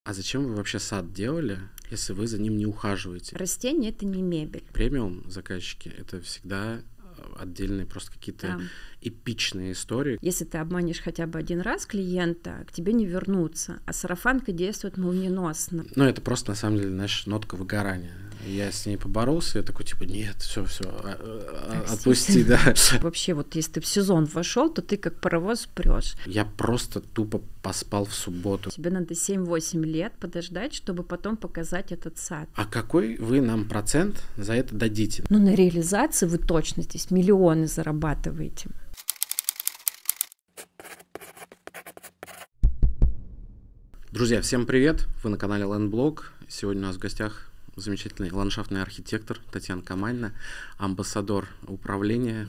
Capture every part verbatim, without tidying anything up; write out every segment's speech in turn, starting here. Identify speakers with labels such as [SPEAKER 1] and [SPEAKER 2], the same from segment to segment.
[SPEAKER 1] А зачем вы вообще сад делали, если вы за ним не ухаживаете?
[SPEAKER 2] Растения — это не мебель.
[SPEAKER 1] Премиум заказчики — это всегда отдельные просто какие-то
[SPEAKER 2] Да.
[SPEAKER 1] эпичные истории.
[SPEAKER 2] Если ты обманешь хотя бы один раз клиента, к тебе не вернутся, а сарафанка действует молниеносно.
[SPEAKER 1] Ну, это просто, на самом деле, знаешь, нотка выгорания. Я с ней поборолся, я такой, типа, нет, все, все, отпусти, да.
[SPEAKER 2] Вообще, вот если ты в сезон вошел, то ты как паровоз прешь.
[SPEAKER 1] Я просто тупо поспал в субботу.
[SPEAKER 2] Тебе надо семь-восемь лет подождать, чтобы потом показать этот сад.
[SPEAKER 1] А какой вы нам процент за это дадите?
[SPEAKER 2] Ну, на реализации вы точно здесь миллионы зарабатываете.
[SPEAKER 1] Друзья, всем привет! Вы на канале Landblog. Сегодня у нас в гостях замечательный ландшафтный архитектор Татьяна Камальна, амбассадор управления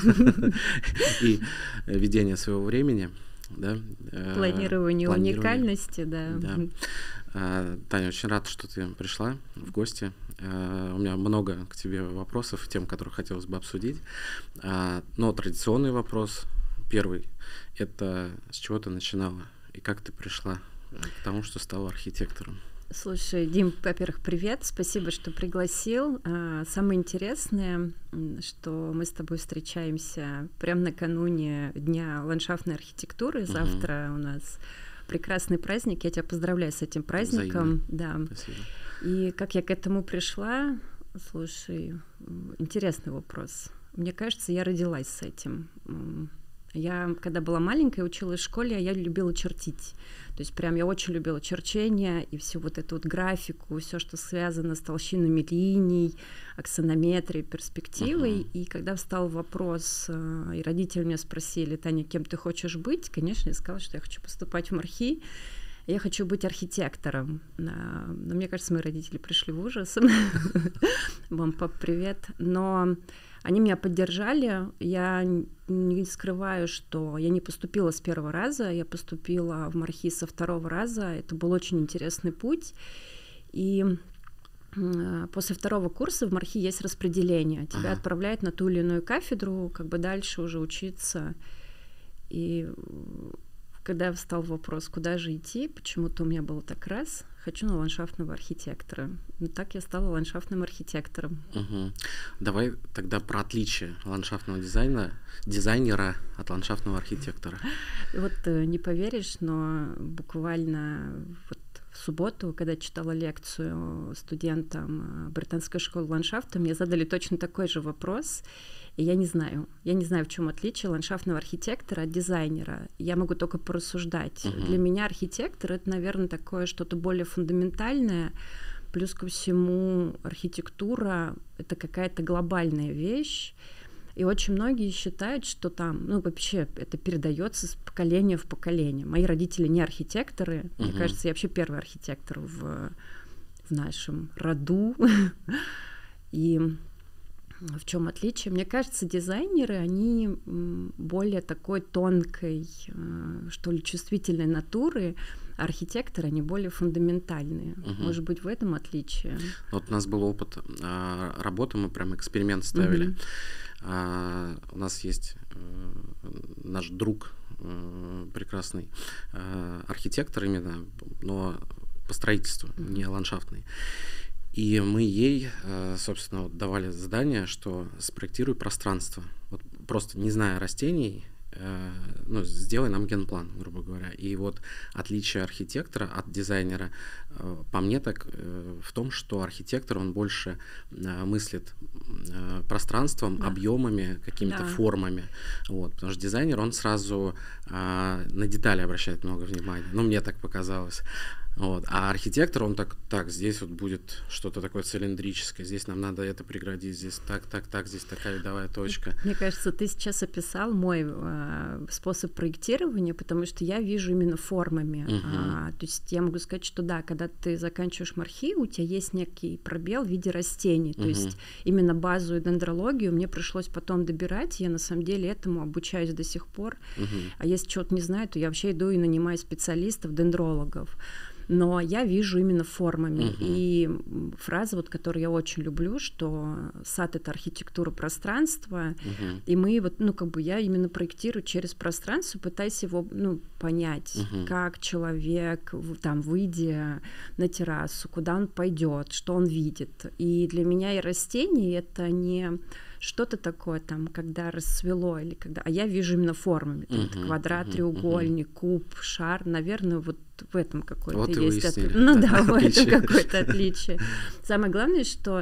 [SPEAKER 1] и ведения своего времени.
[SPEAKER 2] Планирование уникальности, да.
[SPEAKER 1] Таня, очень рад, что ты пришла в гости. У меня много к тебе вопросов, тем, которые хотелось бы обсудить. Но традиционный вопрос, первый, это с чего ты начинала и как ты пришла к тому, что стала архитектором?
[SPEAKER 2] Слушай, Дим, во-первых, привет, спасибо, что пригласил. Самое интересное, что мы с тобой встречаемся прямо накануне Дня ландшафтной архитектуры. Завтра uh-huh. у нас прекрасный праздник. Я тебя поздравляю с этим праздником. Да.
[SPEAKER 1] Спасибо.
[SPEAKER 2] И как я к этому пришла? Слушай, интересный вопрос. Мне кажется, я родилась с этим. Я, когда была маленькая, училась в школе, я любила чертить. То есть прям я очень любила черчение и всю вот эту вот графику, все, что связано с толщинами линий, аксонометрией, перспективой. Uh-huh. И когда встал вопрос, и родители меня спросили: Таня, кем ты хочешь быть? Конечно, я сказала, что я хочу поступать в МАРХИ. Я хочу быть архитектором. Но мне кажется, мои родители пришли в ужас. Вам, пап, привет. Но они меня поддержали. Я не скрываю, что я не поступила с первого раза. Я поступила в МАРХИ со второго раза. Это был очень интересный путь. И после второго курса в МАРХИ есть распределение. Тебя ага. отправляют на ту или иную кафедру, как бы дальше уже учиться. И когда встал вопрос, куда же идти, почему-то у меня было так раз, хочу на ландшафтного архитектора. И так я стала ландшафтным архитектором.
[SPEAKER 1] Угу. Давай тогда про отличие ландшафтного дизайна, дизайнера от ландшафтного архитектора.
[SPEAKER 2] Вот не поверишь, но буквально вот в субботу, когда читала лекцию студентам Британской школы ландшафта, мне задали точно такой же вопрос. И я не знаю, я не знаю, в чем отличие ландшафтного архитектора от дизайнера. Я могу только порассуждать. Uh-huh. Для меня архитектор — это, наверное, такое что-то более фундаментальное. Плюс ко всему архитектура — это какая-то глобальная вещь. И очень многие считают, что там, ну, вообще это передается с поколения в поколение. Мои родители не архитекторы. Uh-huh. Мне кажется, я вообще первый архитектор в, в нашем роду. И в чем отличие? Мне кажется, дизайнеры, они более такой тонкой, что ли, чувствительной натуры, а архитекторы, они более фундаментальные. Угу. Может быть, в этом отличие?
[SPEAKER 1] Вот у нас был опыт а, работы, мы прям эксперимент ставили. Угу. А, у нас есть а, наш друг, а, прекрасный а, архитектор именно, но по строительству, угу. не ландшафтный. И мы ей, собственно, давали задание, что спроектируй пространство. Вот просто не зная растений, ну, сделай нам генплан, грубо говоря. И вот отличие архитектора от дизайнера, по мне так, в том, что архитектор, он больше мыслит пространством, да. объемами, какими-то да. формами. Вот. Потому что дизайнер, он сразу на детали обращает много внимания. Ну, мне так показалось. Вот. А архитектор, он так, так, здесь вот будет что-то такое цилиндрическое, здесь нам надо это преградить, здесь так, так, так, здесь такая видовая точка.
[SPEAKER 2] Мне кажется, ты сейчас описал мой э, способ проектирования, потому что я вижу именно формами. Uh-huh. А, то есть я могу сказать, что да, когда ты заканчиваешь МАРХИ, у тебя есть некий пробел в виде растений. Uh-huh. То есть именно базу и дендрологию мне пришлось потом добирать, я на самом деле этому обучаюсь до сих пор. Uh-huh. А если чего-то не знаю, то я вообще иду и нанимаю специалистов, дендрологов. но я вижу именно формами.
[SPEAKER 1] Uh-huh.
[SPEAKER 2] И фраза, вот, которую я очень люблю, что сад — это архитектура пространства,
[SPEAKER 1] uh-huh.
[SPEAKER 2] и мы вот, ну, как бы я именно проектирую через пространство, пытаясь его, ну, понять, uh-huh. как человек, там, выйдя на террасу, куда он пойдет, что он видит. И для меня и растения — это не что-то такое, там, когда расцвело, или когда... А я вижу именно формами. Там, uh-huh, квадрат, uh-huh, треугольник, uh-huh. куб, шар. Наверное, вот в этом какое-то
[SPEAKER 1] вот
[SPEAKER 2] есть... От...
[SPEAKER 1] От...
[SPEAKER 2] Ну да, в этом какое-то отличие. Самое главное, что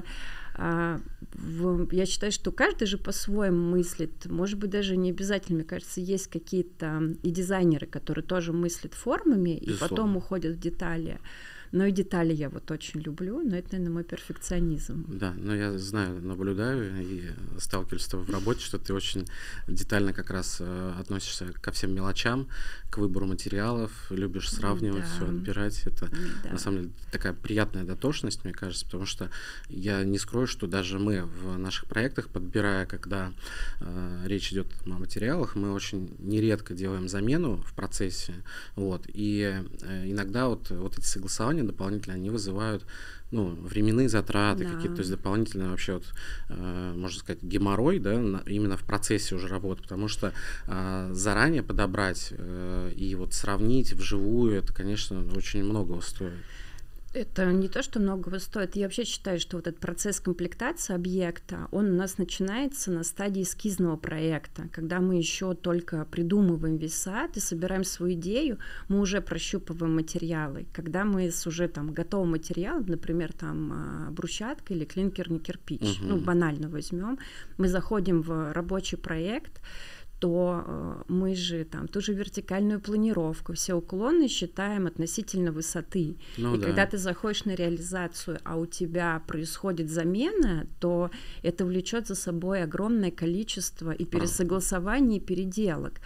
[SPEAKER 2] а, в... я считаю, что каждый же по-своему мыслит. Может быть, даже не обязательно. Мне кажется, есть какие-то и дизайнеры, которые тоже мыслят формами, и
[SPEAKER 1] Безусловно.
[SPEAKER 2] Потом уходят в детали. Но и детали я вот очень люблю, но это, наверное, мой перфекционизм.
[SPEAKER 1] Да, но я знаю, наблюдаю и сталкиваюсь с тобой в работе, что ты очень детально как раз относишься ко всем мелочам, к выбору материалов, любишь сравнивать, да. все отбирать. Это да. на самом деле такая приятная дотошность, мне кажется, потому что я не скрою, что даже мы в наших проектах, подбирая, когда э, речь идет о материалах, мы очень нередко делаем замену в процессе, вот, и э, иногда вот, вот эти согласования дополнительно они вызывают, ну, временные затраты да. какие-то, то есть дополнительно вообще вот, э, можно сказать, геморрой, да, на, именно в процессе уже работы, потому что э, заранее подобрать э, и вот сравнить вживую, это, конечно, очень многого стоит.
[SPEAKER 2] Это не то, что многого стоит. Я вообще считаю, что вот этот процесс комплектации объекта, он у нас начинается на стадии эскизного проекта, когда мы еще только придумываем весь сад и собираем свою идею, мы уже прощупываем материалы. Когда мы с уже там готовым материалом, например, там брусчатка или клинкерный кирпич, uh-huh. ну, банально возьмем, мы заходим в рабочий проект, то э, мы же там ту же вертикальную планировку, все уклоны считаем относительно высоты.
[SPEAKER 1] Ну,
[SPEAKER 2] и
[SPEAKER 1] да.
[SPEAKER 2] когда ты заходишь на реализацию, а у тебя происходит замена, то это влечет за собой огромное количество и пересогласований, и переделок.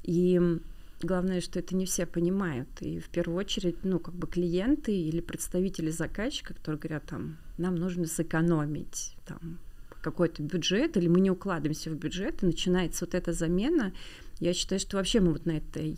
[SPEAKER 2] И главное, что это не все понимают. И в первую очередь, ну, как бы клиенты или представители заказчика, которые говорят, там, нам нужно сэкономить, там, какой-то бюджет, или мы не укладываемся в бюджет, и начинается вот эта замена. Я считаю, что вообще мы вот на этой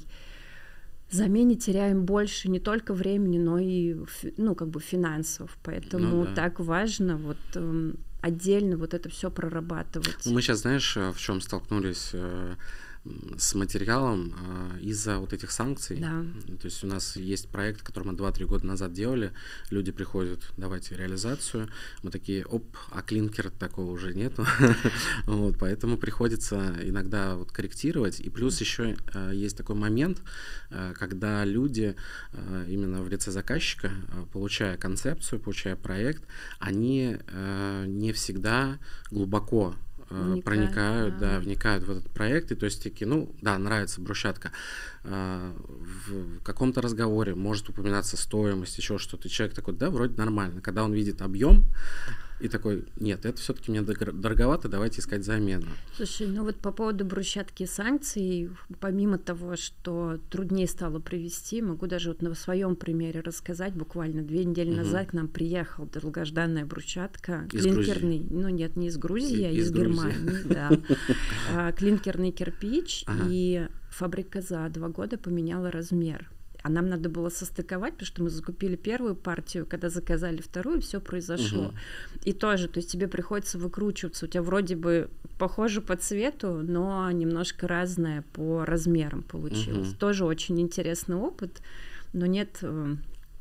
[SPEAKER 2] замене теряем больше не только времени, но и, ну, как бы финансов. Поэтому ну, да. так важно вот э, отдельно вот это все прорабатывать.
[SPEAKER 1] Ну, мы сейчас, знаешь, в чем столкнулись э, с материалом э, из-за вот этих санкций.
[SPEAKER 2] Да.
[SPEAKER 1] То есть у нас есть проект, который мы два-три года назад делали. Люди приходят, давайте реализацию. Мы такие, оп, а клинкер такого уже нету. Вот, поэтому приходится иногда вот корректировать. И плюс еще э, есть такой момент, э, когда люди э, именно в лице заказчика, э, получая концепцию, получая проект, они э, не всегда глубоко Вникают, проникают, да. да, вникают в этот проект, и то есть такие, ну, да, нравится брусчатка. А, в каком-то разговоре может упоминаться стоимость, еще что-то, и человек такой, да, вроде нормально. Когда он видит объем, и такой, нет, это все-таки мне дороговато, давайте искать замену.
[SPEAKER 2] Слушай, ну вот по поводу брусчатки и санкций, помимо того, что труднее стало привести, могу даже вот на своем примере рассказать. Буквально две недели угу. назад к нам приехала долгожданная брусчатка,
[SPEAKER 1] из
[SPEAKER 2] клинкерный,
[SPEAKER 1] Грузии.
[SPEAKER 2] ну нет, не из Грузии, а
[SPEAKER 1] из,
[SPEAKER 2] из Германии, да. Клинкерный кирпич, и фабрика за два года поменяла размер. А нам надо было состыковать, потому что мы закупили первую партию, когда заказали вторую, все произошло. Угу. И тоже, то есть тебе приходится выкручиваться. У тебя вроде бы похоже по цвету, но немножко разное по размерам получилось. Угу. Тоже очень интересный опыт, но нет э,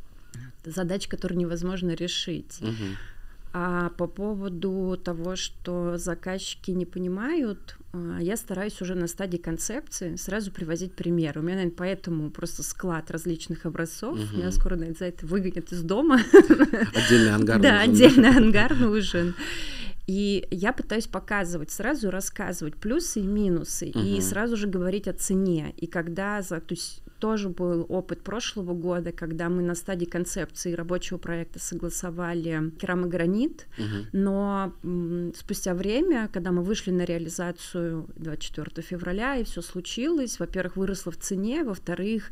[SPEAKER 2] задач, которые невозможно решить. Угу. А по поводу того, что заказчики не понимают, я стараюсь уже на стадии концепции сразу привозить примеры. У меня, наверное, поэтому просто склад различных образцов. Угу. Меня скоро, наверное, за это выгонят из дома.
[SPEAKER 1] Отдельный ангар нужен.
[SPEAKER 2] Да, отдельный ангар нужен. И я пытаюсь показывать, сразу рассказывать плюсы и минусы, угу. и сразу же говорить о цене. И когда, то есть тоже был опыт прошлого года, когда мы на стадии концепции рабочего проекта согласовали керамогранит, угу. но м, спустя время, когда мы вышли на реализацию двадцать четвёртого февраля, и все случилось, во-первых, выросло в цене, во-вторых,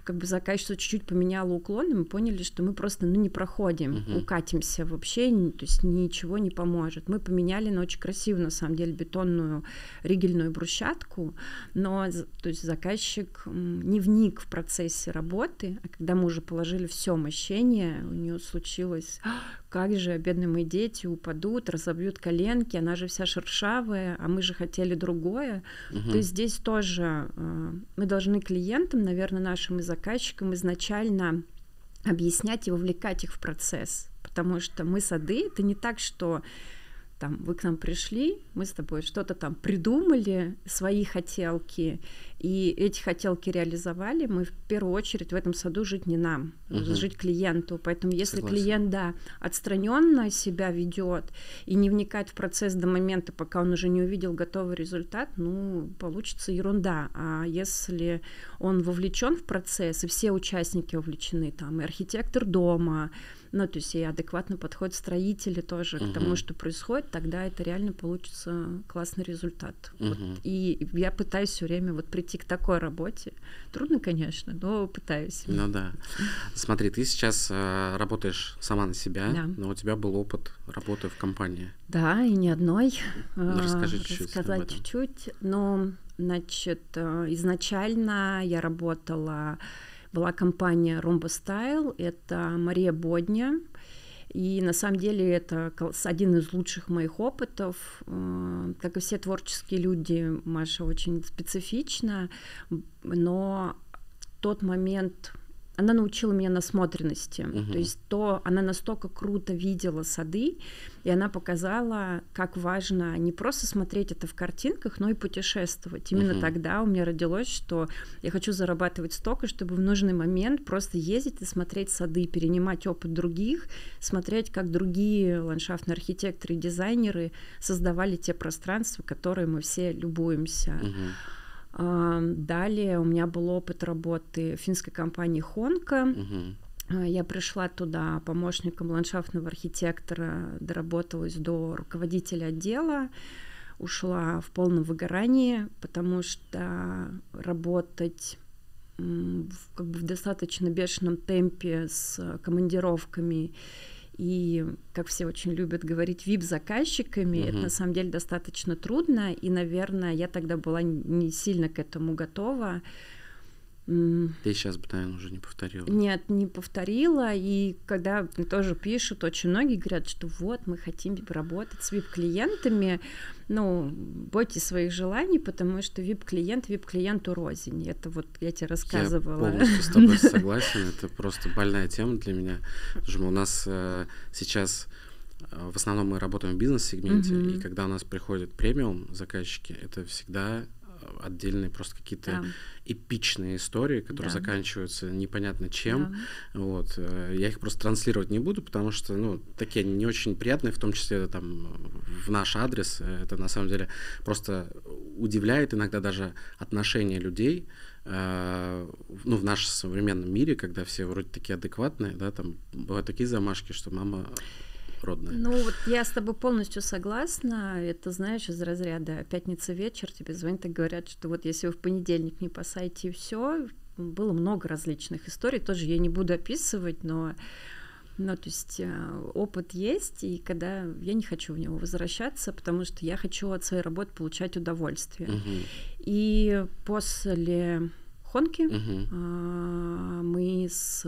[SPEAKER 2] как бы заказчица чуть-чуть поменяла уклон, и мы поняли, что мы просто, ну, не проходим, uh-huh. укатимся вообще, то есть ничего не поможет. Мы поменяли на очень красивую, на самом деле, бетонную ригельную брусчатку, но, то есть заказчик не вник в процессе работы, а когда мы уже положили все мощение, у нее случилось: как же бедные мои дети упадут, разобьют коленки, она же вся шершавая, а мы же хотели другое. Uh-huh. То есть здесь тоже э, мы должны клиентам, наверное, нашим и заказчикам изначально объяснять и вовлекать их в процесс, потому что мы сады, это не так, что там, вы к нам пришли, мы с тобой что-то там придумали, свои хотелки, и эти хотелки реализовали, мы в первую очередь в этом саду жить не нам, uh-huh. жить клиенту. Поэтому если Согласен. Клиент, да, отстраненно себя ведет и не вникает в процесс до момента, пока он уже не увидел готовый результат, ну, получится ерунда. А если он вовлечен в процесс, и все участники вовлечены, там, и архитектор дома, ну, то есть и адекватно подходят строители тоже uh-huh. к тому, что происходит, тогда это реально получится классный результат. Uh-huh. Вот. И я пытаюсь все время вот прийти к такой работе. Трудно, конечно, но пытаюсь.
[SPEAKER 1] Ну да. Смотри, ты сейчас э, работаешь сама на себя, да. но у тебя был опыт работы в компании.
[SPEAKER 2] Да, и не одной.
[SPEAKER 1] Ну, расскажи чуть-чуть
[SPEAKER 2] Рассказать чуть-чуть. Но, значит, изначально я работала... Была компания Rumba Style, это Мария Бодня, и на самом деле это один из лучших моих опытов. Как и все творческие люди, Маша очень специфична, но в тот момент она научила меня насмотренности, uh-huh. то есть то, она настолько круто видела сады, и она показала, как важно не просто смотреть это в картинках, но и путешествовать. Именно uh-huh. тогда у меня родилось, что я хочу зарабатывать столько, чтобы в нужный момент просто ездить и смотреть сады, перенимать опыт других, смотреть, как другие ландшафтные архитекторы и дизайнеры создавали те пространства, которые мы все любуемся. Uh-huh. Далее у меня был опыт работы в финской компании Хонка. Uh-huh. Я пришла туда помощником ландшафтного архитектора, доработалась до руководителя отдела, ушла в полном выгорании, потому что работать как бы в достаточно бешеном темпе с командировками и, как все очень любят говорить, вип-заказчиками, uh-huh. это на самом деле достаточно трудно, и, наверное, я тогда была не сильно к этому готова.
[SPEAKER 1] Ты сейчас бы, наверное, уже не повторила.
[SPEAKER 2] Нет, не повторила, и когда тоже пишут, очень многие говорят, что вот, мы хотим работать с вип-клиентами, ну, бойтесь своих желаний, потому что вип-клиент вип-клиенту рознь. Это вот я тебе рассказывала.
[SPEAKER 1] Я полностью с тобой согласен, это просто больная тема для меня, потому что у нас э, сейчас э, в основном мы работаем в бизнес-сегменте, uh-huh. и когда у нас приходят премиум заказчики, это всегда отдельные просто какие-то да. эпичные истории, которые да. заканчиваются непонятно чем. Да. Вот. Я их просто транслировать не буду, потому что, ну, такие они не очень приятные, в том числе там в наш адрес. Это на самом деле просто удивляет иногда даже отношение людей, э, ну, в нашем современном мире, когда все вроде такие адекватные, да, там бывают такие замашки, что мама... родная.
[SPEAKER 2] Ну, вот я с тобой полностью согласна. Это, знаешь, из разряда пятница вечер, тебе звонят и говорят, что вот если вы в понедельник не посадите, и все. Было много различных историй, тоже я не буду описывать, но, но то есть опыт есть, и когда я не хочу в него возвращаться, потому что я хочу от своей работы получать удовольствие. Uh-huh. И после Хонки uh-huh. а, мы с...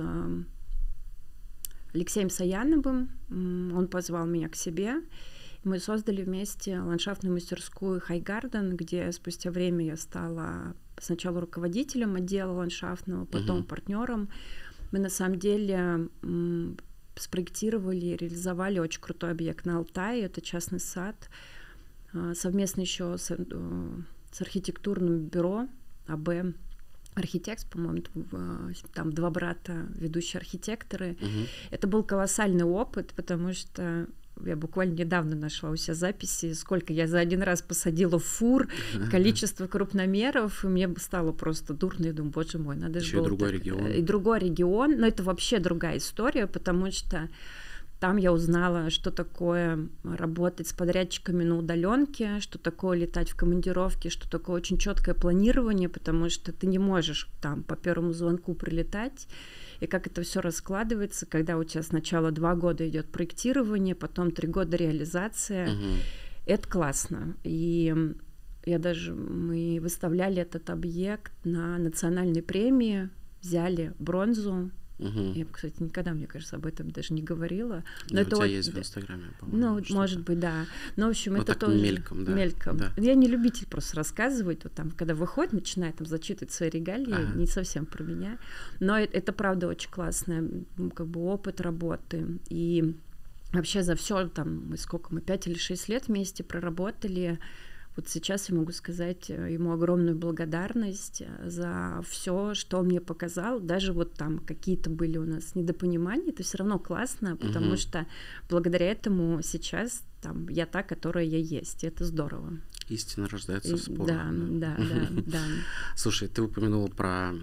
[SPEAKER 2] Алексеем Саяновым, он позвал меня к себе, мы создали вместе ландшафтную мастерскую Хайгарден, где спустя время я стала сначала руководителем отдела ландшафтного, потом uh-huh. партнером. Мы на самом деле м, спроектировали и реализовали очень крутой объект на Алтае, это частный сад, совместно еще с, с архитектурным бюро АБ Архитекс, по-моему, там два брата, ведущие архитекторы. Uh-huh. Это был колоссальный опыт, потому что я буквально недавно нашла у себя записи, сколько я за один раз посадила фур, uh-huh. количество крупномеров, и мне стало просто дурно, я думаю, боже мой, надо же было...
[SPEAKER 1] И другой
[SPEAKER 2] так...
[SPEAKER 1] регион.
[SPEAKER 2] И другой регион, но это вообще другая история, потому что Там я узнала, что такое работать с подрядчиками на удаленке, что такое летать в командировке, что такое очень четкое планирование, потому что ты не можешь там по первому звонку прилетать, и как это все раскладывается, когда у тебя сначала два года идет проектирование, потом три года реализация. Угу. Это классно. И я даже, мы выставляли этот объект на национальной премии, взяли бронзу. Угу. Я, кстати, никогда, мне кажется, об этом даже не говорила.
[SPEAKER 1] Но, Но это у тебя вот... есть в Инстаграме, по-моему.
[SPEAKER 2] Ну, может быть, да. Но, в общем,
[SPEAKER 1] вот
[SPEAKER 2] это
[SPEAKER 1] так
[SPEAKER 2] тоже...
[SPEAKER 1] мельком, да.
[SPEAKER 2] Мельком.
[SPEAKER 1] Да.
[SPEAKER 2] Я не любитель просто рассказывать. Вот там, когда выходит, начинает там зачитывать свои регалии, ага. не совсем про меня. Но это, это, правда, очень классный как бы опыт работы. И вообще за все там, мы сколько, мы пять или шесть лет вместе проработали. Вот сейчас я могу сказать ему огромную благодарность за все, что он мне показал. Даже вот там какие-то были у нас недопонимания, это все равно классно, потому угу. что благодаря этому сейчас там я та, которая я есть. И это здорово.
[SPEAKER 1] Истина рождается в спорах.
[SPEAKER 2] Да, да, да, да.
[SPEAKER 1] Слушай, ты упомянула про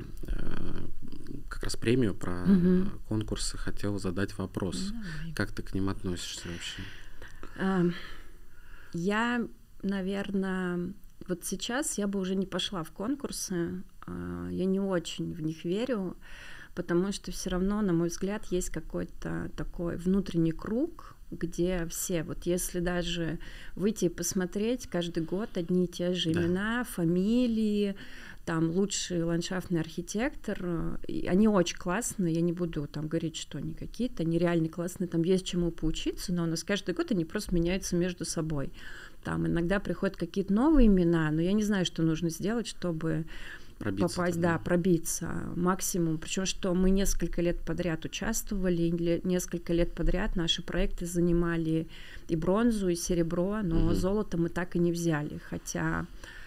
[SPEAKER 1] как раз премию, про конкурсы. Хотела задать вопрос. Как ты к ним относишься вообще?
[SPEAKER 2] Я... Наверное, вот сейчас я бы уже не пошла в конкурсы, я не очень в них верю, потому что все равно, на мой взгляд, есть какой-то такой внутренний круг, где все, вот если даже выйти и посмотреть, каждый год одни и те же да. имена, фамилии, там лучший ландшафтный архитектор, они очень классные, я не буду там говорить, что они какие-то, они реально классные, там есть чему поучиться, но у нас каждый год они просто меняются между собой. Там иногда приходят какие-то новые имена, но я не знаю, что нужно сделать, чтобы пробиться, попасть, да, пробиться максимум. Причем, что мы несколько лет подряд участвовали, и несколько лет подряд наши проекты занимали и бронзу, и серебро, но угу. золото мы так и не взяли, хотя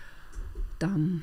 [SPEAKER 2] там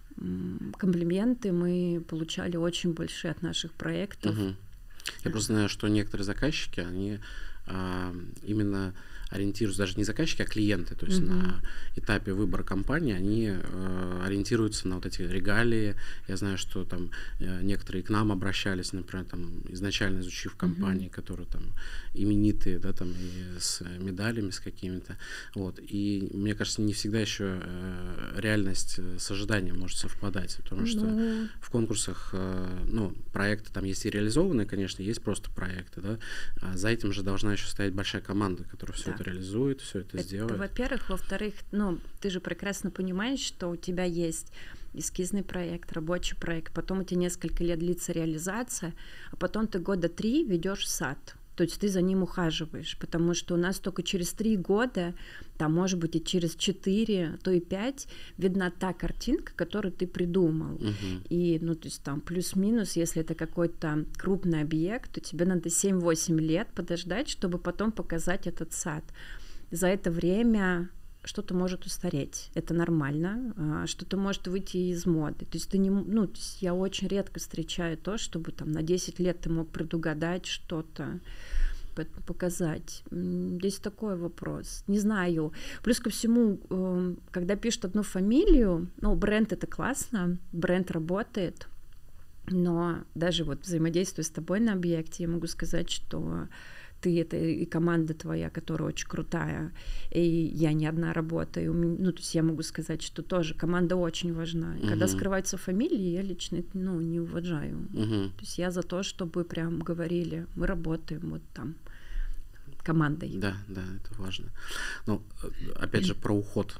[SPEAKER 2] комплименты мы получали очень большие от наших проектов.
[SPEAKER 1] Угу. Я просто знаю, что некоторые заказчики, они а, именно ориентируются, даже не заказчики, а клиенты, то есть mm-hmm. на этапе выбора компании они э, ориентируются на вот эти регалии. Я знаю, что там э, некоторые к нам обращались, например, там изначально изучив компании, mm-hmm. которые там именитые, да, там и с медалями, с какими-то, вот. И мне кажется, не всегда еще э, реальность с ожиданием может совпадать, потому что mm-hmm. в конкурсах, э, ну, проекты там есть и реализованные, конечно, есть просто проекты, да, а за этим же должна еще стоять большая команда, которая все да. это реализует, все это, это сделает.
[SPEAKER 2] Во-первых. Во-вторых, ну, ты же прекрасно понимаешь, что у тебя есть эскизный проект, рабочий проект, потом у тебя несколько лет длится реализация, а потом ты года три ведешь сад. То есть ты за ним ухаживаешь, потому что у нас только через три года, там, может быть, и через четыре, то и пять, видна та картинка, которую ты придумал. Uh-huh. И, ну, то есть там плюс-минус, если это какой-то крупный объект, то тебе надо семь-восемь лет подождать, чтобы потом показать этот сад. За это время что-то может устареть, это нормально, что-то может выйти из моды. То есть ты не, ну, то есть я очень редко встречаю то, чтобы там на десять лет ты мог предугадать что-то, показать. Здесь такой вопрос. Не знаю. Плюс ко всему, когда пишут одну фамилию, ну, бренд — это классно, бренд работает, но даже вот взаимодействуя с тобой на объекте, я могу сказать, что ты — это и команда твоя, которая очень крутая, и я не одна работаю. Ну, то есть я могу сказать, что тоже команда очень важна. И uh-huh. когда скрываются фамилии, я лично, ну, не уважаю. Uh-huh. То есть я за то, чтобы прям говорили, мы работаем вот там командой.
[SPEAKER 1] Да, да, это важно. Ну, опять же, про уход.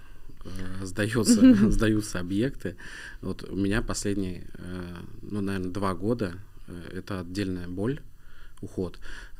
[SPEAKER 1] Сдаются, сдаются объекты. Вот у меня последние, ну, наверное, два года это отдельная боль. Уход.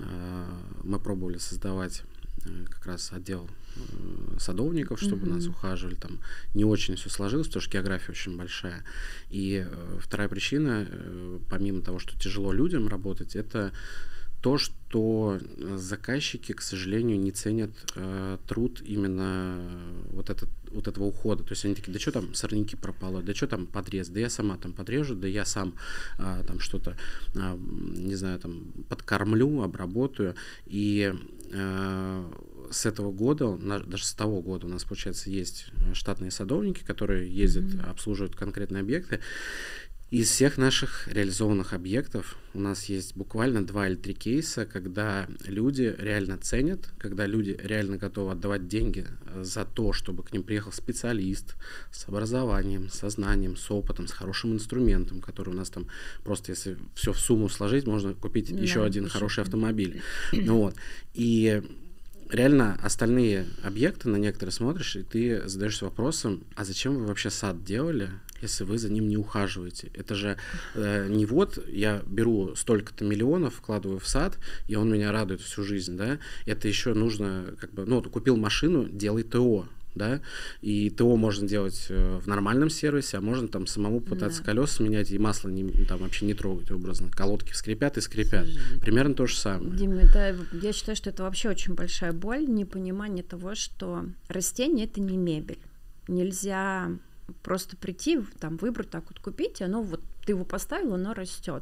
[SPEAKER 1] Мы пробовали создавать как раз отдел садовников, чтобы mm-hmm. нас ухаживали. Там не очень все сложилось, потому что география очень большая. И вторая причина, помимо того, что тяжело людям работать, это то, что заказчики, к сожалению, не ценят э, труд именно вот, этот, вот этого ухода. То есть они такие, да что там сорняки прополоть, да что там подрез, да я сама там подрежу, да я сам э, там что-то, э, не знаю, там подкормлю, обработаю. И э, с этого года, даже с того года у нас, получается, есть штатные садовники, которые ездят, mm-hmm. обслуживают конкретные объекты. Из всех наших реализованных объектов у нас есть буквально два или три кейса, когда люди реально ценят, когда люди реально готовы отдавать деньги за то, чтобы к ним приехал специалист с образованием, со знанием, с опытом, с хорошим инструментом, который у нас там просто, если все в сумму сложить, можно купить да, еще один хороший автомобиль. Ну, вот. И реально остальные объекты на некоторые смотришь, и ты задаешься вопросом, а зачем вы вообще сад делали, если вы за ним не ухаживаете? Это же э, не вот я беру столько-то миллионов, вкладываю в сад, и он меня радует всю жизнь, да? Это еще нужно, как бы, ну, купил машину, делай ТО, да, и ТО можно делать в нормальном сервисе, а можно там самому пытаться да. колеса менять и масло не, там вообще не трогать образно. Колодки скрипят и скрипят. Слушай,
[SPEAKER 2] примерно
[SPEAKER 1] то же самое.
[SPEAKER 2] Дима, это, я считаю, что это вообще очень большая боль, непонимание того, что растение — это не мебель. Нельзя просто прийти, там, выбрать, так вот купить, и оно вот, ты его поставил, оно растет.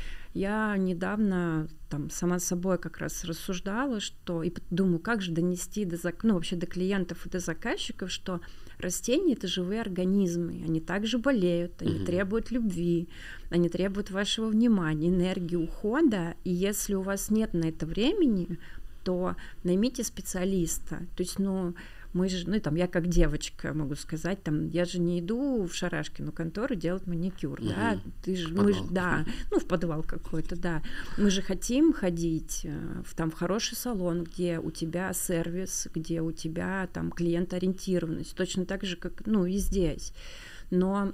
[SPEAKER 2] Я недавно там сама с собой как раз рассуждала, что и думаю, как же донести до, ну, вообще до клиентов и до заказчиков, что растения — это живые организмы, они также болеют, они mm-hmm. требуют любви, они требуют вашего внимания, энергии, ухода, и если у вас нет на это времени, то наймите специалиста. То есть, ну, мы же, ну, там, я как девочка могу сказать, там, я же не иду в Шарашкину контору делать маникюр, угу. да, ты же, мы же, да, ну, в подвал какой-то, да, мы же хотим ходить в, там, в хороший салон, где у тебя сервис, где у тебя, там, клиентоориентированность, точно так же, как, ну, и здесь, но,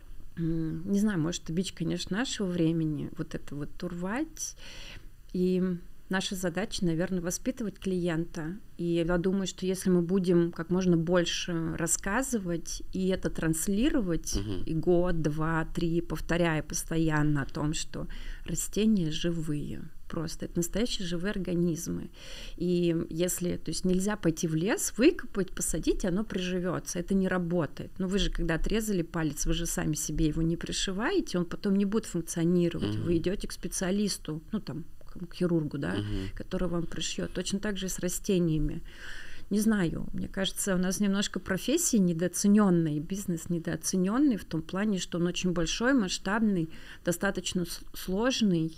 [SPEAKER 2] не знаю, может, это бич, конечно, нашего времени, вот это вот урвать, и наша задача, наверное, воспитывать клиента. И я думаю, что если мы будем как можно больше рассказывать и это транслировать, uh-huh. и год, два, три, повторяя постоянно о том, что растения живые, просто это настоящие живые организмы. И если, то есть нельзя пойти в лес, выкопать, посадить, оно приживется. Это не работает. Но вы же, когда отрезали палец, вы же сами себе его не пришиваете, он потом не будет функционировать. Uh-huh. Вы идете к специалисту, ну там, к хирургу, да, uh-huh. который вам пришьет. Точно так же и с растениями. Не знаю, мне кажется, у нас немножко профессия недооцененная, бизнес недооцененный в том плане, что он очень большой, масштабный, достаточно сложный.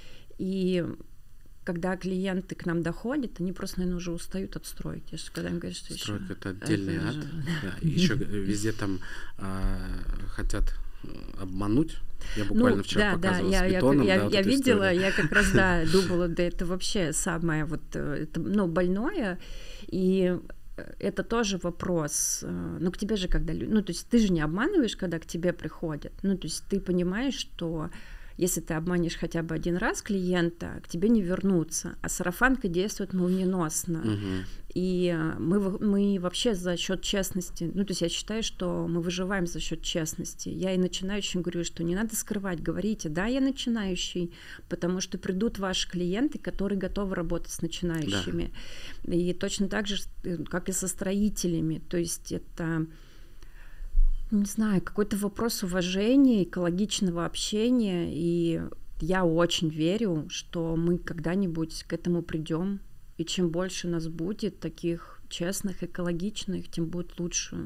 [SPEAKER 2] И когда клиенты к нам доходят, они просто, наверное, уже устают от стройки. Я же когда им говорю, что
[SPEAKER 1] стройка
[SPEAKER 2] еще...
[SPEAKER 1] это отдельный это ад. Же... Да. И еще везде там а, хотят обмануть. Я буквально ну, вчера
[SPEAKER 2] да,
[SPEAKER 1] показывала
[SPEAKER 2] да,
[SPEAKER 1] с бетоном.
[SPEAKER 2] Я,
[SPEAKER 1] да,
[SPEAKER 2] я,
[SPEAKER 1] вот
[SPEAKER 2] я видела,
[SPEAKER 1] историю.
[SPEAKER 2] я как раз, да, думала, да, это вообще самое вот, это, ну, больное, и это тоже вопрос, ну, к тебе же когда, ну, то есть ты же не обманываешь, когда к тебе приходят, ну, то есть ты понимаешь, что если ты обманешь хотя бы один раз клиента, к тебе не вернутся, а сарафанка действует молниеносно.
[SPEAKER 1] Угу.
[SPEAKER 2] И мы, мы вообще за счет честности, ну, то есть я считаю, что мы выживаем за счет честности. Я и начинающим говорю, что не надо скрывать, говорите, да, я начинающий, потому что придут ваши клиенты, которые готовы работать с начинающими. Да. И точно так же, как и со строителями, то есть это... не знаю, какой-то вопрос уважения, экологичного общения, и я очень верю, что мы когда-нибудь к этому придем, и чем больше нас будет таких честных, экологичных, тем будет лучше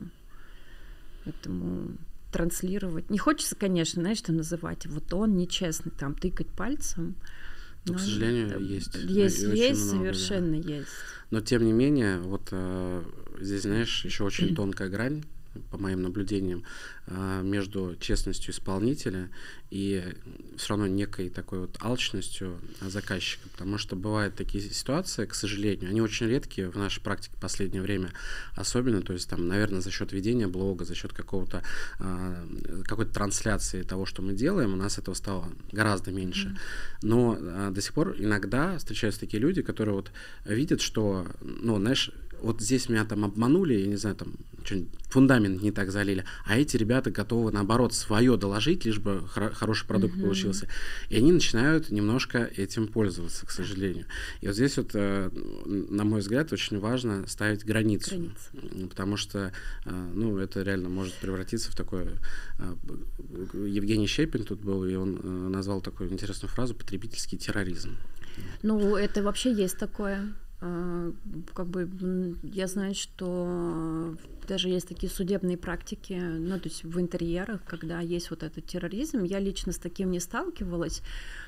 [SPEAKER 2] этому транслировать. Не хочется, конечно, знаешь, что называть, вот он нечестный, там, тыкать пальцем.
[SPEAKER 1] Но, к сожалению, есть.
[SPEAKER 2] Есть, есть, много, совершенно да. есть.
[SPEAKER 1] Но, тем не менее, вот э, здесь, знаешь, еще очень тонкая грань, по моим наблюдениям, между честностью исполнителя и все равно некой такой вот алчностью заказчика, потому что бывают такие ситуации, к сожалению, они очень редкие в нашей практике в последнее время, особенно, то есть там, наверное, за счет ведения блога, за счет какого-то какой-то трансляции того, что мы делаем, у нас этого стало гораздо меньше. Но до сих пор иногда встречаются такие люди, которые вот видят, что, ну, знаешь, вот здесь меня там обманули, я не знаю, там что-нибудь, фундамент не так залили, а эти ребята готовы, наоборот, свое доложить, лишь бы хор- хороший продукт uh-huh. получился. И они начинают немножко этим пользоваться, к сожалению. И вот здесь вот, на мой взгляд, очень важно ставить границу. Граница. Потому что, ну, это реально может превратиться в такое... Евгений Щепин тут был, и он назвал такую интересную фразу «потребительский терроризм».
[SPEAKER 2] Ну, это вообще есть такое. Как бы я знаю, что даже есть такие судебные практики, ну, то есть в интерьерах, когда есть вот этот терроризм. Я лично с таким не сталкивалась,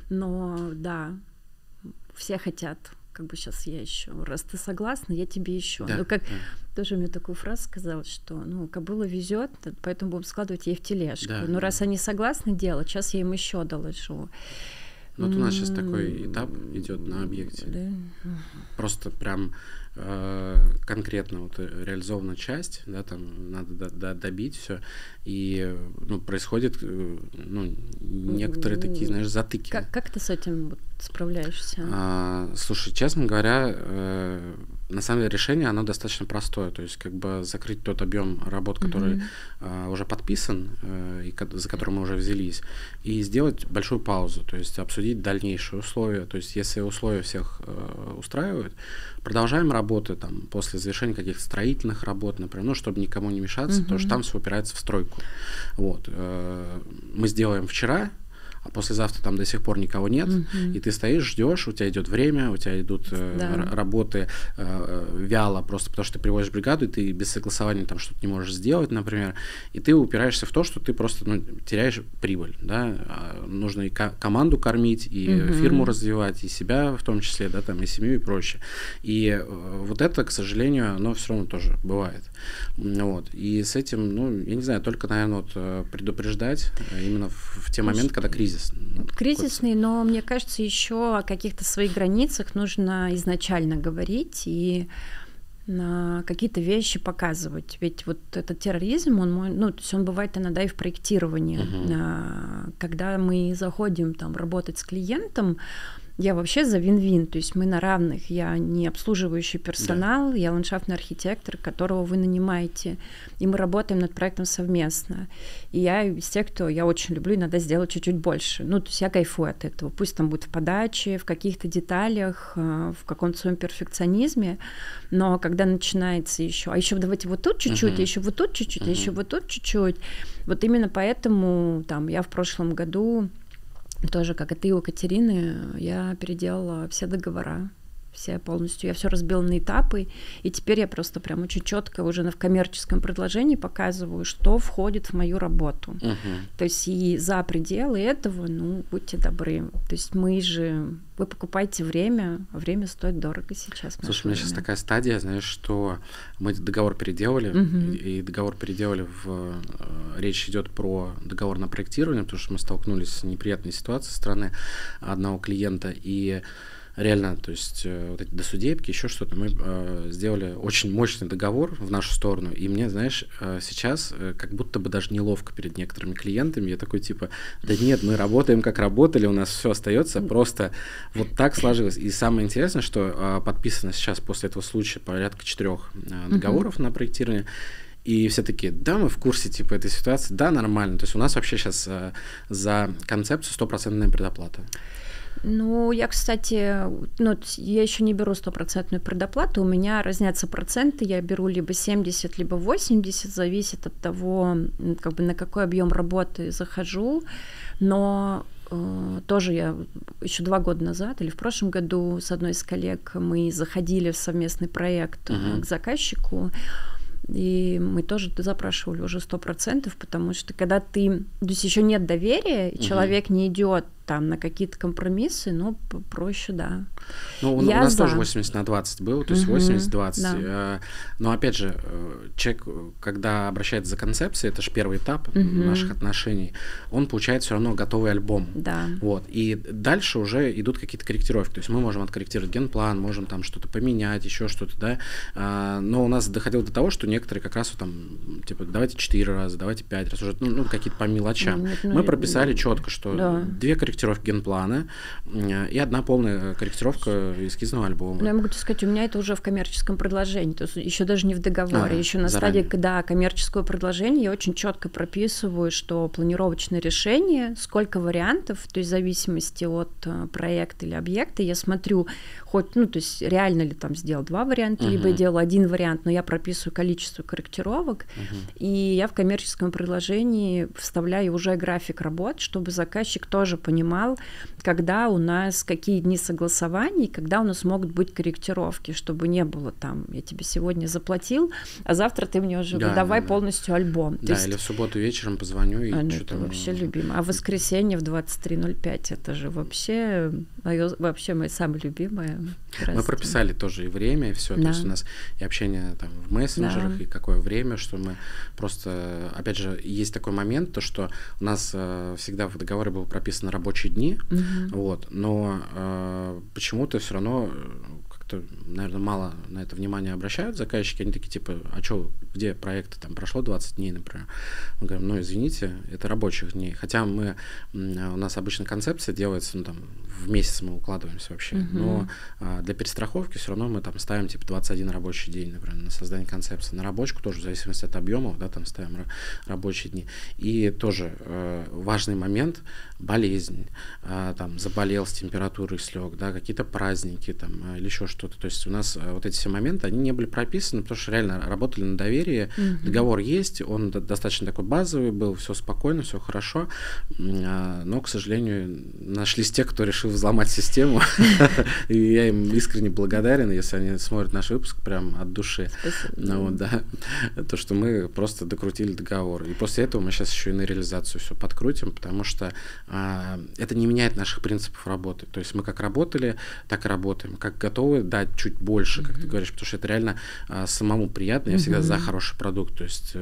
[SPEAKER 2] но да, все хотят, как бы сейчас я еще, раз ты согласна, я тебе еще.
[SPEAKER 1] Да,
[SPEAKER 2] ну, как
[SPEAKER 1] да.
[SPEAKER 2] тоже мне такую фразу сказала, что, ну, кобыла везет, поэтому будем складывать ей в тележку.
[SPEAKER 1] Да,
[SPEAKER 2] но
[SPEAKER 1] да.
[SPEAKER 2] раз они согласны делать, сейчас я им еще доложу.
[SPEAKER 1] Вот у нас сейчас такой этап идет на объекте.
[SPEAKER 2] Да.
[SPEAKER 1] Просто прям э, конкретно вот реализована часть, да, там надо до, до, добить все, и ну, происходят ну, некоторые такие, знаешь, затыки.
[SPEAKER 2] Как, как ты с этим вот справляешься?
[SPEAKER 1] А, слушай, честно говоря, э, на самом деле решение, оно достаточно простое, то есть как бы закрыть тот объем работ, который mm-hmm. э, уже подписан, э, и ко- за который мы уже взялись, и сделать большую паузу, то есть обсудить дальнейшие условия, то есть если условия всех э, устраивают, продолжаем работы там, после завершения каких-то строительных работ, например, ну, чтобы никому не мешаться, mm-hmm. потому что там все упирается в стройку. Вот. Э, мы сделаем вчера, а послезавтра там до сих пор никого нет, mm-hmm. и ты стоишь, ждешь, у тебя идет время, у тебя идут э, да. р- работы э, вяло, просто потому что ты приводишь бригаду, и ты без согласования там что-то не можешь сделать, например, и ты упираешься в то, что ты просто ну, теряешь прибыль, да, а нужно и ко- команду кормить, и mm-hmm. фирму развивать, и себя в том числе, да, там, и семью, и прочее. И э, вот это, к сожалению, оно все равно тоже бывает. Вот. И с этим, ну, я не знаю, только, наверное, вот, предупреждать именно в, в те моменты, когда кризис.
[SPEAKER 2] Кризисный, но мне кажется, еще о каких-то своих границах нужно изначально говорить и на какие-то вещи показывать. Ведь вот этот терроризм, он, ну, то есть он бывает иногда и в проектировании. Uh-huh. Когда мы заходим там работать с клиентом, я вообще за вин-вин, то есть мы на равных. Я не обслуживающий персонал, да. я ландшафтный архитектор, которого вы нанимаете, и мы работаем над проектом совместно. И я из тех, кто я очень люблю иногда сделать чуть-чуть больше. Ну, то есть я кайфую от этого. Пусть там будет в подаче, в каких-то деталях, в каком-то своем перфекционизме, но когда начинается еще, а еще давайте вот тут чуть-чуть, uh-huh. а еще вот тут чуть-чуть, uh-huh. а еще вот тут чуть-чуть. Вот именно поэтому там я в прошлом году тоже, как и ты у Катерины, я переделала все договора, все полностью. Я все разбила на этапы, и теперь я просто прям очень четко уже в коммерческом предложении показываю, что входит в мою работу. Uh-huh. То есть и за пределы этого, ну, будьте добры. То есть мы же... Вы покупаете время, а время стоит дорого сейчас.
[SPEAKER 1] Слушай, у меня сейчас такая стадия, знаешь, что мы договор переделали, uh-huh. и, и договор переделали, в, речь идет про договор на проектирование, потому что мы столкнулись с неприятной ситуацией со стороны одного клиента, и реально, то есть вот эти досудебки, еще что-то, мы э, сделали очень мощный договор в нашу сторону, и мне, знаешь, э, сейчас э, как будто бы даже неловко перед некоторыми клиентами, я такой типа, да нет, мы работаем как работали, у нас все остается, просто вот так сложилось. И самое интересное, что э, подписано сейчас после этого случая порядка четырех э, договоров uh-huh. на проектирование. И все такие, да, мы в курсе типа этой ситуации, да, нормально. То есть у нас вообще сейчас э, за концепцию стопроцентная предоплата.
[SPEAKER 2] Ну, я, кстати, ну, я еще не беру стопроцентную предоплату, у меня разнятся проценты, я беру либо семьдесят, либо восемьдесят, зависит от того, как бы на какой объем работы захожу, но э, тоже я еще два года назад или в прошлом году с одной из коллег мы заходили в совместный проект uh-huh. к заказчику, и мы тоже запрашивали уже сто процентов, потому что когда ты, то есть еще нет доверия, и uh-huh. человек не идет там на какие-то компромиссы, ну, проще, да.
[SPEAKER 1] Ну, у, у нас за. тоже восемьдесят на двадцать было, то есть uh-huh. восемьдесят двадцать. Да. Но, опять же, человек, когда обращается за концепцией, это же первый этап uh-huh. наших отношений, он получает все равно готовый альбом.
[SPEAKER 2] Да.
[SPEAKER 1] Вот. И дальше уже идут какие-то корректировки. То есть мы можем откорректировать генплан, можем там что-то поменять, еще что-то, да. Но у нас доходило до того, что некоторые как раз вот там, типа, давайте четыре раза, давайте пять раз, уже, ну, ну какие-то по мелочам. Нет, ну, мы прописали четко, что да. две корректировки генплана и одна полная корректировка эскизного альбома.
[SPEAKER 2] Но я могу тебе сказать, у меня это уже в коммерческом предложении, то есть еще даже не в договоре, а, еще на заранее. стадии, когда коммерческого предложения я очень четко прописываю, что планировочное решение, сколько вариантов, то есть в зависимости от проекта или объекта, я смотрю, хоть, ну, то есть реально ли там сделал два варианта, uh-huh. либо я делаю один вариант, но я прописываю количество корректировок, uh-huh. и я в коммерческом предложении вставляю уже график работ, чтобы заказчик тоже понимал, понимал, когда у нас какие дни согласований, когда у нас могут быть корректировки, чтобы не было там, я тебе сегодня заплатил, а завтра ты мне уже
[SPEAKER 1] да,
[SPEAKER 2] выдавай
[SPEAKER 1] да,
[SPEAKER 2] полностью альбом.
[SPEAKER 1] Да, есть... или в субботу вечером позвоню и
[SPEAKER 2] а, ну,
[SPEAKER 1] что-то...
[SPEAKER 2] Это вообще любимо. А в воскресенье в двадцать три ноль пять это же вообще, вообще моя самая любимая.
[SPEAKER 1] Мы прописали тоже и время, и все. Да. То есть у нас и общение там в мессенджерах, да. и какое время, что мы просто... Опять же, есть такой момент, то, что у нас э, всегда в договоре было прописано рабочие дни, угу. вот, но э, почему-то все равно как-то, наверное, мало на это внимание обращают заказчики. Они такие, типа, а что, где проекты? Там прошло двадцать дней, например. Мы говорим, ну, извините, это рабочих дней. Хотя мы... У нас обычно концепция делается, ну, там, в месяц мы укладываемся вообще. Uh-huh. Но а, для перестраховки все равно мы там ставим типа двадцать один рабочий день, например, на создание концепции. На рабочку тоже, в зависимости от объемов, да, там ставим р- рабочие дни. И тоже э, важный момент — болезнь. Э, там заболел, с температурой слег, да, какие-то праздники там, э, или еще что-то. То есть у нас э, вот эти все моменты, они не были прописаны, потому что реально работали на доверии. Uh-huh. Договор есть, он д- достаточно такой базовый был, все спокойно, все хорошо. Э, но, к сожалению, нашлись те, кто решил взломать систему, и я им искренне благодарен, если они смотрят наш выпуск прям от души. Ну, вот, да. То, что мы просто докрутили договор. И после этого мы сейчас еще и на реализацию все подкрутим, потому что а, это не меняет наших принципов работы. То есть мы как работали, так и работаем. Как готовы дать чуть больше, как mm-hmm. ты говоришь, потому что это реально а, самому приятно. Я mm-hmm. всегда за хороший продукт. То есть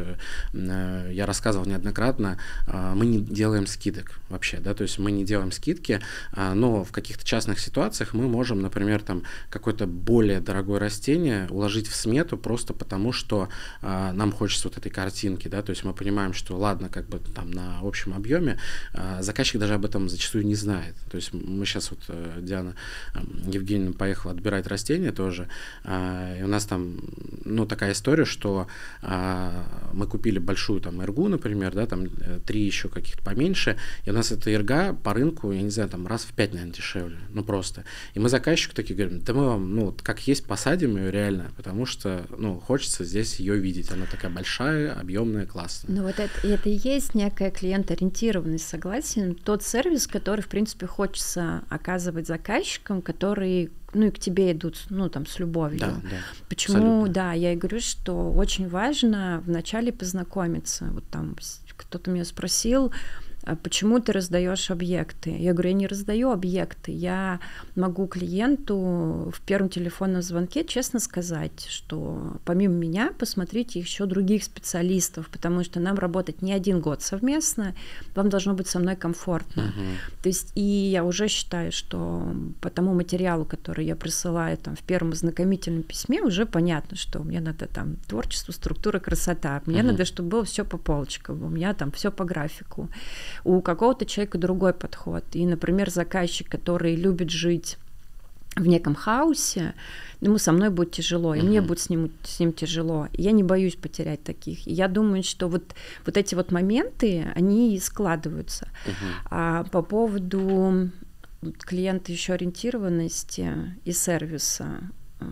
[SPEAKER 1] а, я рассказывал неоднократно, а, мы не делаем скидок вообще, да, то есть мы не делаем скидки, а, но в каких-то частных ситуациях мы можем, например, там какое-то более дорогое растение уложить в смету просто потому, что а, нам хочется вот этой картинки, да, то есть мы понимаем, что ладно, как бы там на общем объеме, а, заказчик даже об этом зачастую не знает. То есть мы сейчас вот, Диана Евгеньевна поехала отбирать растения тоже, а, и у нас там, ну, такая история, что а, мы купили большую там иргу, например, да, там три еще каких-то поменьше, и у нас эта ирга по рынку, я не знаю, там раз в пять, наверное, дешевле, ну просто. И мы заказчику такие говорим, да мы вам, ну, вот как есть, посадим ее реально, потому что, ну, хочется здесь ее видеть. Она такая большая, объемная, классная.
[SPEAKER 2] Ну, вот это, это и есть некая клиент-ориентированность, согласен. Тот сервис, который, в принципе, хочется оказывать заказчикам, которые, ну, и к тебе идут, ну, там, с любовью.
[SPEAKER 1] Да, да.
[SPEAKER 2] Почему, абсолютно. Да, я и говорю, что очень важно вначале познакомиться. Вот там кто-то меня спросил, а почему ты раздаешь объекты? Я говорю, я не раздаю объекты, я могу клиенту в первом телефонном звонке честно сказать, что помимо меня посмотрите еще других специалистов, потому что нам работать не один год совместно, вам должно быть со мной комфортно. Uh-huh. То есть и я уже считаю, что по тому материалу, который я присылаю там в первом ознакомительном письме, уже понятно, что мне надо там творчество, структура, красота, мне uh-huh. надо, чтобы было все по полочкам, у меня там все по графику. У какого-то человека другой подход. И, например, заказчик, который любит жить в неком хаосе, ему со мной будет тяжело, и uh-huh. мне будет с ним, с ним тяжело. Я не боюсь потерять таких. И я думаю, что вот, вот эти вот моменты, они складываются. Uh-huh. А по поводу клиента еще ориентированности и сервиса,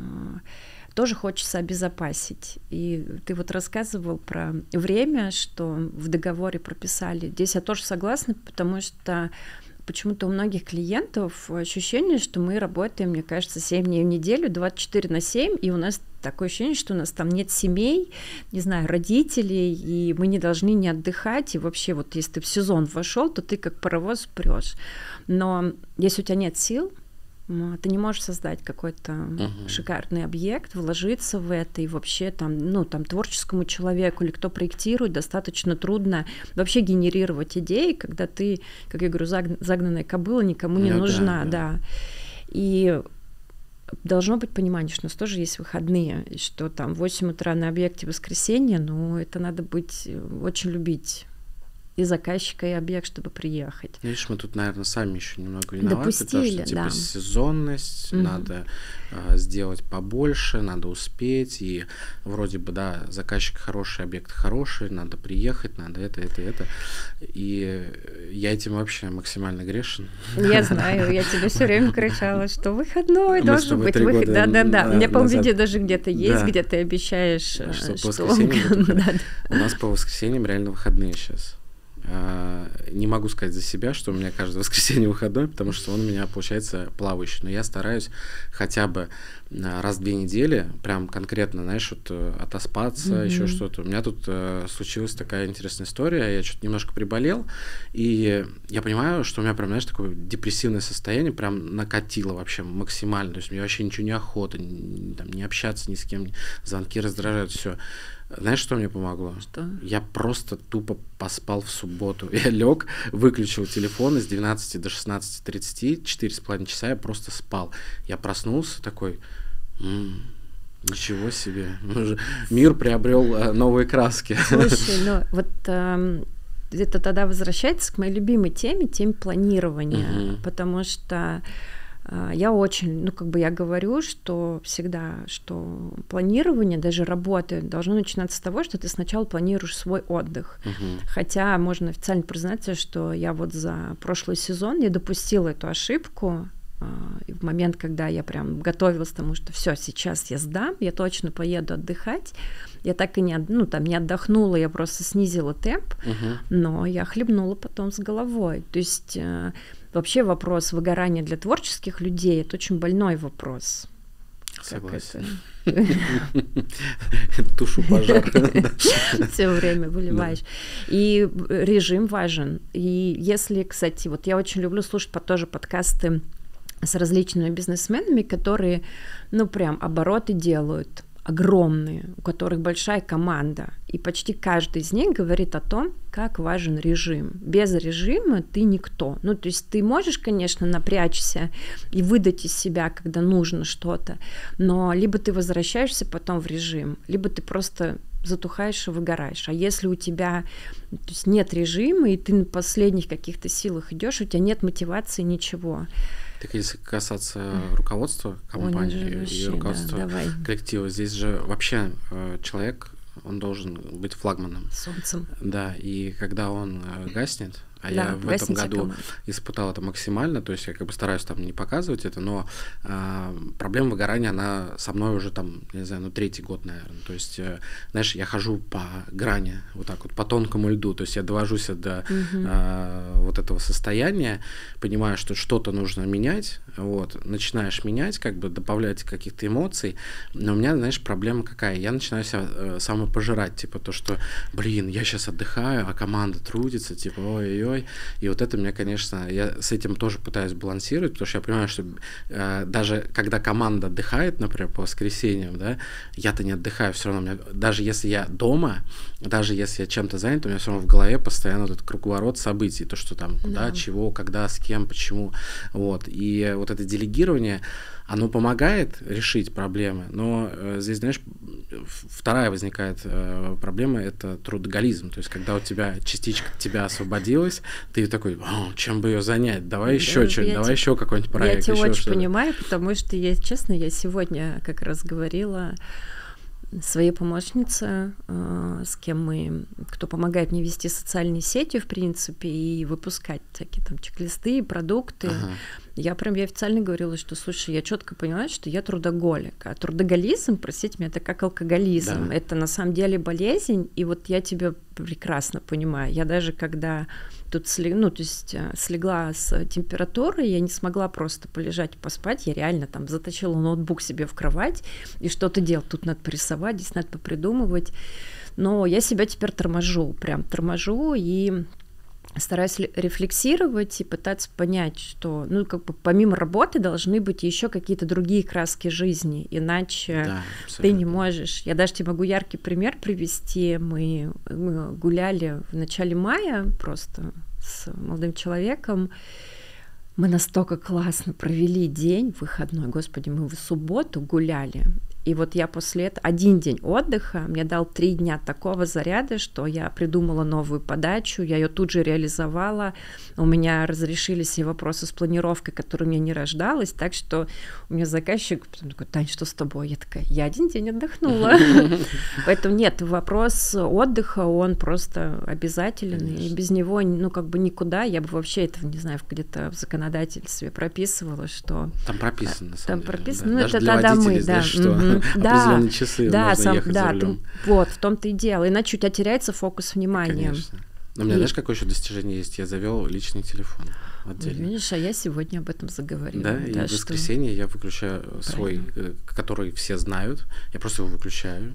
[SPEAKER 2] тоже хочется обезопасить. И ты вот рассказывал про время, что в договоре прописали. Здесь я тоже согласна, потому что почему-то у многих клиентов ощущение, что мы работаем, мне кажется, семь дней в неделю, двадцать четыре на семь, и у нас такое ощущение, что у нас там нет семей, не знаю, родителей, и мы не должны не отдыхать, и вообще вот если ты в сезон вошел, то ты как паровоз прешь. Но если у тебя нет сил, ты не можешь создать какой-то uh-huh. шикарный объект, вложиться в это, и вообще там, ну, там, творческому человеку или кто проектирует, достаточно трудно вообще генерировать идеи, когда ты, как я говорю, загнанная кобыла никому не ну, нужна, да, да. да. И должно быть понимание, что у нас тоже есть выходные, и что там в восемь утра на объекте воскресенье, ну, это надо быть, очень любить и заказчика, и объект, чтобы приехать.
[SPEAKER 1] Видишь, мы тут, наверное, сами еще немного виноваты,
[SPEAKER 2] Допустили,
[SPEAKER 1] потому что, типа,
[SPEAKER 2] да.
[SPEAKER 1] сезонность, угу. надо а, сделать побольше, надо успеть, и вроде бы, да, заказчик хороший, объект хороший, надо приехать, надо это, это, это, и я этим вообще максимально грешен.
[SPEAKER 2] Я знаю, я тебе все время кричала, что выходной должен быть, выход, да-да-да, у меня, по-моему, везде даже где-то есть, где ты обещаешь,
[SPEAKER 1] что по воскресеньям, у нас по воскресеньям реально выходные сейчас. Не могу сказать за себя, что у меня каждое воскресенье выходной, потому что он у меня получается плавающий. Но я стараюсь хотя бы раз в две недели прям конкретно, знаешь, вот отоспаться, mm-hmm. еще что-то. У меня тут э, случилась такая интересная история. Я что-то немножко приболел, и я понимаю, что у меня прям, знаешь, такое депрессивное состояние прям накатило вообще максимально. То есть мне вообще ничего не охота, не, там, не общаться ни с кем, звонки раздражают, все. Знаешь, что мне помогло?
[SPEAKER 2] Что?
[SPEAKER 1] Я просто тупо поспал в субботу. Я лег, выключил телефон, и с двенадцати до шестнадцати тридцати, четыре с половиной часа я просто спал. Я проснулся такой, м-м, ничего себе, мир приобрел э, новые краски.
[SPEAKER 2] Слушай, ну вот э, это тогда возвращается к моей любимой теме, теме планирования, угу. потому что я очень, ну, как бы я говорю, что всегда, что планирование, даже работы, должно начинаться с того, что ты сначала планируешь свой отдых. Uh-huh. Хотя можно официально признаться, что я вот за прошлый сезон я допустила эту ошибку. И в момент, когда я прям готовилась к тому, что все, сейчас я сдам, я точно поеду отдыхать, я так и не, ну, там, не отдохнула, я просто снизила темп, uh-huh. но я хлебнула потом с головой. То есть вообще вопрос выгорания для творческих людей — это очень больной вопрос.
[SPEAKER 1] Согласен. Тушу пожар.
[SPEAKER 2] Все время выливаешь. И режим важен. И если, кстати, вот я очень люблю слушать тоже подкасты с различными бизнесменами, которые, ну, прям обороты делают огромные, у которых большая команда, и почти каждый из них говорит о том, как важен режим. Без режима ты никто. Ну, то есть ты можешь, конечно, напрячься и выдать из себя, когда нужно что-то, но либо ты возвращаешься потом в режим, либо ты просто затухаешь и выгораешь. А если у тебя, то есть, нет режима, и ты на последних каких-то силах идешь, у тебя нет мотивации, ничего.
[SPEAKER 1] Так если касаться руководства компании Ой, и руководства да, коллектива, здесь же вообще э, человек, он должен быть флагманом.
[SPEAKER 2] Солнцем.
[SPEAKER 1] Да, и когда он э, гаснет, а
[SPEAKER 2] да,
[SPEAKER 1] я в этом году команда. испытал это максимально, то есть я как бы стараюсь там не показывать это, но э, проблема выгорания, она со мной уже там, не знаю, ну третий год, наверное. То есть, э, знаешь, я хожу по грани, вот так вот, по тонкому льду, то есть я довожусь до угу. э, вот этого состояния, понимаю, что что-то нужно менять, вот, начинаешь менять, как бы добавлять каких-то эмоций, но у меня, знаешь, проблема какая? Я начинаю себя э, самопожирать, типа то, что, блин, я сейчас отдыхаю, а команда трудится, типа, ой-ой-ой. И вот это мне, конечно, я с этим тоже пытаюсь балансировать, потому что я понимаю, что э, даже когда команда отдыхает, например, по воскресеньям, да, я-то не отдыхаю, все равно, у меня, даже если я дома, даже если я чем-то занят, у меня все равно в голове постоянно этот круговорот событий, то, что там, куда, да. чего, когда, с кем, почему, вот, и вот это делегирование, оно помогает решить проблемы, но э, здесь, знаешь, вторая возникает э, проблема — это трудоголизм, то есть когда у тебя частичка тебя освободилась, ты такой, чем бы ее занять, давай еще да, что-нибудь, давай еще какой-нибудь проект.
[SPEAKER 2] Я тебя
[SPEAKER 1] еще
[SPEAKER 2] очень
[SPEAKER 1] что-то.
[SPEAKER 2] понимаю, потому что, я, честно, я сегодня как раз говорила своей помощнице, э, с кем мы, кто помогает мне вести социальные сети, в принципе, и выпускать всякие там чек-листы, продукты. Ага. Я прям я официально говорила, что, слушай, я четко поняла, что я трудоголик. А трудоголизм, простите меня, это как алкоголизм. Да. Это на самом деле болезнь, и вот я тебя прекрасно понимаю. Я даже когда тут слег, ну, то есть слегла с температурой, я не смогла просто полежать и поспать, я реально там затащила ноутбук себе в кровать и что-то делать. Тут надо порисовать, здесь надо попридумывать. Но я себя теперь торможу, прям торможу и стараюсь рефлексировать и пытаться понять, что, ну, как бы помимо работы должны быть еще какие-то другие краски жизни, иначе да, ты не можешь. Я даже тебе могу яркий пример привести. Мы, мы гуляли в начале мая просто с молодым человеком. Мы настолько классно провели день выходной, господи, мы в субботу гуляли. И вот я после этого один день отдыха мне дал три дня такого заряда, что я придумала новую подачу, я ее тут же реализовала, у меня разрешились все вопросы с планировкой, которые у меня не рождалось, так что у меня заказчик потом такой: Тань, что с тобой? Я такая: я один день отдохнула. Поэтому нет, вопрос отдыха, он просто обязателен, и без него, ну, как бы никуда, я бы вообще это, не знаю, где-то в законодательстве прописывала, что...
[SPEAKER 1] Там прописано, на самом
[SPEAKER 2] деле. Там прописано,
[SPEAKER 1] да.
[SPEAKER 2] ну, это тогда мы, да.
[SPEAKER 1] Определенные часы
[SPEAKER 2] да,
[SPEAKER 1] можно
[SPEAKER 2] сам,
[SPEAKER 1] ехать
[SPEAKER 2] да,
[SPEAKER 1] за рулем.
[SPEAKER 2] Ты, вот, в том-то и дело. Иначе у тебя теряется фокус внимания.
[SPEAKER 1] Конечно. Но у меня, и... знаешь, какое еще достижение есть? Я завел личный телефон отдельно.
[SPEAKER 2] Видишь, а я сегодня об этом заговорила.
[SPEAKER 1] Да,
[SPEAKER 2] да,
[SPEAKER 1] и в воскресенье что... я выключаю Правильно. свой, который все знают, я просто его выключаю,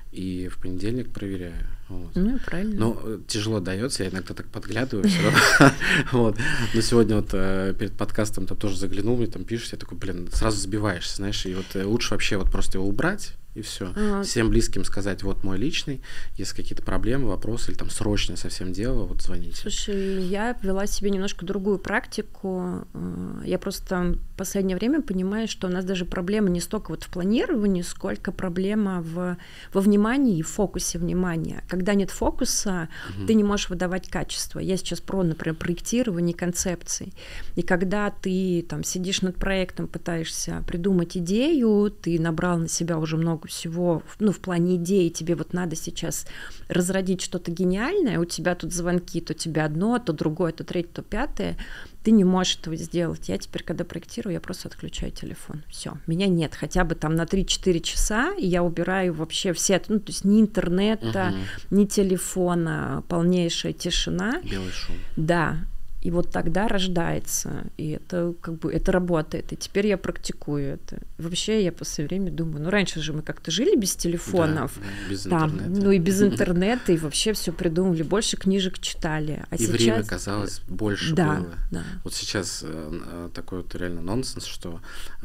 [SPEAKER 1] и в понедельник проверяю. Вот.
[SPEAKER 2] Ну, правильно.
[SPEAKER 1] Но тяжело дается, я иногда так подглядываю все равно. Вот. Но сегодня вот перед подкастом там тоже заглянул, мне там пишешь, я такой, блин, сразу сбиваешься, знаешь, и вот лучше вообще вот просто его убрать, и все. А. Всем близким сказать, вот мой личный, если какие-то проблемы, вопросы, или там срочное совсем дело, вот звоните.
[SPEAKER 2] Слушай, я ввела себе немножко другую практику. Я просто в последнее время понимаю, что у нас даже проблема не столько вот в планировании, сколько проблема в, во внимании и в фокусе внимания. Когда нет фокуса, угу. ты не можешь выдавать качество. Я сейчас про, например, проектирование концепций. И когда ты там сидишь над проектом, пытаешься придумать идею, ты набрал на себя уже много всего, ну, в плане идеи, тебе вот надо сейчас разродить что-то гениальное, у тебя тут звонки, то тебе одно, то другое, то третье, то пятое, ты не можешь этого сделать. Я теперь, когда проектирую, я просто отключаю телефон. Все, меня нет, хотя бы там на три-четыре часа, и я убираю вообще все, ну, то есть ни интернета, угу. ни телефона, полнейшая тишина.
[SPEAKER 1] Белый шум.
[SPEAKER 2] Да. И вот тогда рождается, и это как бы это работает. И теперь я практикую это. Вообще я после времени думаю, ну раньше же мы как-то жили без телефонов,
[SPEAKER 1] да, да, без
[SPEAKER 2] там,
[SPEAKER 1] интернета.
[SPEAKER 2] ну и без интернета, и вообще все придумывали, больше книжек читали. А
[SPEAKER 1] и
[SPEAKER 2] сейчас...
[SPEAKER 1] время, казалось, больше
[SPEAKER 2] да,
[SPEAKER 1] было.
[SPEAKER 2] Да.
[SPEAKER 1] Вот сейчас э, такой вот реально нонсенс, что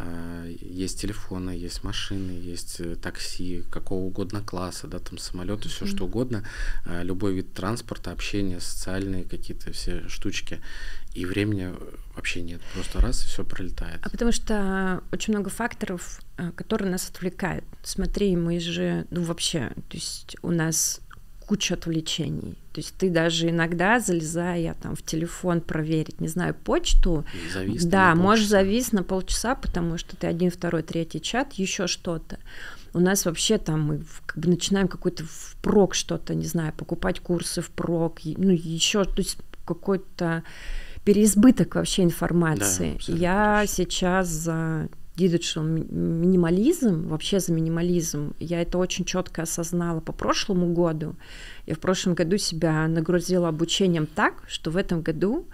[SPEAKER 1] э, есть телефоны, есть машины, есть такси, какого угодно класса, да, там самолеты, все mm-hmm. что угодно, э, любой вид транспорта, общения, социальные какие-то все штучки. И времени вообще нет, просто раз и все пролетает.
[SPEAKER 2] А потому что очень много факторов, которые нас отвлекают. Смотри, мы же, ну вообще, то есть у нас куча отвлечений. То есть ты даже иногда, залезая там в телефон проверить, не знаю, почту,
[SPEAKER 1] завис
[SPEAKER 2] да, можешь завис на полчаса, потому что ты один, второй, третий чат, еще что-то. У нас вообще там мы как бы начинаем какой-то впрок что-то, не знаю, покупать курсы впрок, ну еще, то есть какой-то переизбыток вообще информации. Да, я точно. Сейчас за digital минимализм, вообще за минимализм. Я это очень четко осознала по прошлому году. Я в прошлом году себя нагрузила обучением так, что в этом году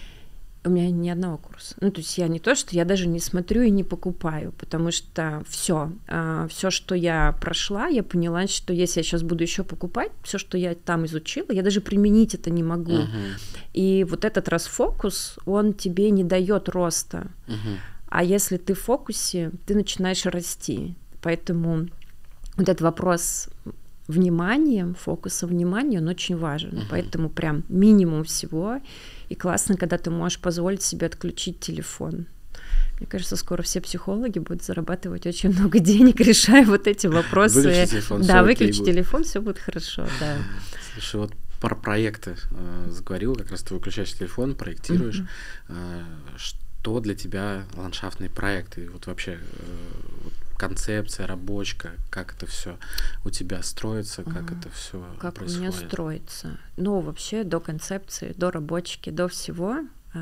[SPEAKER 2] у меня ни одного курса. Ну, то есть я не то, что я даже не смотрю и не покупаю, потому что все, все, что я прошла, я поняла, что если я сейчас буду еще покупать, все, что я там изучила, я даже применить это не могу. Uh-huh. И вот этот расфокус, он тебе не дает роста. Uh-huh. А если ты в фокусе, ты начинаешь расти. Поэтому вот этот вопрос внимания, фокуса внимания, он очень важен. Uh-huh. Поэтому прям минимум всего. И классно, когда ты можешь позволить себе отключить телефон. Мне кажется, скоро все психологи будут зарабатывать очень много денег, решая вот эти вопросы.
[SPEAKER 1] Выключи телефон,
[SPEAKER 2] да, выключи телефон, все будет хорошо, да.
[SPEAKER 1] Слушай, вот про проекты э, заговорил, как раз ты выключаешь телефон, проектируешь. Mm-hmm. Э, что для тебя ландшафтные проекты? Вот вообще э, вот концепция, рабочка, как это все у тебя строится, как uh-huh. это все
[SPEAKER 2] как
[SPEAKER 1] происходит?
[SPEAKER 2] У меня строится. Ну, вообще до концепции, до рабочки, до всего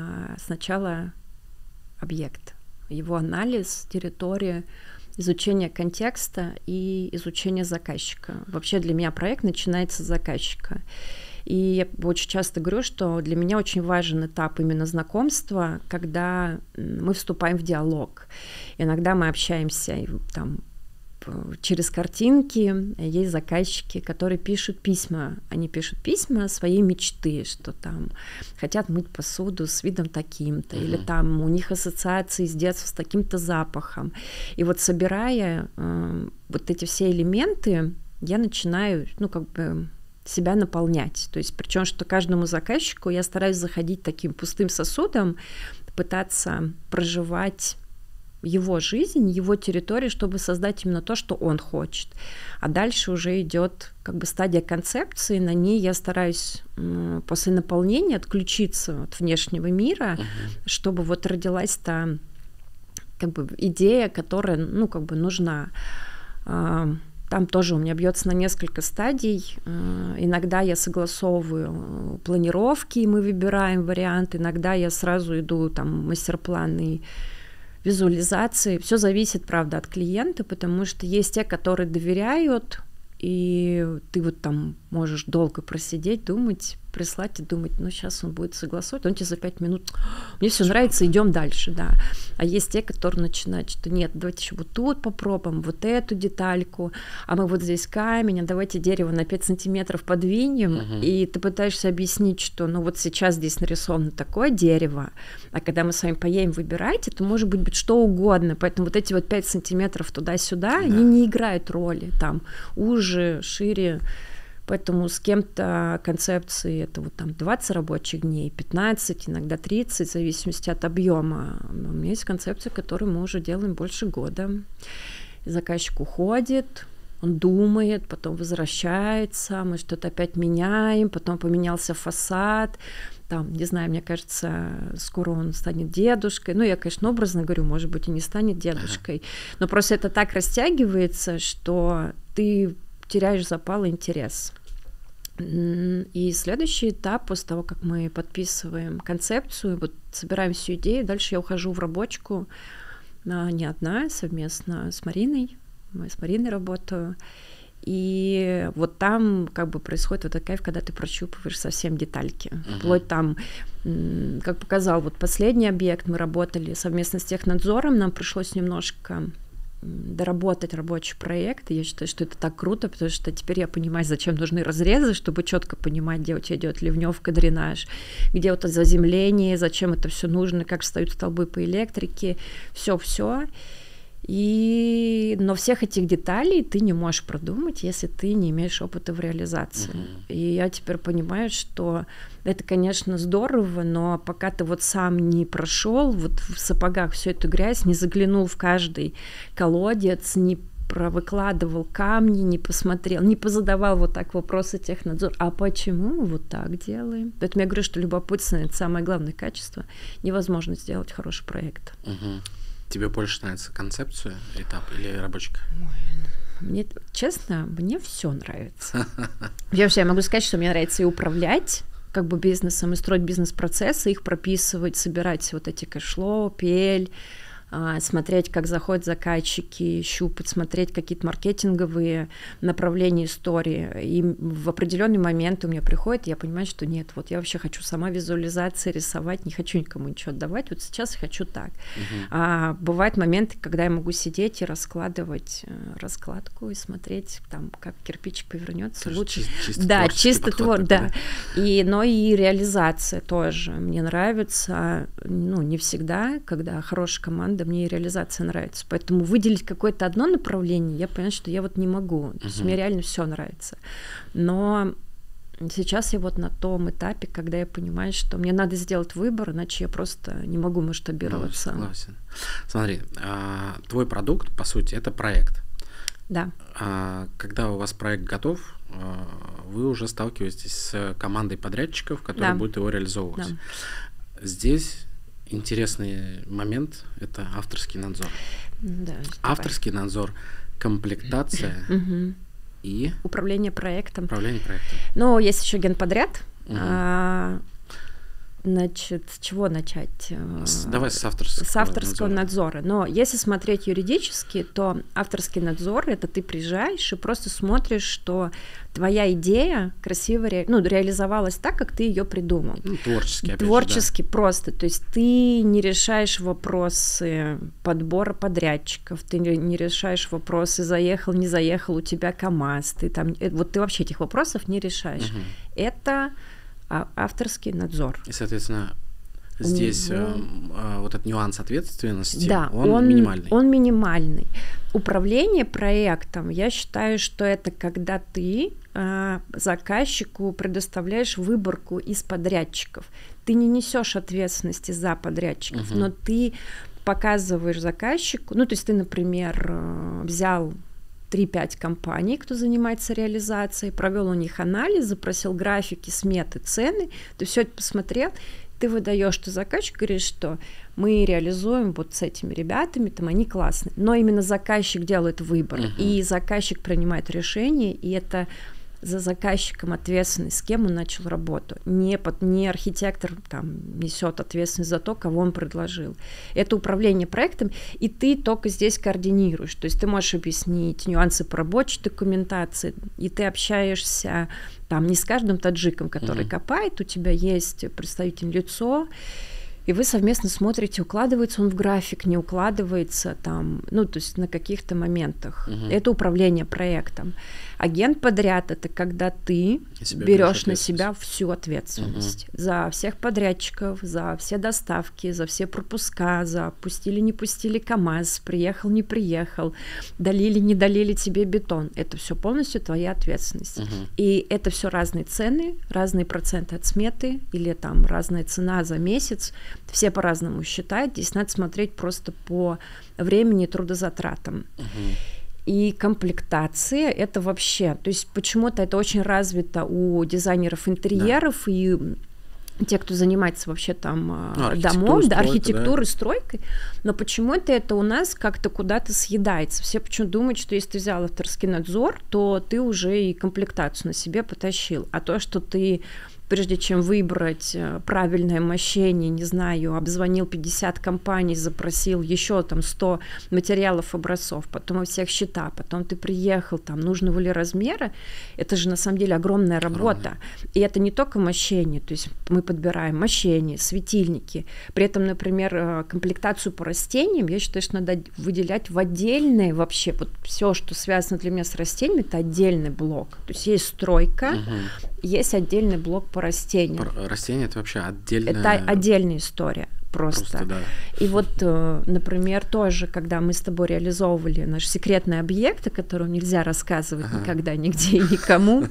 [SPEAKER 2] сначала объект, его анализ, территория, изучение контекста и изучение заказчика. Вообще для меня проект начинается с заказчика. И я очень часто говорю, что для меня очень важен этап именно знакомства, когда мы вступаем в диалог. Иногда мы общаемся там, через картинки. Есть заказчики, которые пишут письма. Они пишут письма своей мечты, что там хотят мыть посуду с видом таким-то, uh-huh. или там у них ассоциации с детства с таким-то запахом. И вот собирая э, вот эти все элементы, я начинаю, ну, как бы себя наполнять. То есть, причем, что каждому заказчику я стараюсь заходить таким пустым сосудом, пытаться проживать его жизнь, его территорию, чтобы создать именно то, что он хочет. А дальше уже идет как бы стадия концепции, на ней я стараюсь м, после наполнения отключиться от внешнего мира, uh-huh. чтобы вот родилась та как бы идея, которая, ну, как бы нужна. Там тоже у меня бьется на несколько стадий. Иногда я согласовываю планировки, и мы выбираем вариант. Иногда я сразу иду там мастер-планы, визуализации. Все зависит, правда, от клиента, потому что есть те, которые доверяют, и ты вот там можешь долго просидеть, думать, прислать и думать, ну, сейчас он будет согласовывать, он тебе за пять минут, мне все нравится, идем дальше, да. А есть те, которые начинают, что нет, давайте еще вот тут попробуем, вот эту детальку, а мы вот здесь камень, а давайте дерево на пять сантиметров подвинем, uh-huh. и ты пытаешься объяснить, что ну вот сейчас здесь нарисовано такое дерево, а когда мы с вами поедем, выбирайте, то может быть, быть что угодно, поэтому вот эти вот пять сантиметров туда-сюда, да. они не играют роли, там уже, шире, поэтому с кем-то концепции это вот там двадцать рабочих дней, пятнадцать, иногда тридцать, в зависимости от объема. У меня есть концепция, которую мы уже делаем больше года. Заказчик уходит, он думает, потом возвращается, мы что-то опять меняем, потом поменялся фасад, там, не знаю, мне кажется, скоро он станет дедушкой. Ну, я, конечно, образно говорю, может быть, и не станет дедушкой, но просто это так растягивается, что ты теряешь запал и интерес. И следующий этап, после того, как мы подписываем концепцию, вот собираем всю идею, дальше я ухожу в рабочку, не одна, совместно с Мариной, мы с Мариной работаю, и вот там как бы происходит вот такая, когда ты прощупываешь совсем детальки, uh-huh. вплоть там, как показал вот последний объект, мы работали совместно с технадзором, нам пришлось немножко доработать рабочий проект, и я считаю, что это так круто, потому что теперь я понимаю, зачем нужны разрезы, чтобы четко понимать, где у тебя идет ливневка, дренаж, где вот это заземление, зачем это все нужно, как встают столбы по электрике, все-все. И... Но всех этих деталей ты не можешь продумать, если ты не имеешь опыта в реализации. Uh-huh. И я теперь понимаю, что это, конечно, здорово, но пока ты вот сам не прошел вот в сапогах всю эту грязь, не заглянул в каждый колодец, не провыкладывал камни, не посмотрел, не позадавал вот так вопросы технадзора. А почему мы вот так делаем? Поэтому я говорю, что любопытство — это самое главное качество. Невозможно сделать хороший проект.
[SPEAKER 1] Uh-huh. Тебе больше нравится концепция, этап или рабочка?
[SPEAKER 2] Мне, честно, мне все нравится. Вообще, я могу сказать, что мне нравится и управлять как бы бизнесом, и строить бизнес-процессы, их прописывать, собирать вот эти кэшфлоу, пи эл, смотреть, как заходят заказчики, щупать, смотреть какие-то маркетинговые направления истории. И в определенный момент у меня приходит, я понимаю, что нет, вот я вообще хочу сама визуализации рисовать, не хочу никому ничего отдавать, вот сейчас я хочу так. Uh-huh. А бывают моменты, когда я могу сидеть и раскладывать раскладку и смотреть, там, как кирпичик повернется лучше.
[SPEAKER 1] Чис- чисто
[SPEAKER 2] да, чисто твор, да.
[SPEAKER 1] да.
[SPEAKER 2] И, но и реализация тоже мне нравится, ну, не всегда, когда хорошая команда, мне и реализация нравится. Поэтому выделить какое-то одно направление, я понимаю, что я вот не могу. То есть uh-huh. мне реально все нравится. Но сейчас я вот на том этапе, когда я понимаю, что мне надо сделать выбор, иначе я просто не могу масштабироваться.
[SPEAKER 1] Ну, согласен. Смотри, а, твой продукт, по сути, это проект.
[SPEAKER 2] Да.
[SPEAKER 1] А, когда у вас проект готов, а, вы уже сталкиваетесь с командой подрядчиков, которые да. будут его реализовывать. Да. Здесь интересный момент — это авторский надзор.
[SPEAKER 2] Да,
[SPEAKER 1] авторский давай. надзор, комплектация и
[SPEAKER 2] управление проектом.
[SPEAKER 1] Управление проектом.
[SPEAKER 2] Но есть еще генподряд. Угу. А, значит, с чего начать?
[SPEAKER 1] С, давай с авторского,
[SPEAKER 2] с авторского
[SPEAKER 1] надзора.
[SPEAKER 2] надзора. Но если смотреть юридически, то авторский надзор — это ты приезжаешь и просто смотришь, что твоя идея красиво ре... ну, реализовалась так, как ты ее придумал.
[SPEAKER 1] Ну, творчески, опять
[SPEAKER 2] Творчески
[SPEAKER 1] же, да.
[SPEAKER 2] просто. То есть ты не решаешь вопросы подбора подрядчиков, ты не решаешь вопросы заехал, не заехал у тебя КАМАЗ. Ты там... Вот ты вообще этих вопросов не решаешь. Угу. Это авторский надзор.
[SPEAKER 1] И, соответственно, здесь него... э, вот этот нюанс ответственности,
[SPEAKER 2] да,
[SPEAKER 1] он,
[SPEAKER 2] он
[SPEAKER 1] минимальный.
[SPEAKER 2] Он минимальный. Управление проектом, я считаю, что это когда ты э, заказчику предоставляешь выборку из подрядчиков. Ты не несешь ответственности за подрядчиков, uh-huh. но ты показываешь заказчику, ну, то есть ты, например, э, взял три-пять компаний, кто занимается реализацией, провел у них анализ, запросил графики, сметы, цены, ты все это посмотрел, ты выдаешь, что заказчик говорит, что мы реализуем вот с этими ребятами, там они классные, но именно заказчик делает выбор, uh-huh. и заказчик принимает решение, и это за заказчиком ответственность, с кем он начал работу. Не, под, не архитектор там несет ответственность за то, кого он предложил. Это управление проектом, и ты только здесь координируешь. То есть ты можешь объяснить нюансы по рабочей документации, и ты общаешься там не с каждым таджиком, который mm-hmm. копает, у тебя есть представитель лицо, и вы совместно смотрите, укладывается он в график, не укладывается там, ну, то есть на каких-то моментах. Uh-huh. Это управление проектом. Агент подряд — это когда ты берешь на себя всю ответственность uh-huh. за всех подрядчиков, за все доставки, за все пропуска, за пустили, не пустили КАМАЗ, приехал, не приехал, долили, не долили тебе бетон. Это все полностью твоя ответственность. Uh-huh. И это все разные цены, разные проценты от сметы или там разная цена за месяц. Все по-разному считают. Здесь надо смотреть просто по времени и трудозатратам. Uh-huh. И комплектация — это вообще... То есть почему-то это очень развито у дизайнеров интерьеров да. и те, кто занимается вообще там ну, домом, да, архитектурой, да. стройкой. Но почему-то это у нас как-то куда-то съедается. Все почему-то думают, что если ты взял авторский надзор, то ты уже и комплектацию на себе потащил. А то, что ты... прежде чем выбрать правильное мощение, не знаю, обзвонил пятьдесят компаний, запросил еще там сто материалов, образцов, потом у всех счета, потом ты приехал, там, нужного ли размера, это же на самом деле огромная работа. Огромное. И это не только мощение, то есть мы подбираем мощение, светильники, при этом, например, комплектацию по растениям, я считаю, что надо выделять в отдельное вообще, вот все, что связано для меня с растениями, это отдельный блок. То есть есть стройка, угу. есть отдельный блок по растениям.
[SPEAKER 1] Растения — это вообще отдельная...
[SPEAKER 2] Это отдельная история просто. просто да. И вот, например, тоже, когда мы с тобой реализовывали наш секретный объект, о котором нельзя рассказывать ага. никогда, нигде и никому,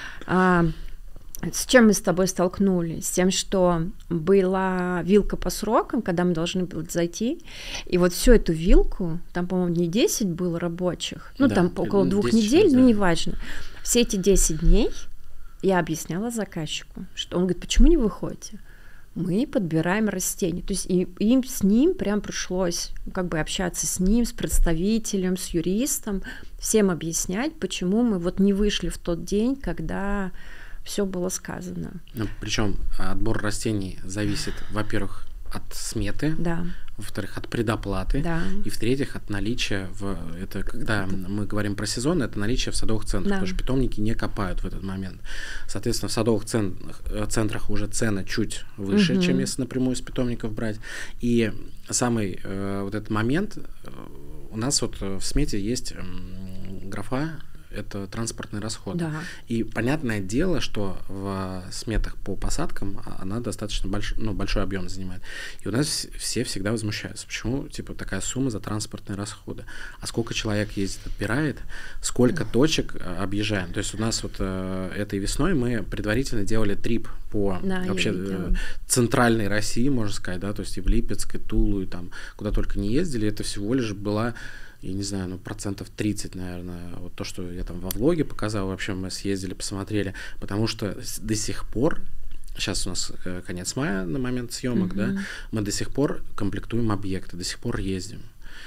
[SPEAKER 2] с чем мы с тобой столкнулись? С тем, что была вилка по срокам, когда мы должны были зайти, и вот всю эту вилку, там, по-моему, не десять было рабочих, ну, да, там около двух недель, да. ну, неважно. Все эти десять дней я объясняла заказчику, что он говорит, почему не выходите? Мы подбираем растения. То есть и, им с ним прям пришлось как бы общаться с ним, с представителем, с юристом, всем объяснять, почему мы вот не вышли в тот день, когда все было сказано.
[SPEAKER 1] Ну, причем отбор растений зависит, во-первых, от сметы,
[SPEAKER 2] да.
[SPEAKER 1] во-вторых, от предоплаты,
[SPEAKER 2] да.
[SPEAKER 1] и в-третьих, от наличия, в, это когда мы говорим про сезон, это наличие в садовых центрах, да. потому что питомники не копают в этот момент. Соответственно, в садовых цен, центрах уже цены чуть выше, угу. чем если напрямую с питомников брать. И самый э, вот этот момент, э, у нас вот в смете есть э, графа, это транспортный расход.
[SPEAKER 2] Да.
[SPEAKER 1] И понятное дело, что в сметах по посадкам она достаточно больш, ну, большой объем занимает. И у нас все всегда возмущаются, почему типа такая сумма за транспортные расходы. А сколько человек ездит, отбирает, сколько точек объезжаем. То есть у нас вот э, этой весной мы предварительно делали трип по да, вообще э, центральной России, можно сказать, да, то есть и в Липецк, и Тулу, и там куда только не ездили, это всего лишь была, я не знаю, ну, процентов тридцать, наверное, вот то, что я там во влоге показал, вообще мы съездили, посмотрели, потому что до сих пор, сейчас у нас конец мая на момент съемок, mm-hmm. да, мы до сих пор комплектуем объекты, до сих пор ездим.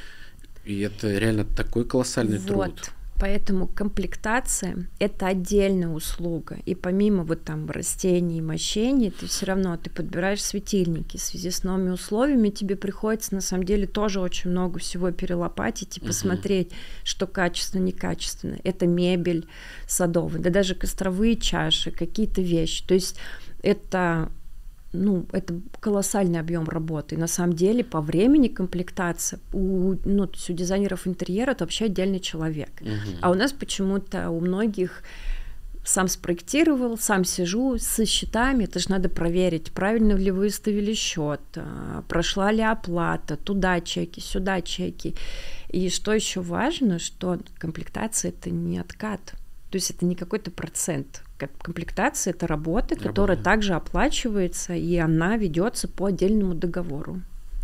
[SPEAKER 1] И это реально такой колоссальный
[SPEAKER 2] вот.
[SPEAKER 1] труд.
[SPEAKER 2] Поэтому комплектация — это отдельная услуга. И помимо вот там растений, мощений, ты все равно ты подбираешь светильники. В связи с новыми условиями тебе приходится на самом деле тоже очень много всего перелопатить и uh-huh. посмотреть, что качественно, некачественно. Это мебель садовая, да даже костровые чаши, какие-то вещи. То есть это... ну, это колоссальный объем работы. И на самом деле по времени комплектация у, ну, то есть у дизайнеров интерьера это вообще отдельный человек. Uh-huh. А у нас почему-то у многих сам спроектировал, сам сижу со счетами, это же надо проверить, правильно ли выставили счет, прошла ли оплата, туда чеки, сюда чеки. И что еще важно, что комплектация — это не откат, то есть это не какой-то процент. Комплектация — это работа, работа, которая также оплачивается, и она ведется по отдельному договору.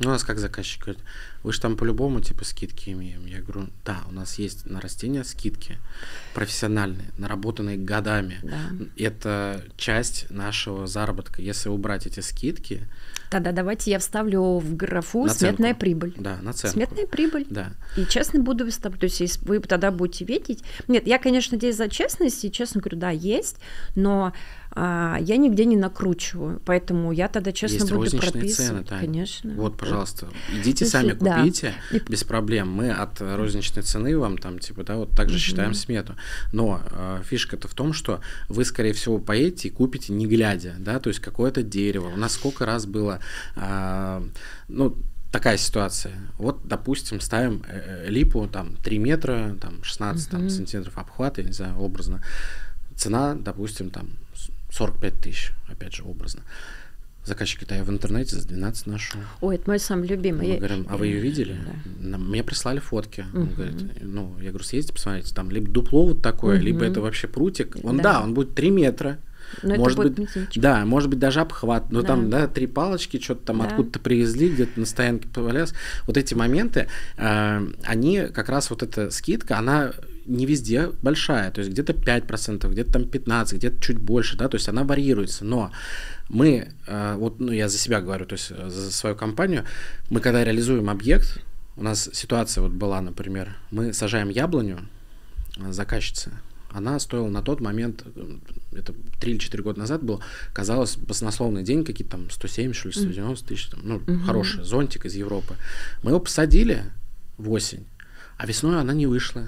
[SPEAKER 1] Ну, у нас как заказчик говорит, вы же там по-любому типа скидки имеем. Я говорю, да, у нас есть на растения скидки профессиональные, наработанные годами.
[SPEAKER 2] Да.
[SPEAKER 1] Это часть нашего заработка. Если убрать эти скидки...
[SPEAKER 2] Тогда давайте я вставлю в графу сметная прибыль.
[SPEAKER 1] Да, наценку.
[SPEAKER 2] Сметная прибыль.
[SPEAKER 1] Да.
[SPEAKER 2] И честно буду выставлять. То есть если вы тогда будете видеть... Нет, я, конечно, здесь за честность, и честно говорю, да, есть, но а, я нигде не накручиваю, поэтому я тогда честно
[SPEAKER 1] есть
[SPEAKER 2] буду
[SPEAKER 1] розничные
[SPEAKER 2] прописывать.
[SPEAKER 1] цены, Таня.
[SPEAKER 2] Конечно.
[SPEAKER 1] Вот, пожалуйста, идите
[SPEAKER 2] Если,
[SPEAKER 1] сами купите,
[SPEAKER 2] да.
[SPEAKER 1] без проблем. Мы от розничной цены вам там, типа, да, вот так же угу. считаем смету. Но э, фишка-то в том, что вы, скорее всего, поедете и купите не глядя, да, то есть какое-то дерево. У нас сколько раз было, э, ну, такая ситуация. Вот, допустим, ставим э, липу, там, три метра, там, шестнадцать uh-huh. там, сантиметров обхвата, я не знаю, образно. Цена, допустим, там, сорок пять тысяч, опять же, образно. Заказчик говорит, а я в интернете за двенадцать ношу.
[SPEAKER 2] Ой, это мой самый любимый.
[SPEAKER 1] Мы
[SPEAKER 2] я...
[SPEAKER 1] говорим, а вы ее видели?
[SPEAKER 2] Да.
[SPEAKER 1] Мне прислали фотки.
[SPEAKER 2] Uh-huh.
[SPEAKER 1] Он говорит, ну, я говорю, съездите, посмотрите, там, либо дупло вот такое, uh-huh. либо это вообще прутик. Он, да, да он будет три метра.
[SPEAKER 2] Но
[SPEAKER 1] может
[SPEAKER 2] это
[SPEAKER 1] быть,
[SPEAKER 2] будет
[SPEAKER 1] да, может быть, даже обхват, но
[SPEAKER 2] да.
[SPEAKER 1] там, да, три палочки, что-то там
[SPEAKER 2] да.
[SPEAKER 1] откуда-то привезли, где-то на стоянке повалялось. Вот эти моменты, э, они как раз вот эта скидка, она не везде большая, то есть где-то пять процентов, где-то там пятнадцать процентов, где-то чуть больше, да, то есть она варьируется, но мы, э, вот, ну, я за себя говорю, то есть за свою компанию, мы когда реализуем объект, у нас ситуация вот была, например, мы сажаем яблоню, заказчица, она стоила на тот момент, это три или четыре года назад был, казалось, баснословный день, какие-то там сто семьдесят, что ли, сто девяносто тысяч, там, ну, uh-huh. хороший зонтик из Европы. Мы его посадили в осень, а весной она не вышла.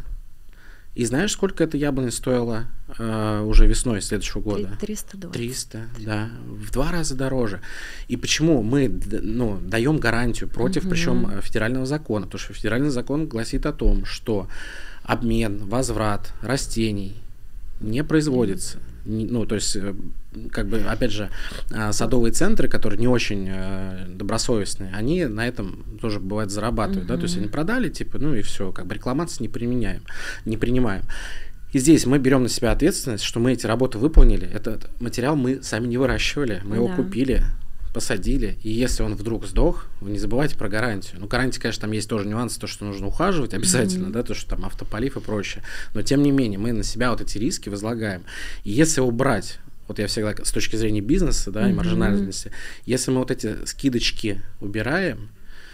[SPEAKER 1] И знаешь, сколько эта яблоня стоила э, уже весной следующего года?
[SPEAKER 2] триста двадцать.
[SPEAKER 1] триста, да, в два раза дороже. И почему мы, ну, даем гарантию против, uh-huh. причем федерального закона? Потому что федеральный закон гласит о том, что обмен, возврат растений не производится. Не, ну, то есть, как бы, опять же, садовые центры, которые не очень э, добросовестные, они на этом тоже, бывает, зарабатывают, uh-huh. да, то есть они продали, типа, ну и все, как бы рекламации не применяем, не принимаем. И здесь мы берем на себя ответственность, что мы эти работы выполнили, этот материал мы сами не выращивали, мы его да. купили, посадили, и если он вдруг сдох, вы не забывайте про гарантию. Ну, гарантия, конечно, там есть тоже нюансы, то, что нужно ухаживать обязательно, mm-hmm. да, то, что там автополив и прочее, но тем не менее мы на себя вот эти риски возлагаем. И если убрать, вот я всегда с точки зрения бизнеса, да, mm-hmm. и маржинальности, если мы вот эти скидочки убираем,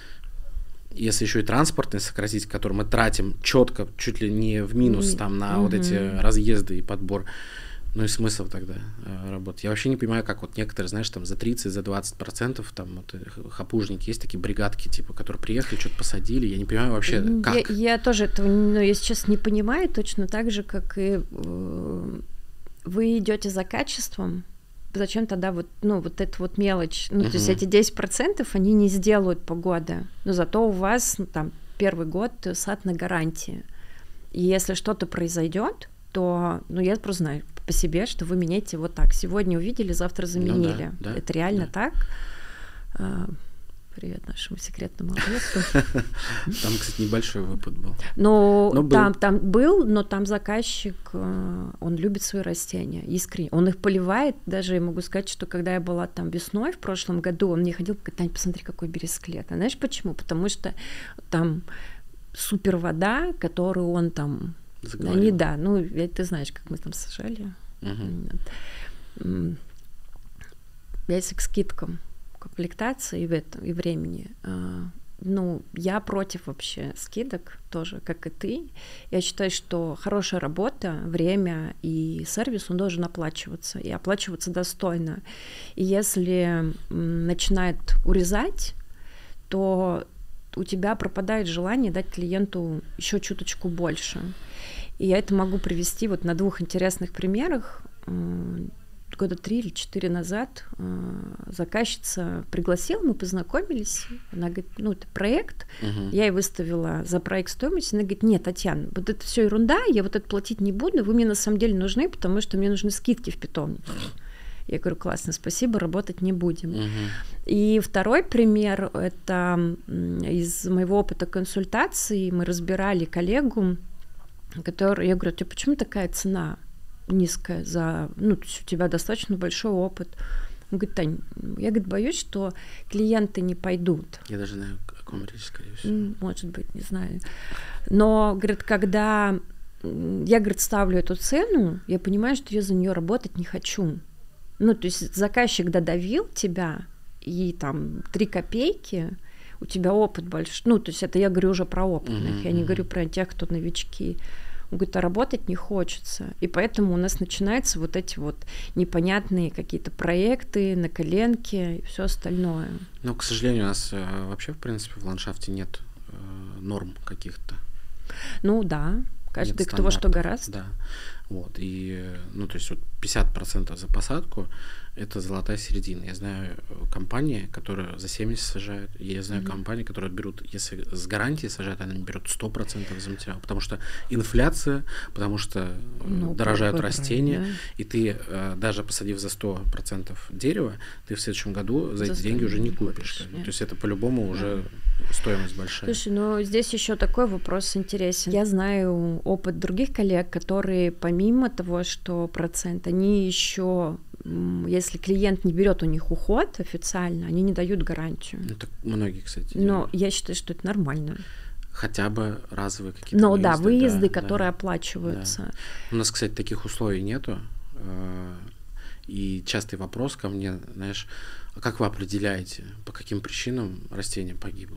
[SPEAKER 1] если еще и транспортный сократить, который мы тратим четко, чуть ли не в минус mm-hmm. там на mm-hmm. вот эти разъезды и подбор, ну и смысл тогда э, работать. Я вообще не понимаю, как вот некоторые, знаешь, там за тридцать, за двадцать процентов там вот хапужники, есть такие бригадки, типа, которые приехали, что-то посадили. Я не понимаю вообще, как.
[SPEAKER 2] Я, я тоже этого, ну, я сейчас не понимаю, точно так же, как и э, вы идете за качеством. Зачем тогда вот, ну, вот эта вот мелочь? Ну, uh-huh. то есть эти десять процентов они не сделают погода. Но зато у вас, ну, там, первый год сад на гарантии. И если что-то произойдет, то, ну, я просто знаю по себе, что вы меняете вот так. Сегодня увидели, завтра заменили. Ну, да, да, это реально да. так. А, привет нашему секретному объекту.
[SPEAKER 1] Там, кстати, небольшой выпад был.
[SPEAKER 2] Ну, там, там был, но там заказчик, он любит свои растения, искренне. Он их поливает. Даже я могу сказать, что когда я была там весной в прошлом году, он мне ходил, говорит, Тань, посмотри, какой бересклет. А знаешь почему? Потому что там супер вода, которую он там...
[SPEAKER 1] Заговорил.
[SPEAKER 2] Не да, ну ты знаешь, как мы там сажали.
[SPEAKER 1] Uh-huh.
[SPEAKER 2] Если к скидкам, комплектации и, в этом, и времени, ну, я против вообще скидок тоже, как и ты. Я считаю, что хорошая работа, время и сервис, он должен оплачиваться, и оплачиваться достойно. И если начинает урезать, то у тебя пропадает желание дать клиенту еще чуточку больше. И я это могу привести вот на двух интересных примерах. Года три или четыре назад заказчица пригласила, мы познакомились. Она говорит, ну, это проект. Uh-huh. Я ей выставила за проект стоимость. Она говорит, нет, Татьяна, вот это все ерунда, я вот это платить не буду, вы мне на самом деле нужны, потому что мне нужны скидки в питомнике. Я говорю, классно, спасибо, работать не будем. Uh-huh. И второй пример, это из моего опыта консультации, мы разбирали коллегу, который, я говорю, тебе почему такая цена низкая за, ну, у тебя достаточно большой опыт? Он говорит: Тань, я, говорит, боюсь, что клиенты не пойдут.
[SPEAKER 1] Я даже знаю, о ком речь, скорее всего.
[SPEAKER 2] Может быть, не знаю. Но, говорит, когда я, говорит, ставлю эту цену, я понимаю, что я за нее работать не хочу. Ну, то есть заказчик додавил тебя, и там три копейки, у тебя опыт большой. Ну, то есть это я говорю уже про опытных, mm-hmm. я не говорю про тех, кто новички. Он говорит, а работать не хочется. И поэтому у нас начинаются вот эти вот непонятные какие-то проекты на коленке и все остальное.
[SPEAKER 1] Ну, к сожалению, у нас э, вообще, в принципе, в ландшафте нет э, норм каких-то.
[SPEAKER 2] Ну да, каждый кто во что гораст.
[SPEAKER 1] Да. Вот, и, ну, то есть вот пятьдесят процентов за посадку — это золотая середина. Я знаю компании, которые за семьдесят сажают, и я знаю mm-hmm. компании, которые берут, если с гарантией сажают, они берут сто процентов за материал, потому что инфляция, потому что ну, дорожают растения, да. И ты, даже посадив за сто процентов дерева, ты в следующем году за, за эти деньги уже не купишь. купишь то есть это по-любому yeah. уже стоимость большая.
[SPEAKER 2] Слушай, ну здесь еще такой вопрос интересен. Я знаю опыт других коллег, которые помимо того, что процент, они еще, если клиент не берет у них уход официально, они не дают гарантию.
[SPEAKER 1] Ну, так многие, кстати.
[SPEAKER 2] Но делают. Я считаю, что это нормально.
[SPEAKER 1] Хотя бы разовые какие-то
[SPEAKER 2] ну,
[SPEAKER 1] выезды.
[SPEAKER 2] Ну да, выезды,
[SPEAKER 1] да,
[SPEAKER 2] которые
[SPEAKER 1] да,
[SPEAKER 2] оплачиваются.
[SPEAKER 1] Да. У нас, кстати, таких условий нету. И частый вопрос ко мне, знаешь, а как вы определяете, по каким причинам растение погибло?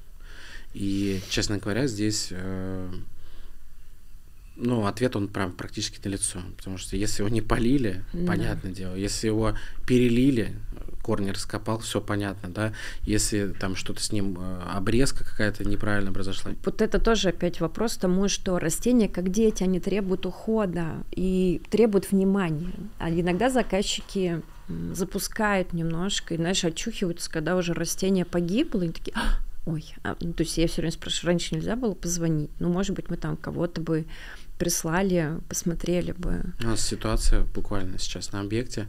[SPEAKER 1] И, честно говоря, здесь, э, ну, ответ, он прям практически налицо. Потому что если его не полили, да. понятное дело. Если его перелили, корни раскопал, все понятно, да. Если там что-то с ним, э, обрезка какая-то неправильно произошла.
[SPEAKER 2] Вот это тоже опять вопрос к тому, что растения, как дети, они требуют ухода и требуют внимания. А иногда заказчики запускают немножко и, знаешь, очухиваются, когда уже растение погибло, и такие... Ой, а, ну, то есть я все время спрашиваю, раньше нельзя было позвонить? Ну, может быть, мы там кого-то бы прислали, посмотрели бы.
[SPEAKER 1] У нас ситуация буквально сейчас на объекте.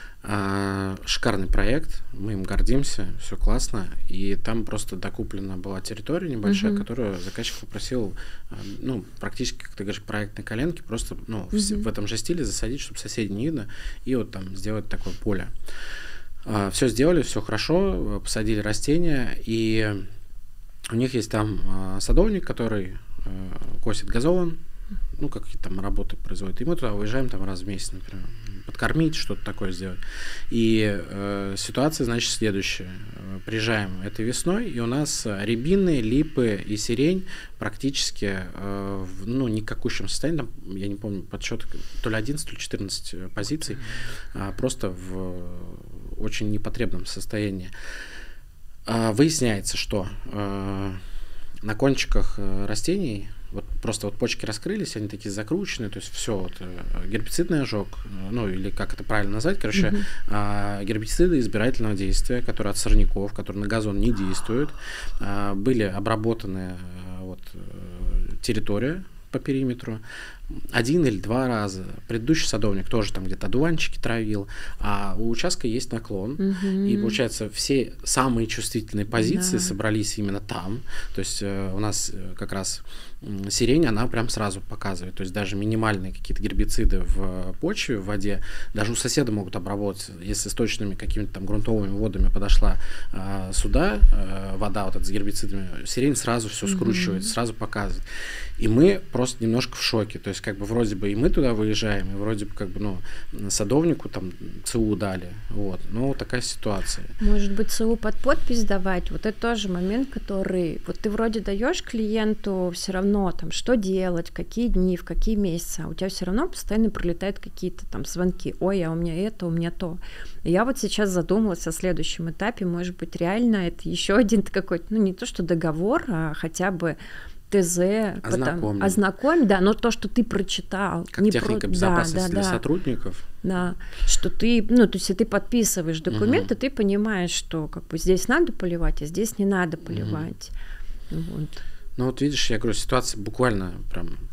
[SPEAKER 1] А, шикарный проект, мы им гордимся, все классно. И там просто докуплена была территория небольшая, uh-huh. которую заказчик попросил, ну, практически, как ты говоришь, проектной коленки, просто ну, uh-huh. в, в этом же стиле засадить, чтобы соседей не видно, и вот там сделать такое поле. А, все сделали, все хорошо, посадили растения, и у них есть там э, садовник, который э, косит газон, ну, какие-то там работы производит. И мы туда выезжаем там раз в месяц, например, подкормить, что-то такое сделать. И э, ситуация, значит, следующая. Приезжаем этой весной, и у нас рябины, липы и сирень практически э, в ну, никакущем состоянии, там, я не помню, подсчет, то ли одиннадцать, то ли четырнадцать позиций, а просто в очень непотребном состоянии. Выясняется, что э, на кончиках э, растений вот просто вот почки раскрылись, они такие закрученные, то есть все вот э, гербицидный ожог, э, ну или как это правильно назвать, короче, mm-hmm. э, гербициды избирательного действия, которые от сорняков, которые на газон не действуют, э, были обработаны э, вот э, территория по периметру один или два раза. Предыдущий садовник тоже там где-то одуванчики травил, а у участка есть наклон, mm-hmm. и получается все самые чувствительные позиции yeah. собрались именно там. То есть э, у нас э, как раз э, сирень, она прям сразу показывает, то есть даже минимальные какие-то гербициды в почве, в воде, даже у соседа могут обработать, если с точными какими-то там грунтовыми водами подошла э, сюда, э, вода вот эта с гербицидами, сирень сразу все mm-hmm. скручивает, сразу показывает. И мы просто немножко в шоке, то есть как бы вроде бы и мы туда выезжаем, и вроде бы как бы, ну, садовнику там ЦУ дали, вот, но вот такая ситуация.
[SPEAKER 2] Может быть, ЦУ под подпись давать, вот это тоже момент, который, вот ты вроде даешь клиенту все равно там, что делать, в какие дни, в какие месяцы, а у тебя все равно постоянно пролетают какие-то там звонки, ой, а у меня это, у меня то. И я вот сейчас задумалась о следующем этапе, может быть, реально это еще один какой-то, ну, не то что договор, а хотя бы ТЗ,
[SPEAKER 1] ознакомь,
[SPEAKER 2] ознакомь, да, но то, что ты прочитал.
[SPEAKER 1] Как не техника про... безопасности да, да, для да. сотрудников.
[SPEAKER 2] Да, что ты, ну, то есть ты подписываешь документы, угу. ты понимаешь, что как бы здесь надо поливать, а здесь не надо поливать. Угу. Вот.
[SPEAKER 1] Ну вот видишь, я говорю, ситуация буквально прям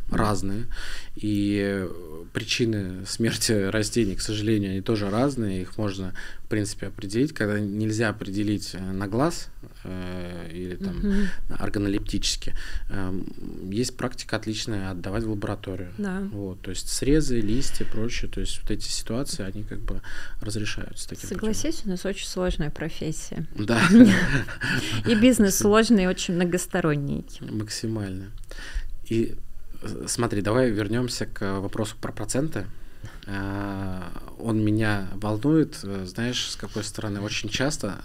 [SPEAKER 1] разные, и причины смерти растений, к сожалению, они тоже разные, их можно, в принципе, определить, когда нельзя определить на глаз э, или там mm-hmm. органолептически. Э, есть практика отличная отдавать в лабораторию.
[SPEAKER 2] Да.
[SPEAKER 1] Вот, то есть срезы, листья, прочее, то есть вот эти ситуации, они как бы разрешаются таким путем.
[SPEAKER 2] Согласись, у нас очень сложная профессия.
[SPEAKER 1] Да.
[SPEAKER 2] И бизнес сложный, и очень многосторонний.
[SPEAKER 1] Максимально. И смотри, давай вернемся к вопросу про проценты. Он меня волнует, знаешь, с какой стороны? Очень часто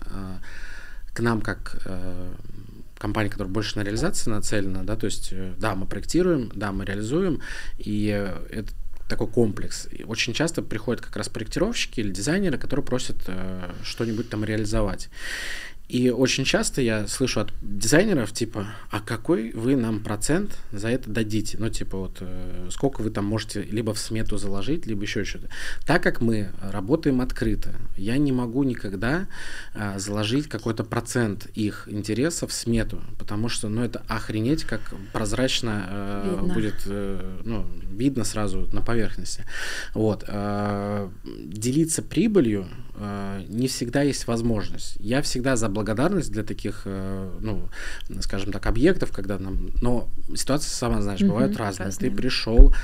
[SPEAKER 1] к нам, как компания, которая больше на реализации нацелена, да, то есть, да, мы проектируем, да, мы реализуем, и это такой комплекс. И очень часто приходят как раз проектировщики или дизайнеры, которые просят что-нибудь там реализовать. И очень часто я слышу от дизайнеров, типа, а какой вы нам процент за это дадите? Ну, типа, вот, э, сколько вы там можете либо в смету заложить, либо еще что-то. Так как мы работаем открыто, я не могу никогда э, заложить какой-то процент их интересов в смету, потому что, ну, это охренеть, как прозрачно э, видно. будет, э, ну, видно сразу на поверхности. Вот. Э, делиться прибылью э, не всегда есть возможность. Я всегда за благодарность для таких, ну, скажем так, объектов, когда нам... Но ситуации, сама знаешь, mm-hmm, бывают разные. разные. Ты пришел,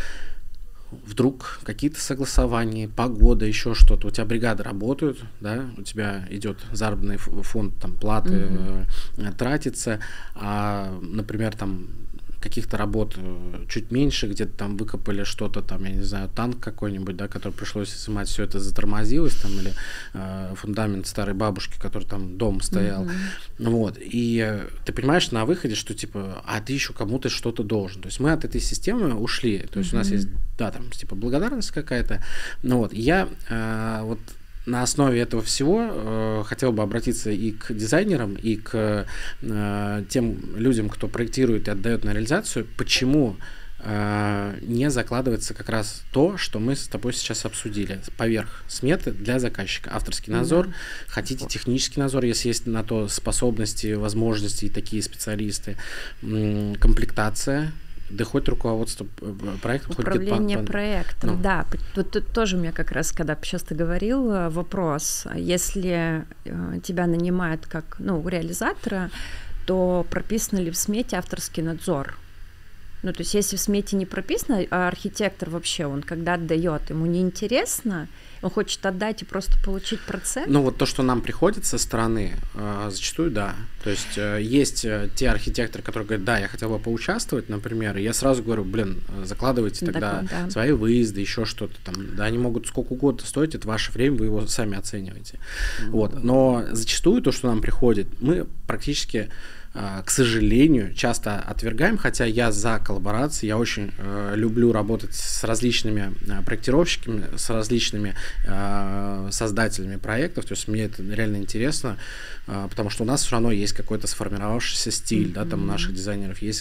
[SPEAKER 1] вдруг какие-то согласования, погода, еще что-то. У тебя бригады работают, да, у тебя идет заработный фонд, там, платы mm-hmm. тратится, а, например, там, каких-то работ чуть меньше, где-то там выкопали что-то, там, я не знаю, танк какой-нибудь, да, который пришлось снимать, все это затормозилось, там, или э, фундамент старой бабушки, который там дом стоял, mm-hmm. вот, и э, ты понимаешь на выходе, что, типа, а ты еще кому-то что-то должен, то есть мы от этой системы ушли, то есть mm-hmm. у нас есть, да, там, типа, благодарность какая-то, ну вот, я э, вот на основе этого всего э, хотел бы обратиться и к дизайнерам, и к э, тем людям, кто проектирует и отдает на реализацию, почему э, не закладывается как раз то, что мы с тобой сейчас обсудили, поверх сметы для заказчика. Авторский надзор, да. Хотите технический надзор, если есть на то способности, возможности и такие специалисты, м- комплектация, да хоть руководство проектом,
[SPEAKER 2] управление
[SPEAKER 1] хоть
[SPEAKER 2] проектом,
[SPEAKER 1] ну.
[SPEAKER 2] да. Вот тут тоже у меня как раз, когда сейчас ты говорил, вопрос, если тебя нанимают как, ну, реализатора, то прописан ли в смете авторский надзор? Ну, то есть если в смете не прописано, а архитектор вообще, он когда отдает, ему неинтересно, он хочет отдать и просто получить процент?
[SPEAKER 1] Ну, вот то, что нам приходит со стороны, э, зачастую, да. То есть э, есть э, те архитекторы, которые говорят, да, я хотел бы поучаствовать, например, и я сразу говорю, блин, закладывайте тогда так, да. свои выезды, еще что-то там. Да, они могут сколько угодно стоить, это ваше время, вы его сами оцениваете. Mm-hmm. Вот. Но зачастую то, что нам приходит, мы практически... к сожалению, часто отвергаем, хотя я за коллаборации, я очень э, люблю работать с различными э, проектировщиками, с различными э, создателями проектов, то есть мне это реально интересно, э, потому что у нас все равно есть какой-то сформировавшийся стиль, mm-hmm. да, там у наших дизайнеров есть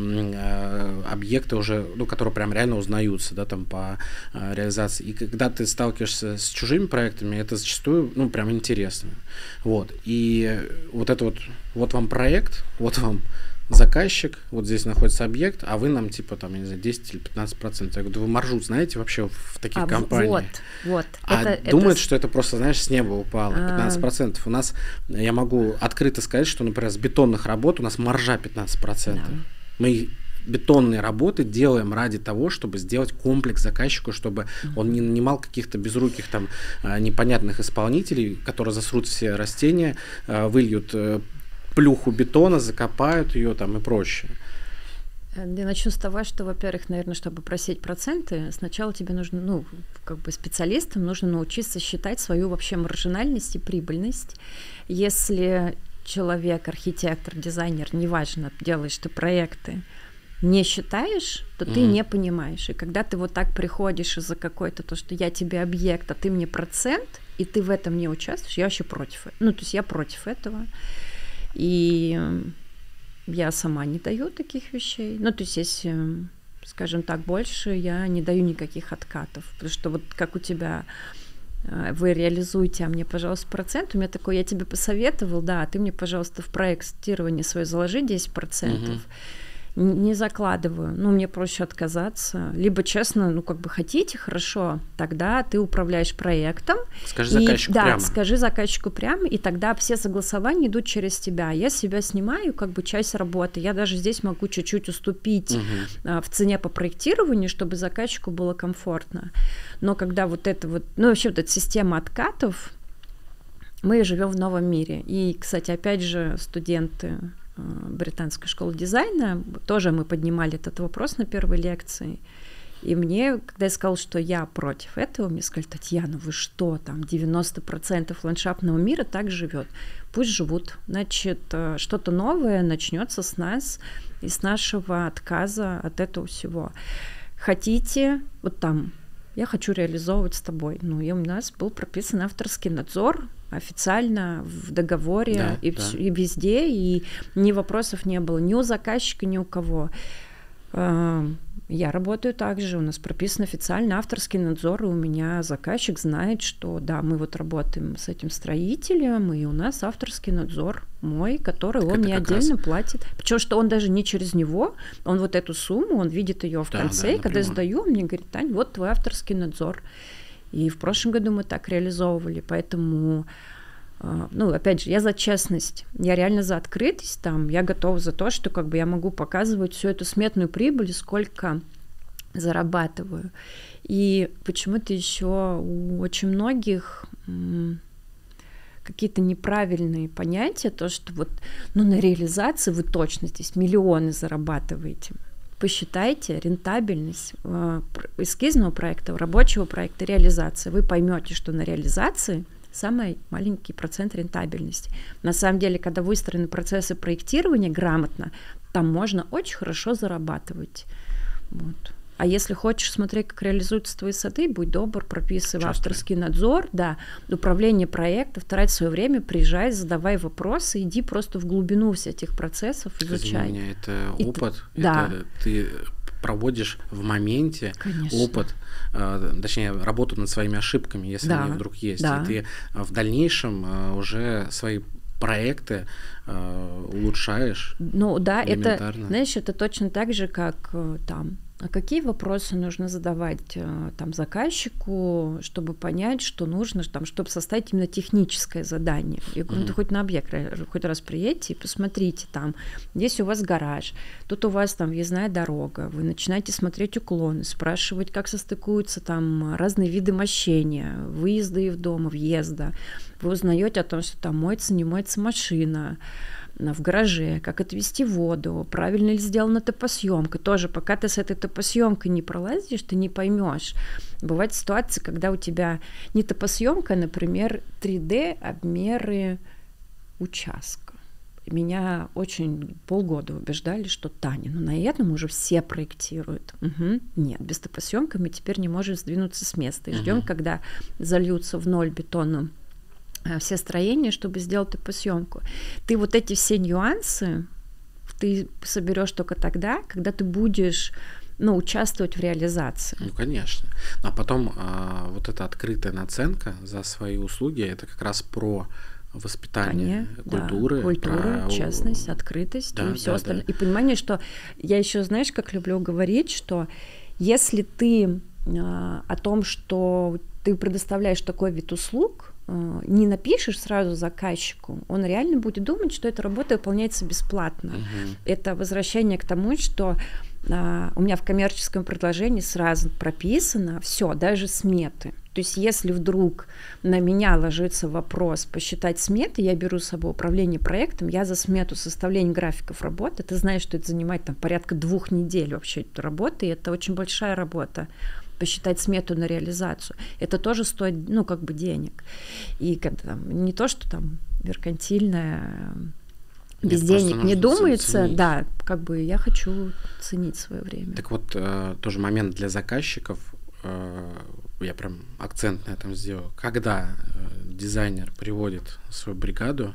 [SPEAKER 1] э, объекты уже, ну, которые прям реально узнаются, да, там по э, реализации, и когда ты сталкиваешься с чужими проектами, это зачастую, ну, прям интересно, вот, и вот это вот, вот вам проект, вот вам заказчик, вот здесь находится объект, а вы нам типа там, я не знаю, десять или пятнадцать процентов. Я говорю, да вы маржу знаете вообще в таких
[SPEAKER 2] а,
[SPEAKER 1] компаниях?
[SPEAKER 2] Вот, вот.
[SPEAKER 1] А
[SPEAKER 2] это,
[SPEAKER 1] думают,
[SPEAKER 2] это...
[SPEAKER 1] что это просто, знаешь, с неба упало, пятнадцать процентов. А... У нас, я могу открыто сказать, что, например, с бетонных работ у нас маржа пятнадцать процентов. Да. Мы бетонные работы делаем ради того, чтобы сделать комплекс заказчику, чтобы mm-hmm. он не нанимал каких-то безруких там непонятных исполнителей, которые засрут все растения, выльют плюху бетона, закопают ее там и прочее.
[SPEAKER 2] Я начну с того, что, во-первых, наверное, чтобы просить проценты, сначала тебе нужно, ну, как бы специалистам нужно научиться считать свою вообще маржинальность и прибыльность. Если человек, архитектор, дизайнер, неважно, делаешь ты проекты, не считаешь, то mm-hmm. ты не понимаешь. И когда ты вот так приходишь из-за какой-то, то, что я тебе объект, а ты мне процент, и ты в этом не участвуешь, я вообще против этого. Ну, то есть я против этого. И я сама не даю таких вещей. Ну, то есть, если, скажем так, больше я не даю никаких откатов. Потому что вот как у тебя, вы реализуете, а мне, пожалуйста, процент. У меня такой, я тебе посоветовал, да, а ты мне, пожалуйста, в проектирование свое заложи десять процентов. Угу. не закладываю. Ну, мне проще отказаться. Либо честно, ну, как бы хотите, хорошо, тогда ты управляешь проектом.
[SPEAKER 1] Скажи
[SPEAKER 2] и,
[SPEAKER 1] заказчику
[SPEAKER 2] да,
[SPEAKER 1] прямо.
[SPEAKER 2] скажи заказчику прямо, и тогда все согласования идут через тебя. Я себя снимаю, как бы часть работы. Я даже здесь могу чуть-чуть уступить угу. а, в цене по проектированию, чтобы заказчику было комфортно. Но когда вот это вот, ну, вообще вот эта система откатов, мы живем в новом мире. И, кстати, опять же, студенты британской школы дизайна, тоже мы поднимали этот вопрос на первой лекции, и мне, когда я сказала, что я против этого, мне сказали: Татьяна, вы что, там девяносто процентов ландшафтного мира так живет, пусть живут, значит, что-то новое начнется с нас и с нашего отказа от этого всего. Хотите, вот там, я хочу реализовывать с тобой, ну, и у нас был прописан авторский надзор, официально в договоре,
[SPEAKER 1] да,
[SPEAKER 2] и,
[SPEAKER 1] да.
[SPEAKER 2] и везде, и ни вопросов не было, ни у заказчика, ни у кого. Я работаю также, у нас прописан официально авторский надзор, и у меня заказчик знает, что да, мы вот работаем с этим строителем, и у нас авторский надзор мой, который так он мне отдельно раз... платит. Причем, что он даже не через него, он вот эту сумму, он видит ее в да, конце, да, и когда я сдаю, он мне говорит: Тань, вот твой авторский надзор. И в прошлом году мы так реализовывали, поэтому, ну, опять же, я за честность, я реально за открытость, там, я готова за то, что как бы я могу показывать всю эту сметную прибыль, сколько зарабатываю. И почему-то еще у очень многих какие-то неправильные понятия, то, что вот, ну, на реализации вы точно здесь миллионы зарабатываете. Посчитайте рентабельность э, эскизного проекта, рабочего проекта, реализации. Вы поймете, что на реализации самый маленький процент рентабельности. На самом деле, когда выстроены процессы проектирования грамотно, там можно очень хорошо зарабатывать. Вот. А если хочешь смотреть, как реализуются твои сады, будь добр, прописывай авторский надзор, да, управление проектов, трать свое время, приезжай, задавай вопросы, иди просто в глубину всех этих процессов, изучай.
[SPEAKER 1] У меня это
[SPEAKER 2] И
[SPEAKER 1] опыт,
[SPEAKER 2] ты,
[SPEAKER 1] это
[SPEAKER 2] да.
[SPEAKER 1] ты проводишь в моменте
[SPEAKER 2] Конечно.
[SPEAKER 1] опыт, э, точнее, работу над своими ошибками, если
[SPEAKER 2] да.
[SPEAKER 1] они вдруг есть,
[SPEAKER 2] да.
[SPEAKER 1] и ты в дальнейшем э, уже свои проекты э, улучшаешь.
[SPEAKER 2] Ну да, это, знаешь, это точно так же, как там, а какие вопросы нужно задавать там заказчику, чтобы понять, что нужно, там, чтобы составить именно техническое задание. Я говорю, mm-hmm. ну, ты хоть на объект хоть раз приедьте и посмотрите, там, здесь у вас гараж, тут у вас там въездная дорога, вы начинаете смотреть уклоны, спрашивать, как состыкуются там разные виды мощения, выезда из дома, въезда. Вы узнаете о том, что там моется, не моется машина в гараже, как отвести воду, правильно ли сделана топосъемка. Тоже, пока ты с этой топосъемкой не пролазишь, ты не поймешь. Бывают ситуации, когда у тебя не топосъемка, а, например, три дэ обмеры участка. Меня очень полгода убеждали, что Таня, ну на этом уже все проектируют. Угу. Нет, без топосъемки мы теперь не можем сдвинуться с места. И ждем, угу. когда зальются в ноль бетоном все строения, чтобы сделать топосъемку. Ты вот эти все нюансы ты соберешь только тогда, когда ты будешь, ну, участвовать в реализации.
[SPEAKER 1] Ну, конечно. А потом а, вот эта открытая наценка за свои услуги, это как раз про воспитание Конечно, культуры.
[SPEAKER 2] Да. Культура,
[SPEAKER 1] про...
[SPEAKER 2] честность, открытость да, и все да, остальное. Да. И понимание, что я еще, знаешь, как люблю говорить, что если ты а, о том, что ты предоставляешь такой вид услуг, не напишешь сразу заказчику, он реально будет думать, что эта работа выполняется бесплатно. Uh-huh. Это возвращение к тому, что а, у меня в коммерческом предложении сразу прописано все, даже сметы. То есть если вдруг на меня ложится вопрос посчитать сметы, я беру с собой управление проектом, я за смету составления графиков работы, ты знаешь, что это занимает там порядка двух недель вообще этой работы, и это очень большая работа. Посчитать смету на реализацию, это тоже стоит, ну, как бы денег. И когда там, не то, что там меркантильное, без Нет, денег не думается, ценить. Да, как бы я хочу ценить свое время.
[SPEAKER 1] Так вот, э, тоже момент для заказчиков, э, я прям акцент на этом сделал, когда э, дизайнер приводит свою бригаду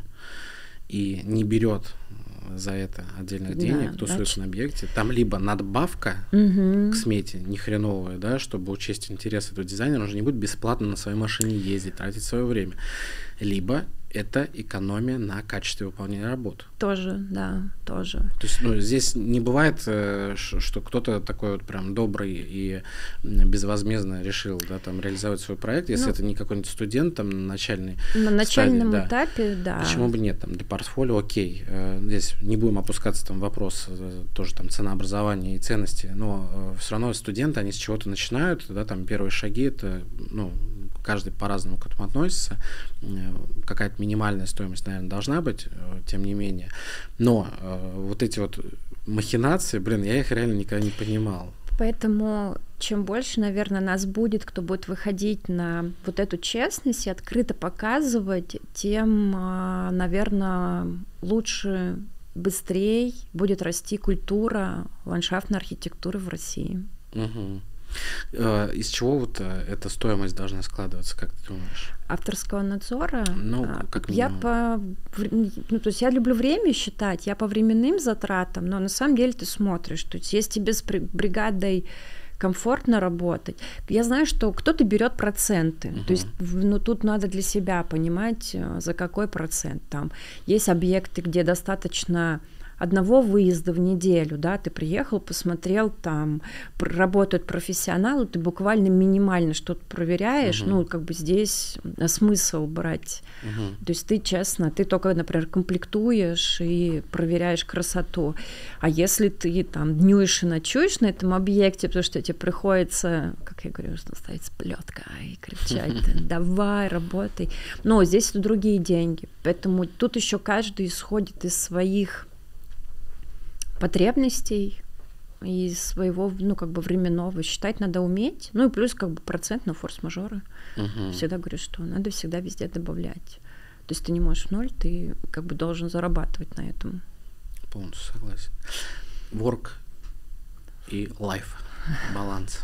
[SPEAKER 1] и не берет за это отдельных денег, да, тусуется на объекте, там либо надбавка угу. к смете нехреновая, да, чтобы учесть интерес этого дизайнера, он же не будет бесплатно на своей машине ездить, тратить свое время, либо это экономия на качестве выполнения работы.
[SPEAKER 2] Тоже, да, тоже.
[SPEAKER 1] То есть, ну, здесь не бывает, что кто-то такой вот прям добрый и безвозмездно решил, да, там, реализовать свой проект, если ну, это не какой-нибудь студент там на начальной
[SPEAKER 2] На начальном
[SPEAKER 1] стадии,
[SPEAKER 2] этапе, да. да.
[SPEAKER 1] Почему бы нет, там, для портфолио, окей. Здесь не будем опускаться там в вопрос тоже там ценообразования и ценности, но все равно студенты, они с чего-то начинают, да, там, первые шаги, это, ну, каждый по-разному к этому относится. Какая-то минимальная стоимость, наверное, должна быть, тем не менее. Но э, вот эти вот махинации, блин, я их реально никогда не понимал.
[SPEAKER 2] Поэтому чем больше, наверное, нас будет, кто будет выходить на вот эту честность и открыто показывать, тем, наверное, лучше, быстрее будет расти культура ландшафтной архитектуры в России.
[SPEAKER 1] Угу. Из чего вот эта стоимость должна складываться, как ты думаешь?
[SPEAKER 2] Авторского надзора?
[SPEAKER 1] Ну, как
[SPEAKER 2] я по, ну, то есть я люблю время считать, я по временным затратам, но на самом деле ты смотришь, то есть если тебе с бригадой комфортно работать. Я знаю, что кто-то берет проценты, uh-huh. то есть, ну, тут надо для себя понимать, за какой процент. Там есть объекты, где достаточно одного выезда в неделю, да, ты приехал, посмотрел, там работают профессионалы, ты буквально минимально что-то проверяешь, uh-huh. ну, как бы здесь смысл брать. Uh-huh. То есть ты честно, ты только, например, комплектуешь и проверяешь красоту. А если ты там днюешь и ночуешь на этом объекте, потому что тебе приходится, как я говорю, что стоять с плеткой и кричать, давай, работай. Но здесь это другие деньги. Поэтому тут еще каждый исходит из своих потребностей и своего, ну, как бы временного. Считать надо уметь. Ну, и плюс, как бы, процент на форс-мажоры. Uh-huh. Всегда говорю, что надо всегда везде добавлять. То есть ты не можешь в ноль, ты, как бы, должен зарабатывать на этом.
[SPEAKER 1] Полностью согласен. Work и life. Баланс.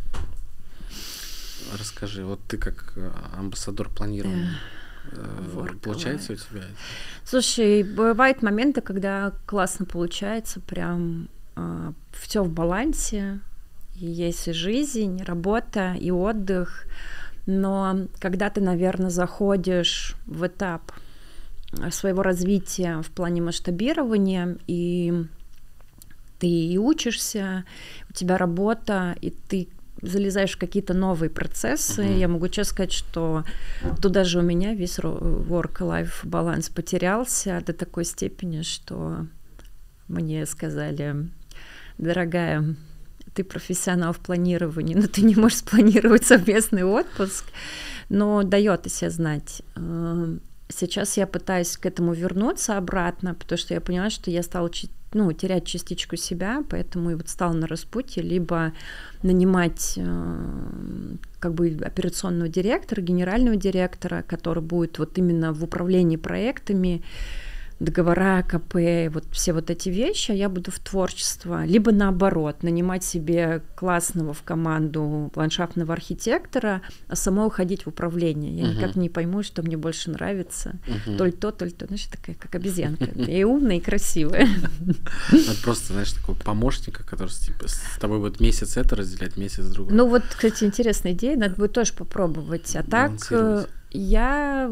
[SPEAKER 1] Расскажи, вот ты как амбассадор планирования, Work получается life. У тебя?
[SPEAKER 2] Слушай, бывают моменты, когда классно получается, прям э, все в балансе, и есть и жизнь, и работа, и отдых, но когда ты, наверное, заходишь в этап своего развития в плане масштабирования, и ты и учишься, у тебя работа, и ты залезаешь в какие-то новые процессы, uh-huh. я могу честно сказать, что тут даже у меня весь work-life баланс потерялся до такой степени, что мне сказали: дорогая, ты профессионал в планировании, но ты не можешь спланировать совместный отпуск, но дает о себе знать. Сейчас я пытаюсь к этому вернуться обратно, потому что я поняла, что я стала ну, терять частичку себя, поэтому и вот стала на распутье, либо нанимать э, как бы операционного директора, генерального директора, который будет вот именно в управлении проектами, договора, КП, вот все вот эти вещи, а я буду в творчество, либо наоборот, нанимать себе классного в команду ландшафтного архитектора, а самой уходить в управление. Я uh-huh. никак не пойму, что мне больше нравится. Uh-huh. То ли то, то ли то. Знаешь, такая, как обезьянка. И умная, и красивая.
[SPEAKER 1] Это просто, знаешь, такого помощника, который типа, с тобой будет месяц это разделять, месяц другой.
[SPEAKER 2] Ну вот, кстати, интересная идея, надо будет тоже попробовать. А так я...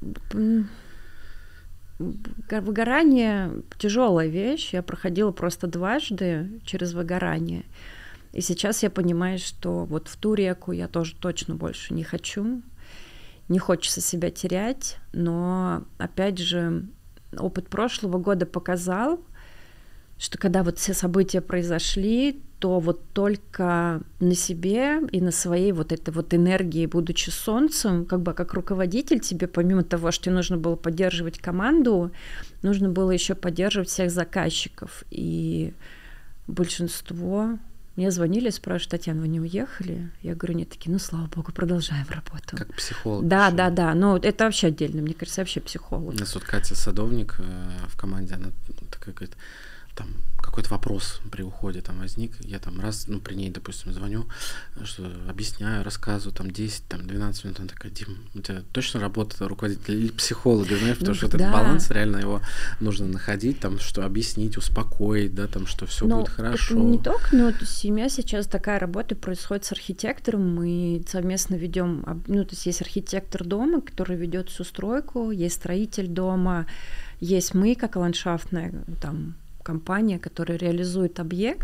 [SPEAKER 2] Выгорание — тяжелая вещь. Я проходила просто дважды через выгорание. И сейчас я понимаю, что вот в ту реку я тоже точно больше не хочу. Не хочется себя терять. Но, опять же, опыт прошлого года показал, что когда вот все события произошли, то вот только на себе и на своей вот этой вот энергии, будучи солнцем, как бы как руководитель тебе, помимо того, что тебе нужно было поддерживать команду, нужно было еще поддерживать всех заказчиков. И большинство мне звонили, спрашивают: Татьяна, вы не уехали? Я говорю: нет. Такие: ну, слава богу, продолжаем работу.
[SPEAKER 1] Как психолог.
[SPEAKER 2] Да, еще. да, да. Но это вообще отдельно, мне кажется, вообще психолог.
[SPEAKER 1] У нас вот Катя Садовник в команде, она такая говорит: там какой-то вопрос при уходе там возник, я там раз, ну, при ней, допустим, звоню, что объясняю, рассказываю, там, десять, там, двенадцать минут, она такая: Дим, у тебя точно работа руководителя или психолога, знаешь, потому ну, что да. этот баланс, реально его нужно находить, там, что объяснить, успокоить, да, там, что все будет хорошо.
[SPEAKER 2] Это не только, но семья сейчас такая работа происходит с архитектором, мы совместно ведем, ну, то есть есть архитектор дома, который ведет всю стройку, есть строитель дома, есть мы, как ландшафтная, там, компания, которая реализует объект.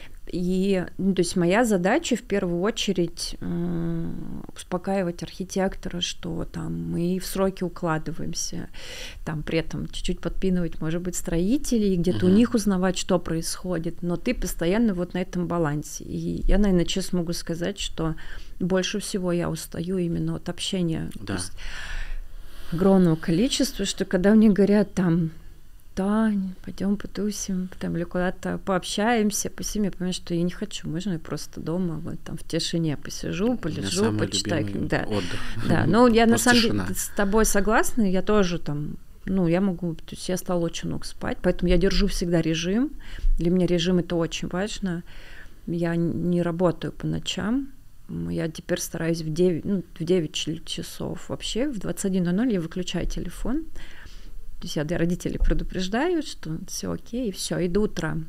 [SPEAKER 2] И, ну, то есть моя задача в первую очередь э, успокаивать архитектора, что там мы в сроки укладываемся, там при этом чуть-чуть подпинывать, может быть, строителей, где-то uh-huh. у них узнавать, что происходит, но ты постоянно вот на этом балансе. И я, наверное, честно могу сказать, что больше всего я устаю именно от общения.
[SPEAKER 1] Да.
[SPEAKER 2] То есть огромного количества, что когда мне говорят там: Тань, пойдем потусим, там, или куда-то пообщаемся, посидим, я понимаю, что я не хочу, можно я просто дома вот там в тишине посижу, полежу, почитаю. Да.
[SPEAKER 1] Отдых.
[SPEAKER 2] Да, ну я на самом деле с тобой согласна, я тоже там, ну я могу, то есть я стала очень много спать, поэтому я держу всегда режим, для меня режим это очень важно, я не работаю по ночам, я теперь стараюсь в девять, ну, в девять часов вообще, в двадцать один ноль ноль я выключаю телефон. То есть я родителей предупреждаю, что все окей, и все, и до утра.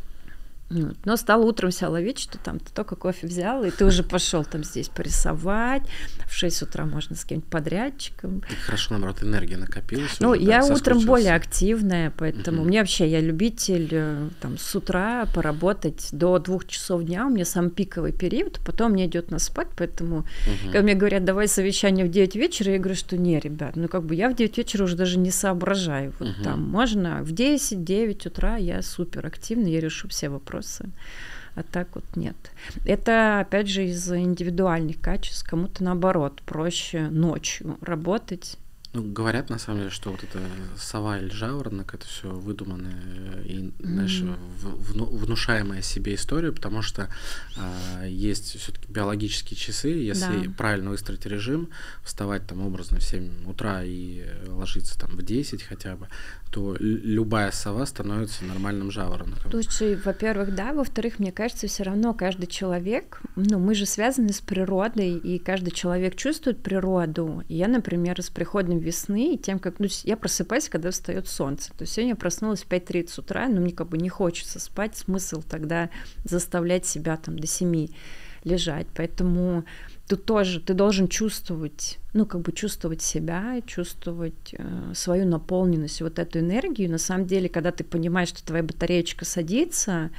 [SPEAKER 2] Вот. Но стало утром себя ловить, что там ты только кофе взял, и ты уже пошел там здесь порисовать. В шесть утра можно с кем-нибудь подрядчиком.
[SPEAKER 1] Так хорошо, наоборот, энергия накопилась.
[SPEAKER 2] Ну,
[SPEAKER 1] уже,
[SPEAKER 2] я
[SPEAKER 1] да,
[SPEAKER 2] утром более активная, поэтому
[SPEAKER 1] uh-huh.
[SPEAKER 2] мне вообще, я любитель там с утра поработать до двух часов дня, у меня сам пиковый период, потом мне идет на спать, поэтому, uh-huh. когда мне говорят, давай совещание в девять вечера, я говорю, что не, ребят, ну как бы я в девять вечера уже даже не соображаю. Вот uh-huh. там можно в десять-девять утра я супер активна, я решу все вопросы. А так вот нет. Это, опять же, из индивидуальных качеств. Кому-то, наоборот, проще ночью работать.
[SPEAKER 1] Ну, говорят, на самом деле, что вот это сова или жаворонок, это все выдуманная и, знаешь, mm-hmm. в, внушаемая себе история, потому что э, есть все-таки биологические часы, если да. правильно выстроить режим, вставать там образно в семь утра и ложиться там в десять хотя бы, то любая сова становится нормальным жаворонком.
[SPEAKER 2] Слушай, во-первых, да, во-вторых, мне кажется, все равно каждый человек, ну, мы же связаны с природой, и каждый человек чувствует природу. И я, например, с приходом весны, и тем, как, ну, я просыпаюсь, когда встает солнце. То есть сегодня я проснулась в пять тридцать утра, но мне как бы не хочется спать, смысл тогда заставлять себя там до семи лежать. Поэтому тут тоже ты должен чувствовать, ну, как бы чувствовать себя, чувствовать э, свою наполненность, вот эту энергию. На самом деле, когда ты понимаешь, что твоя батареечка садится,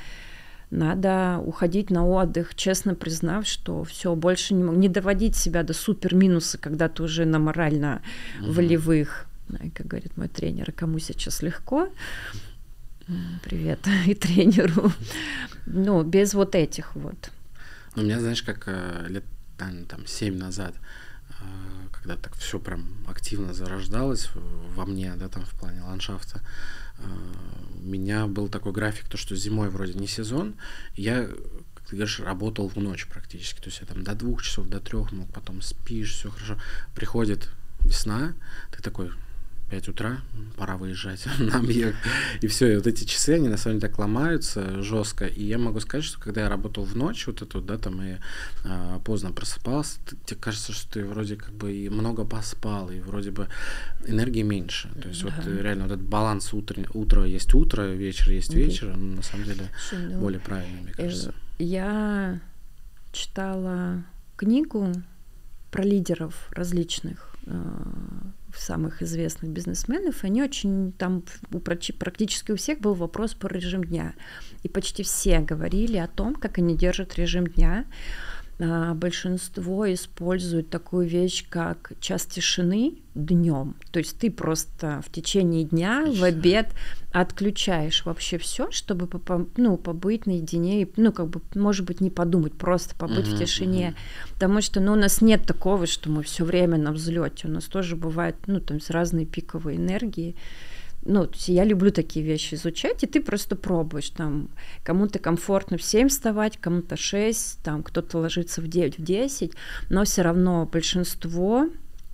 [SPEAKER 2] надо уходить на отдых, честно признав, что все, больше не, не доводить себя до супер минуса, когда ты уже на морально mm-hmm. волевых, как говорит мой тренер, кому сейчас легко. Привет и тренеру. Ну, без вот этих вот.
[SPEAKER 1] У меня, знаешь, как лет там семь назад, когда так все прям активно зарождалось во мне, да, там в плане ландшафта, у меня был такой график, то, что зимой вроде не сезон, я, как ты говоришь, работал в ночь практически, то есть я там до двух часов, до трех, ну, потом спишь, все хорошо, приходит весна, ты такой, пять утра, пора выезжать на объект. И все, и вот эти часы, они на самом деле так ломаются жестко. И я могу сказать, что когда я работал в ночь, вот эту, да, там, и а, поздно просыпался, ты, тебе кажется, что ты вроде как бы и много поспал, и вроде бы энергии меньше. То есть да. вот реально вот этот баланс утро, утро есть утро, вечер есть okay. вечер, он на самом деле Слушай, ну, более правильный, мне кажется.
[SPEAKER 2] Я читала книгу про лидеров различных самых известных бизнесменов, они очень, там практически у всех был вопрос про режим дня. И почти все говорили о том, как они держат режим дня. Большинство используют такую вещь, как час тишины днем. То есть ты просто в течение дня, в обед отключаешь вообще все, чтобы ну, побыть наедине, ну, как бы, может быть, не подумать, просто побыть uh-huh, в тишине. Uh-huh. Потому что ну, у нас нет такого, что мы все время на взлете. У нас тоже бывают ну, там, разные пиковые энергии. Ну, я люблю такие вещи изучать, и ты просто пробуешь, там, кому-то комфортно в семь вставать, кому-то в шесть, там, кто-то ложится в девять, в десять, но все равно большинство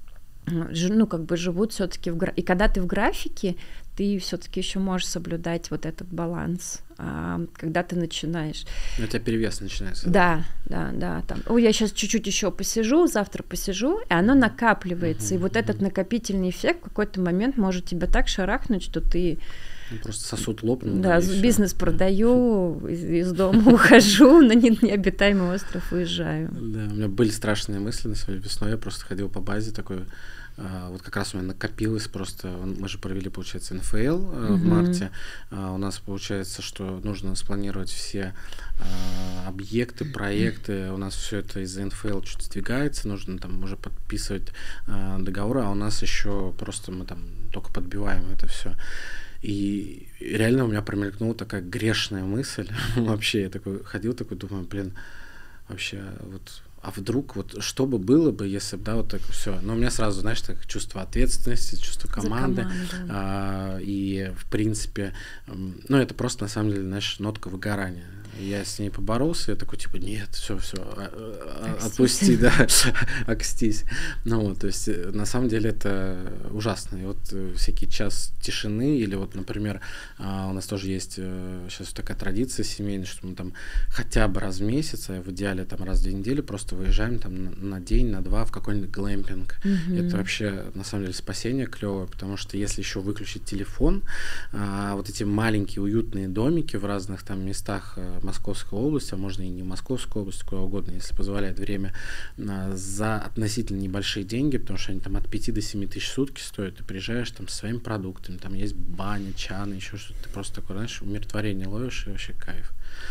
[SPEAKER 2] ну, как бы живут все-таки в графике. И когда ты в графике, ты все-таки еще можешь соблюдать вот этот баланс. А когда ты начинаешь...
[SPEAKER 1] У тебя перевес начинается.
[SPEAKER 2] Да, да, да. Там, ой, я сейчас чуть-чуть еще посижу, завтра посижу, и оно накапливается. Uh-huh, и вот uh-huh. этот накопительный эффект в какой-то момент может тебя так шарахнуть, что ты...
[SPEAKER 1] Ну, просто сосуд лопнул.
[SPEAKER 2] Да, бизнес всё. продаю, из, из дома ухожу, на необитаемый остров уезжаю.
[SPEAKER 1] Да, у меня были страшные мысли на своей весной. Я просто ходил по базе такой. Вот как раз у меня накопилось просто, мы же провели, получается, эн эф эл uh-huh. в марте, у нас получается, что нужно спланировать все объекты, проекты, у нас все это из-за эн эф эл чуть сдвигается, нужно там уже подписывать договоры, а у нас еще просто мы там только подбиваем это все. И реально у меня промелькнула такая грешная мысль, вообще я такой ходил, такой думаю, блин, вообще вот... А вдруг, вот что бы было бы, если бы, да, вот так все. Но у меня сразу, знаешь, так чувство ответственности, чувство команды. А, и, в принципе, ну, это просто, на самом деле, знаешь, нотка выгорания. Я с ней поборолся, я такой, типа, нет, все, все, отпусти, да, окстись. Ну вот, то есть, на самом деле, это ужасно. И вот всякий час тишины, или вот, например, у нас тоже есть сейчас такая традиция семейная, что мы там хотя бы раз в месяц, а в идеале там раз в две недели просто выезжаем там на, на день, на два в какой-нибудь глэмпинг. Mm-hmm. Это вообще, на самом деле, спасение клевое, потому что если еще выключить телефон, а, вот эти маленькие уютные домики в разных там местах Московской области, а можно и не Московской области, куда угодно, если позволяет время, а, за относительно небольшие деньги, потому что они там от пяти до семи тысяч в сутки стоят, ты приезжаешь там со своими продуктами, там есть баня, чаны, еще что-то, ты просто такое, знаешь, умиротворение ловишь, и вообще кайф.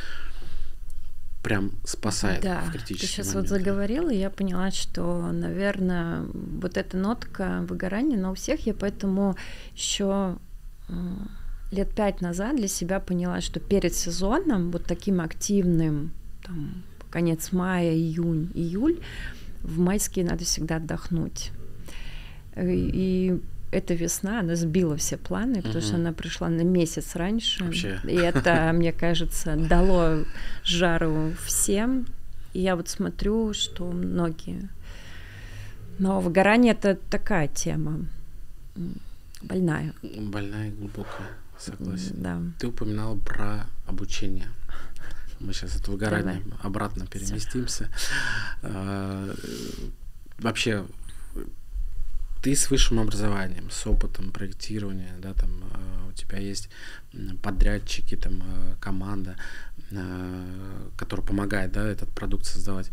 [SPEAKER 1] Прям спасает
[SPEAKER 2] да,
[SPEAKER 1] в критический
[SPEAKER 2] ты сейчас
[SPEAKER 1] момент.
[SPEAKER 2] Вот заговорила, и я поняла, что, наверное, вот эта нотка выгорания на у всех, я поэтому еще лет пять назад для себя поняла, что перед сезоном, вот таким активным, там, конец мая, июнь, июль, в майские надо всегда отдохнуть. И эта весна, она сбила все планы, потому uh-huh. что она пришла на месяц раньше.
[SPEAKER 1] Вообще.
[SPEAKER 2] И это, мне кажется, дало жару всем. И я вот смотрю, что многие... Но выгорание — это такая тема больная.
[SPEAKER 1] Больная и глубокая, согласен.
[SPEAKER 2] Да.
[SPEAKER 1] Ты упоминала про обучение. Мы сейчас от выгорания Давай. обратно переместимся. А, вообще... Ты с высшим образованием, с опытом проектирования, да, там э, у тебя есть подрядчики, там э, команда, э, которая помогает, да, этот продукт создавать.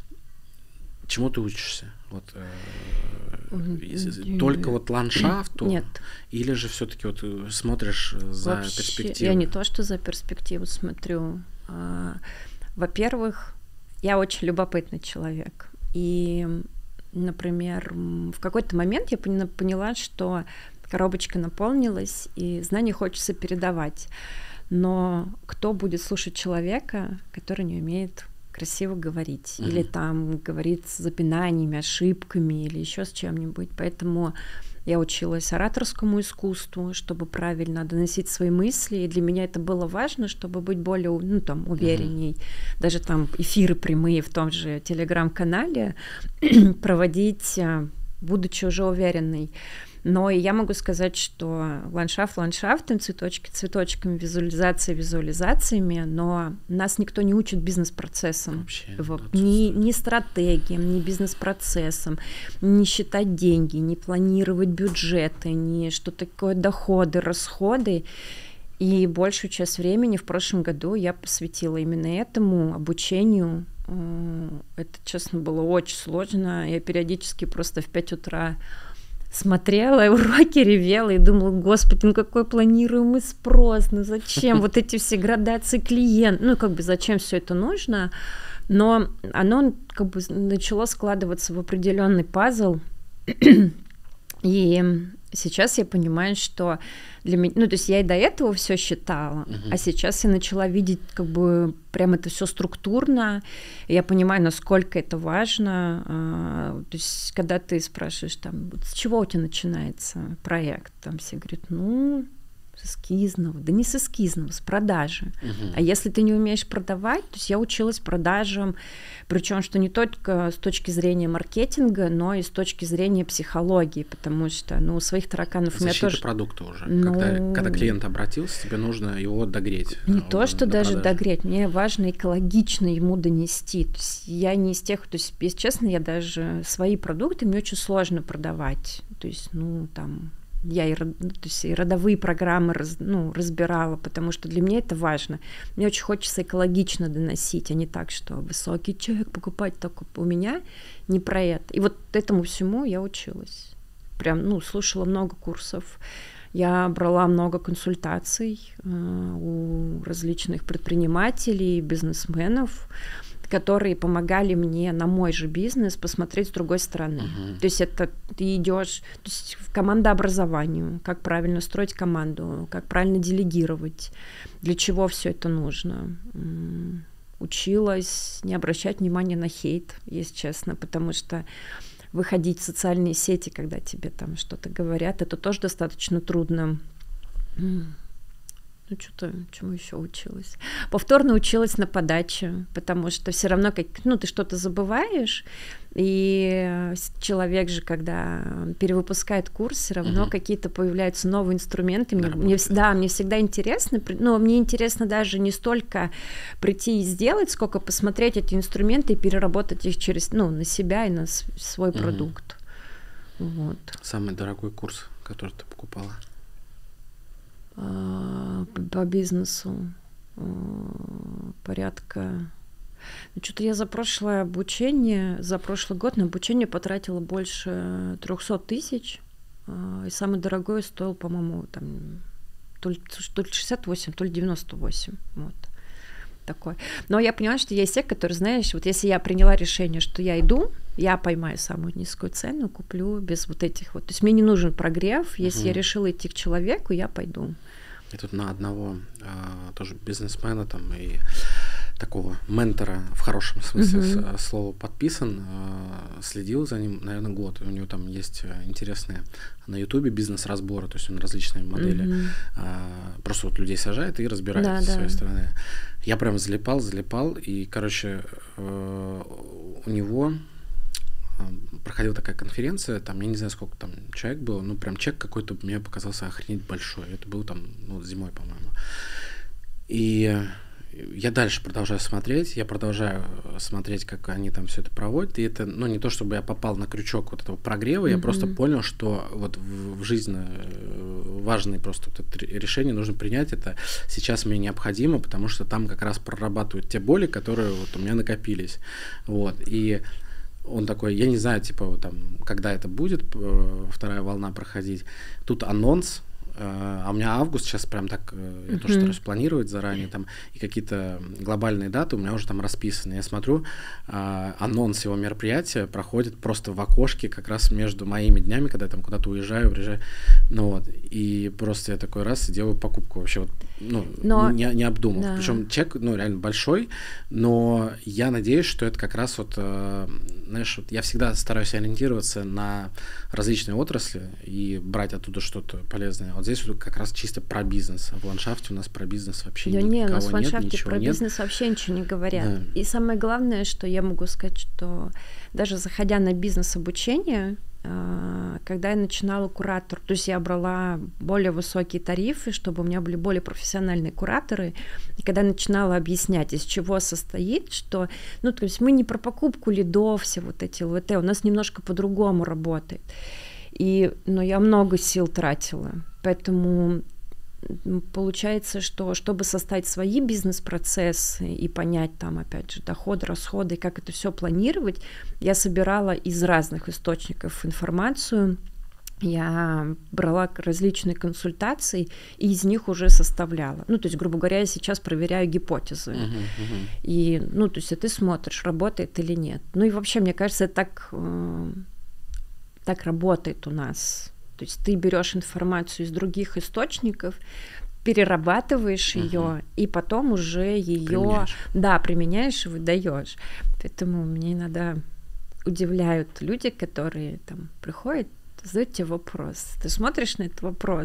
[SPEAKER 1] Чему ты учишься? Вот э, mm-hmm. только вот ландшафту?
[SPEAKER 2] Нет.
[SPEAKER 1] Или же все-таки вот смотришь за
[SPEAKER 2] Вообще,
[SPEAKER 1] перспективу?
[SPEAKER 2] Я не то, что за перспективу смотрю. А, во-первых, я очень любопытный человек, и например, в какой-то момент я поняла, что коробочка наполнилась, и знания хочется передавать. Но кто будет слушать человека, который не умеет красиво говорить, uh-huh. или там говорит с запинаниями, ошибками, или еще с чем-нибудь. Поэтому я училась ораторскому искусству, чтобы правильно доносить свои мысли, и для меня это было важно, чтобы быть более, ну, там, уверенней. Uh-huh. Даже там эфиры прямые в том же телеграм-канале проводить, будучи уже уверенной. Но и я могу сказать, что ландшафт ландшафтом, цветочки цветочками, визуализация визуализациями, но нас никто не учит бизнес-процессам.
[SPEAKER 1] Вообще,
[SPEAKER 2] ни, ни стратегиям, ни бизнес-процессам, не считать деньги, не планировать бюджеты, ни что такое доходы, расходы. И большую часть времени в прошлом году я посвятила именно этому обучению. Это, честно, было очень сложно. Я периодически просто в пять утра смотрела уроки, ревела и думала: господи, ну какой планируемый спрос, ну зачем вот эти все градации клиентов, ну как бы зачем все это нужно, но оно как бы начало складываться в определенный пазл, и сейчас я понимаю, что для меня, ну то есть я и до этого все считала, uh-huh. а сейчас я начала видеть как бы прям это все структурно, и я понимаю, насколько это важно. А, то есть когда ты спрашиваешь там, с чего у тебя начинается проект, там все говорят, ну с эскизного, да не с эскизного, с продажи.
[SPEAKER 1] Угу.
[SPEAKER 2] А если ты не умеешь продавать, то есть я училась продажам, причем что не только с точки зрения маркетинга, но и с точки зрения психологии, потому что, ну, у своих тараканов у меня тоже...
[SPEAKER 1] продукта уже.
[SPEAKER 2] Ну...
[SPEAKER 1] Когда, когда клиент обратился, тебе нужно его догреть.
[SPEAKER 2] Не то,
[SPEAKER 1] до,
[SPEAKER 2] что
[SPEAKER 1] до
[SPEAKER 2] даже
[SPEAKER 1] продажи.
[SPEAKER 2] догреть, мне важно экологично ему донести. То есть я не из тех, то есть, если честно, я даже свои продукты мне очень сложно продавать. То есть, ну, там... Я и, то есть, и родовые программы раз, ну, разбирала, потому что для меня это важно. Мне очень хочется экологично доносить, а не так, что высокий чек покупать только у меня не про это. И вот этому всему я училась. Прям, ну, слушала много курсов. Я брала много консультаций э, у различных предпринимателей, бизнесменов, которые помогали мне на мой же бизнес посмотреть с другой стороны. Uh-huh. То есть это ты идешь то есть в командообразованию, как правильно строить команду, как правильно делегировать, для чего все это нужно. Училась не обращать внимания на хейт, если честно, потому что выходить в социальные сети, когда тебе там что-то говорят, это тоже достаточно трудно. Ну, что-то, чему еще училась? Повторно училась на подаче, потому что все равно, как, ну, ты что-то забываешь, и человек же, когда перевыпускает курс, все равно uh-huh. какие-то появляются новые инструменты. Мне, мне, да, мне всегда интересно, но мне интересно даже не столько прийти и сделать, сколько посмотреть эти инструменты и переработать их через, ну, на себя и на свой uh-huh. продукт. Вот.
[SPEAKER 1] Самый дорогой курс, который ты покупала?
[SPEAKER 2] По бизнесу порядка... Ну, что-то я за прошлое обучение, за прошлый год на обучение потратила больше трехсот тысяч, и самый дорогой стоил, по-моему, там то ли, то ли шестьдесят восемь, то ли девяносто восемь, вот, такой. Но я поняла, что я из тех, которые, знаешь, вот если я приняла решение, что я иду, я поймаю самую низкую цену, куплю без вот этих вот. То есть мне не нужен прогрев. Если угу. я решила идти к человеку, я пойду.
[SPEAKER 1] Я тут на одного а, тоже бизнесмена там и такого ментора в хорошем смысле угу. слова подписан, а, следил за ним, наверное, год. У него там есть интересные на Ютубе бизнес-разборы, то есть он различные модели угу. а, просто вот людей сажает и разбирает да, с своей да. стороны. Я прям залипал, залипал, и, короче, э, у него проходила такая конференция, там, я не знаю, сколько там человек было, ну, прям чек какой-то мне показался охренеть большой. Это был там, ну, зимой, по-моему. И я дальше продолжаю смотреть, я продолжаю смотреть, как они там все это проводят, и это, ну, не то, чтобы я попал на крючок вот этого прогрева, mm-hmm. я просто понял, что вот в, в жизни важное просто вот это решение нужно принять, это сейчас мне необходимо, потому что там как раз прорабатывают те боли, которые вот у меня накопились, вот, и он такой, я не знаю, типа, вот, там, когда это будет, вторая волна проходить. Тут анонс, а у меня август сейчас прям так, я mm-hmm. тоже стараюсь планировать заранее, там, и какие-то глобальные даты у меня уже там расписаны. Я смотрю, а, анонс его мероприятия проходит просто в окошке как раз между моими днями, когда я там куда-то уезжаю, приезжаю, ну вот, и просто я такой раз делаю покупку вообще вот, ну, но... не, не обдумав. Да. Причем чек, ну, реально большой, но я надеюсь, что это как раз вот, э, знаешь, вот я всегда стараюсь ориентироваться на различные отрасли и брать оттуда что-то полезное. Вот здесь вот как раз чисто про бизнес. А в ландшафте у нас про бизнес вообще да никого нет, у нас в ландшафте нет,
[SPEAKER 2] про
[SPEAKER 1] нет.
[SPEAKER 2] бизнес вообще ничего не говорят.
[SPEAKER 1] Да.
[SPEAKER 2] И самое главное, что я могу сказать, что даже заходя на бизнес-обучение, когда я начинала куратор, то есть я брала более высокие тарифы, чтобы у меня были более профессиональные кураторы, и когда я начинала объяснять, из чего состоит, что, ну, то есть мы не про покупку лидов, все вот эти эл вэ тэ, у нас немножко по-другому работает. И, но я много сил тратила, поэтому получается, что чтобы составить свои бизнес-процессы и понять там, опять же, доходы, расходы, как это все планировать, я собирала из разных источников информацию, я брала различные консультации и из них уже составляла. Ну, то есть, грубо говоря, я сейчас проверяю гипотезы. Uh-huh, uh-huh. И, ну, то есть, ты смотришь, работает или нет. Ну, и вообще, мне кажется, это так, э, так работает у нас. То есть ты берешь информацию из других источников, перерабатываешь uh-huh. ее, и потом уже ее, да, применяешь и выдаешь. Поэтому мне иногда удивляют люди, которые там приходят, задают тебе вопрос. Ты смотришь на этот вопрос,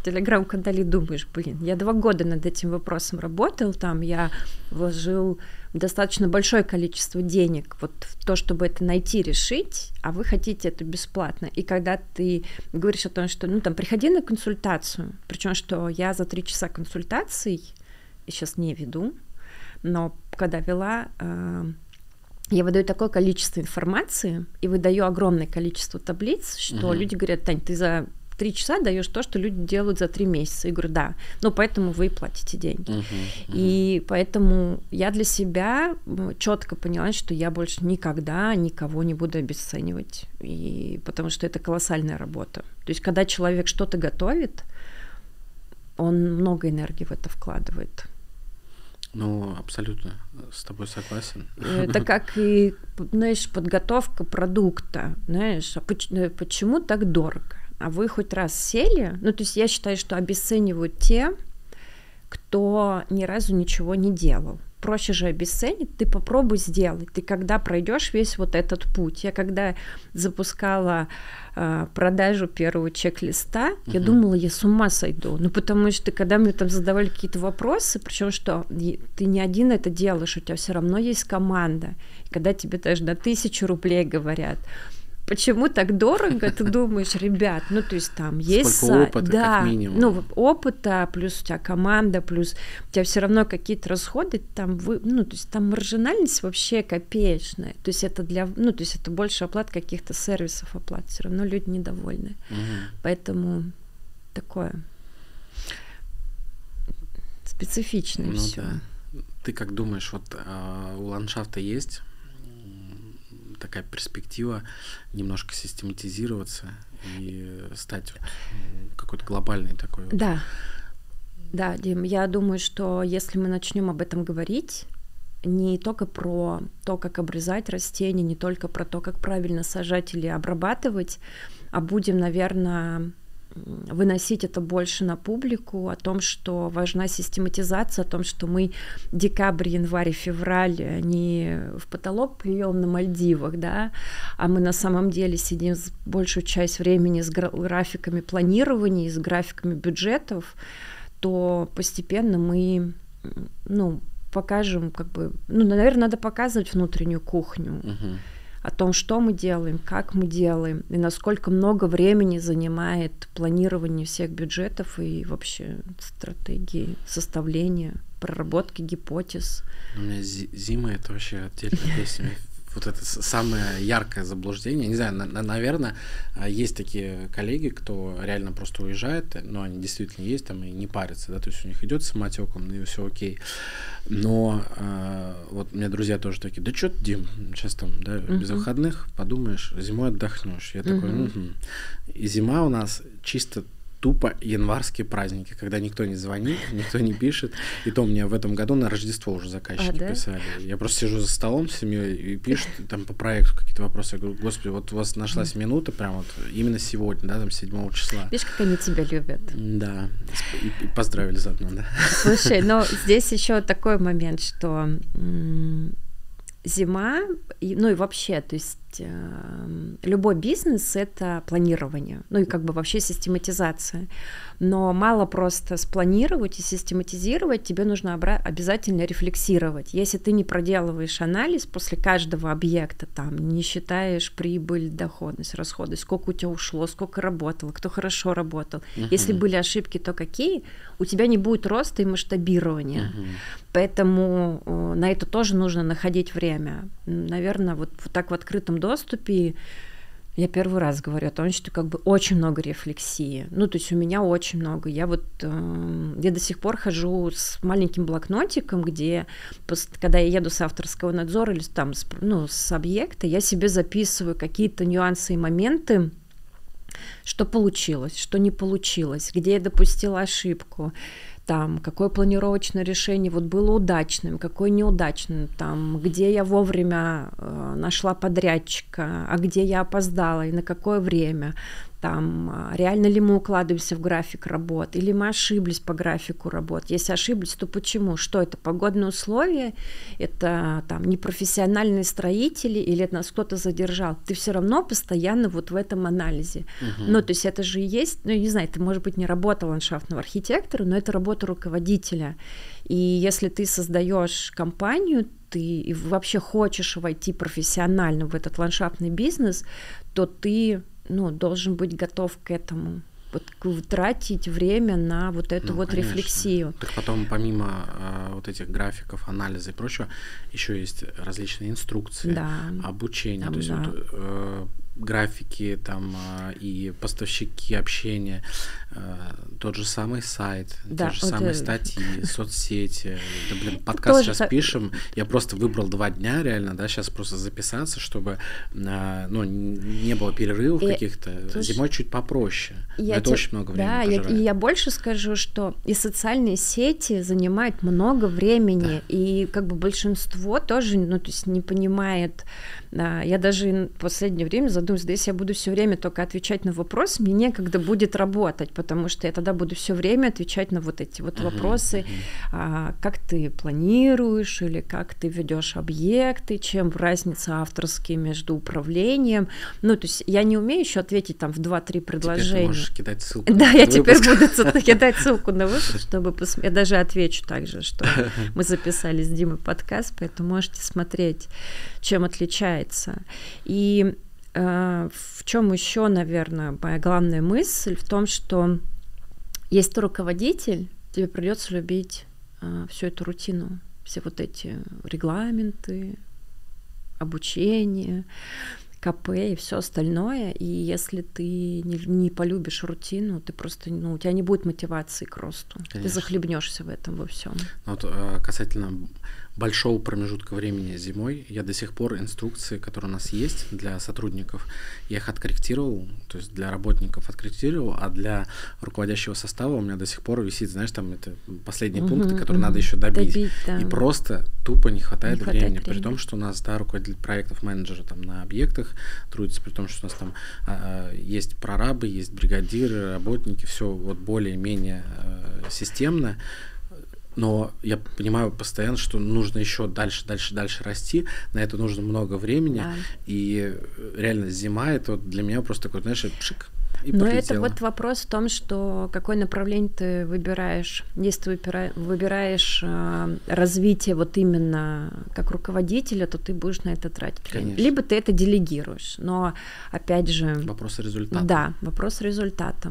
[SPEAKER 2] телеграм-канале, думаешь, блин, я два года над этим вопросом работал, там я вложил достаточно большое количество денег вот в то, чтобы это найти, решить, а вы хотите это бесплатно. И когда ты говоришь о том, что, ну, там, приходи на консультацию, причем что я за три часа консультаций, и сейчас не веду, но когда вела, я выдаю такое количество информации и выдаю огромное количество таблиц, что uh-huh. люди говорят, Тань, ты за три часа даешь то, что люди делают за три месяца. Я говорю, да, ну поэтому вы платите деньги. Uh-huh, uh-huh. И поэтому я для себя четко поняла, что я больше никогда никого не буду обесценивать, и потому что это колоссальная работа. То есть когда человек что-то готовит, он много энергии в это вкладывает.
[SPEAKER 1] Ну, абсолютно с тобой согласен.
[SPEAKER 2] Это как и, знаешь, подготовка продукта, знаешь, а почему так дорого? А вы хоть раз сели? Ну, то есть я считаю, что обесценивают те, кто ни разу ничего не делал. Проще же обесценить, ты попробуй сделать. Ты когда пройдешь весь вот этот путь. Я когда запускала э, продажу первого чек-листа, uh-huh. я думала, я с ума сойду. Ну, потому что когда мне там задавали какие-то вопросы, причем что ты не один это делаешь, у тебя все равно есть команда. И когда тебе даже на тысячу рублей говорят, почему так дорого, ты думаешь, ребят, ну, то есть там есть...
[SPEAKER 1] Сколько опыта,
[SPEAKER 2] да,
[SPEAKER 1] как минимум.
[SPEAKER 2] Ну, опыта, плюс у тебя команда, плюс у тебя все равно какие-то расходы, там, вы, ну, то есть там маржинальность вообще копеечная, то есть это для, ну, то есть это больше оплат каких-то сервисов оплат, все равно люди недовольны, угу. Поэтому такое специфичное
[SPEAKER 1] ну,
[SPEAKER 2] все.
[SPEAKER 1] Да. Ты как думаешь, вот а, у ландшафта есть такая перспектива немножко систематизироваться и стать вот какой-то глобальной такой? Вот.
[SPEAKER 2] Да, да, Дим, я думаю, что если мы начнем об этом говорить, не только про то, как обрезать растения, не только про то, как правильно сажать или обрабатывать, а будем, наверное, выносить это больше на публику, о том, что важна систематизация, о том, что мы декабрь, январь, февраль не в потолок плюем на Мальдивах, да, а мы на самом деле сидим большую часть времени с графиками планирования, с графиками бюджетов, то постепенно мы, ну, покажем, как бы, ну, наверное, надо показывать внутреннюю кухню, uh-huh. о том, что мы делаем, как мы делаем, и насколько много времени занимает планирование всех бюджетов и вообще стратегии составления, проработки гипотез.
[SPEAKER 1] У меня зима — это вообще отдельная песня. Вот это самое яркое заблуждение. Не знаю, на, на, наверное, есть такие коллеги, кто реально просто уезжает, но они действительно есть там и не парятся, да, то есть у них идет самотеком, и все окей. Но э, вот у меня друзья тоже такие, да что ты, Дим, сейчас там, да, uh-huh. без выходных, подумаешь, зимой отдохнешь. Я uh-huh. такой, угу. И зима у нас чисто тупо январские праздники, когда никто не звонит, никто не пишет. И то мне в этом году на Рождество уже заказчики а, да? писали. Я просто сижу за столом с семьей и пишут там по проекту какие-то вопросы. Я говорю, господи, вот у вас нашлась минута прям вот именно сегодня, да, там седьмого числа.
[SPEAKER 2] Видишь, как они тебя любят.
[SPEAKER 1] Да, и, и поздравили заодно, да.
[SPEAKER 2] Слушай, но здесь еще такой момент, что м- зима, и, ну и вообще, то есть э, любой бизнес — это планирование, ну и как бы вообще систематизация. Но мало просто спланировать и систематизировать, тебе нужно обра- обязательно рефлексировать. Если ты не проделываешь анализ после каждого объекта, там, не считаешь прибыль, доходность, расходность, сколько у тебя ушло, сколько работало, кто хорошо работал. Uh-huh. Если были ошибки, то какие? У тебя не будет роста и масштабирования. Uh-huh. Поэтому э, на это тоже нужно находить время. Наверное, вот, вот так в открытом доступе я первый раз говорю о том, что как бы очень много рефлексии. Ну, то есть у меня очень много. Я вот, э, я до сих пор хожу с маленьким блокнотиком, где, когда я еду с авторского надзора или там, с, ну, с объекта, я себе записываю какие-то нюансы и моменты, что получилось, что не получилось, где я допустила ошибку, там, какое планировочное решение вот было удачным, какое неудачным, там, где я вовремя э, нашла подрядчика, а где я опоздала и на какое время, там, реально ли мы укладываемся в график работ, или мы ошиблись по графику работ. Если ошиблись, то почему? Что это? Погодные условия? Это там непрофессиональные строители, или это нас кто-то задержал? Ты все равно постоянно вот в этом анализе. Uh-huh. Ну, то есть это же и есть, ну, я не знаю, это может быть не работа ландшафтного архитектора, но это работа руководителя. И если ты создаешь компанию, ты вообще хочешь войти профессионально в этот ландшафтный бизнес, то ты, ну, должен быть готов к этому, вот, тратить время на вот эту ну, вот конечно. Рефлексию.
[SPEAKER 1] Так потом помимо э, вот этих графиков, анализа и прочего, еще есть различные инструкции, да. обучение, там, то есть да. вот, э, графики там э, и поставщики общения, э, тот же самый сайт, да, те же вот самые это... статьи, соцсети. Да, блин, подкаст сейчас так... пишем, я просто выбрал два дня реально, да, сейчас просто записаться, чтобы э, ну, не было перерывов и... каких-то. Слушай, зимой чуть попроще. Я это те... очень много времени
[SPEAKER 2] да,
[SPEAKER 1] пожирает.
[SPEAKER 2] Я, и я больше скажу, что и социальные сети занимают много времени, да. и как бы большинство тоже, ну, то есть не понимает. Да, я даже в последнее время задумываюсь, да если я буду все время только отвечать на вопросы, мне некогда будет работать, потому что я тогда буду все время отвечать на вот эти вот uh-huh, вопросы, uh-huh. а, как ты планируешь или как ты ведешь объекты, чем разница авторские между управлением. Ну, то есть я не умею еще ответить там в два-три предложения.
[SPEAKER 1] Теперь ты можешь кидать ссылку.
[SPEAKER 2] Да, я теперь буду кидать ссылку на выпуск, чтобы пос... я даже отвечу также, что мы записали с Димой подкаст, поэтому можете смотреть, чем отличается. И э, в чем еще, наверное, моя главная мысль в том, что если ты руководитель, тебе придется любить э, всю эту рутину, все вот эти регламенты, обучение, КП и все остальное. И если ты не, не полюбишь рутину, ты просто, ну, у тебя не будет мотивации к росту. Конечно. Ты захлебнешься в этом во всем.
[SPEAKER 1] Вот касательно большого промежутка времени зимой, я до сих пор инструкции, которые у нас есть для сотрудников, я их откорректировал, то есть для работников откорректировал, а для руководящего состава у меня до сих пор висит, знаешь, там это последние uh-huh, пункты, которые uh-huh. надо еще добить. добить да. И просто тупо не хватает, не времени, хватает времени. При том, что у нас, да, руководитель проектов, менеджеры там на объектах трудятся, при том, что у нас там а, есть прорабы, есть бригадиры, работники, все вот более-менее а, системно. Но я понимаю постоянно, что нужно еще дальше, дальше, дальше расти. На это нужно много времени. Да. И реально зима — это вот для меня просто такой, знаешь, пшик.
[SPEAKER 2] Но это вот вопрос в том, что какое направление ты выбираешь. Если ты выбираешь э, развитие вот именно как руководителя, то ты будешь на это тратить время. Либо ты это делегируешь. Но опять же...
[SPEAKER 1] Вопрос результата.
[SPEAKER 2] Да, вопрос результата.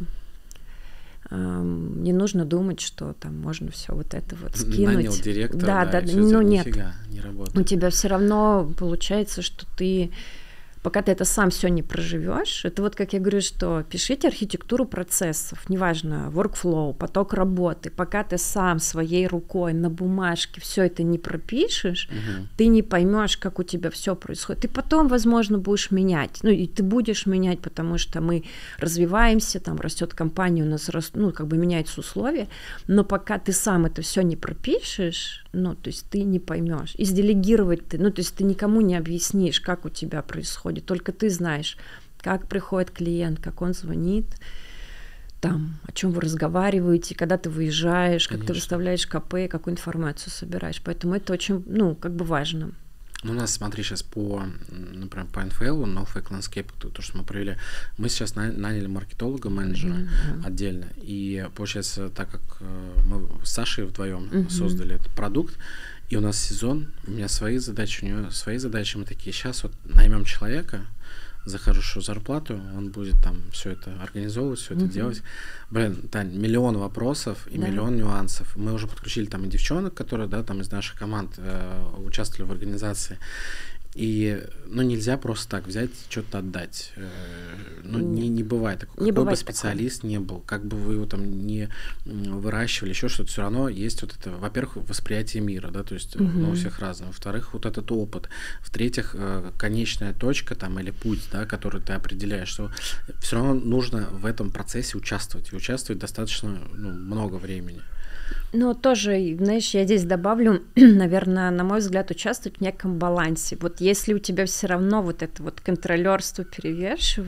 [SPEAKER 2] Не нужно думать, что там можно все вот это вот скинуть.
[SPEAKER 1] Нанял директора,
[SPEAKER 2] да,
[SPEAKER 1] да,
[SPEAKER 2] да,
[SPEAKER 1] и
[SPEAKER 2] ну нет,
[SPEAKER 1] не работает.
[SPEAKER 2] У тебя все равно получается, что ты, пока ты это сам все не проживешь, это вот как я говорю, что пишите архитектуру процессов, неважно, workflow, поток работы, пока ты сам своей рукой на бумажке все это не пропишешь, угу. ты не поймешь, как у тебя все происходит. Ты потом, возможно, будешь менять, ну и ты будешь менять, потому что мы развиваемся, там растет компания, у нас раст, ну как бы меняются условия, но пока ты сам это все не пропишешь, ну то есть ты не поймешь. И сделегировать ты, ну то есть ты никому не объяснишь, как у тебя происходит. Только ты знаешь, как приходит клиент, как он звонит, там, о чем вы разговариваете, когда ты выезжаешь, Конечно. Как ты выставляешь КП, какую информацию собираешь. Поэтому это очень, ну, как бы важно.
[SPEAKER 1] Ну, у нас, смотри, сейчас по, например, по эн эф эл, NoFake Landscape, то, то, что мы провели, мы сейчас наняли маркетолога, менеджера mm-hmm. отдельно. И получается, так как мы с Сашей вдвоем mm-hmm. создали этот продукт, и у нас сезон, у меня свои задачи, у него свои задачи, мы такие, сейчас вот наймем человека за хорошую зарплату, он будет там все это организовывать, все это mm-hmm. делать. Блин, Тань, миллион вопросов и да. миллион нюансов. Мы уже подключили там и девчонок, которые, да, там из наших команд э, участвовали в организации. И, ну, нельзя просто так взять, что-то отдать. Ну, не, не бывает такого. Какой бы специалист такого. Не был, как бы вы его там не выращивали, еще что-то, все равно есть вот это, во-первых, восприятие мира, да, то есть, угу. ну, у всех разное. Во-вторых, вот этот опыт. В-третьих, конечная точка там или путь, да, который ты определяешь, что все равно нужно в этом процессе участвовать. И участвовать достаточно, ну, много времени.
[SPEAKER 2] Ну, тоже, знаешь, я здесь добавлю, наверное, на мой взгляд, участвовать в неком балансе. Вот если у тебя все равно вот это вот контролерство перевешивает,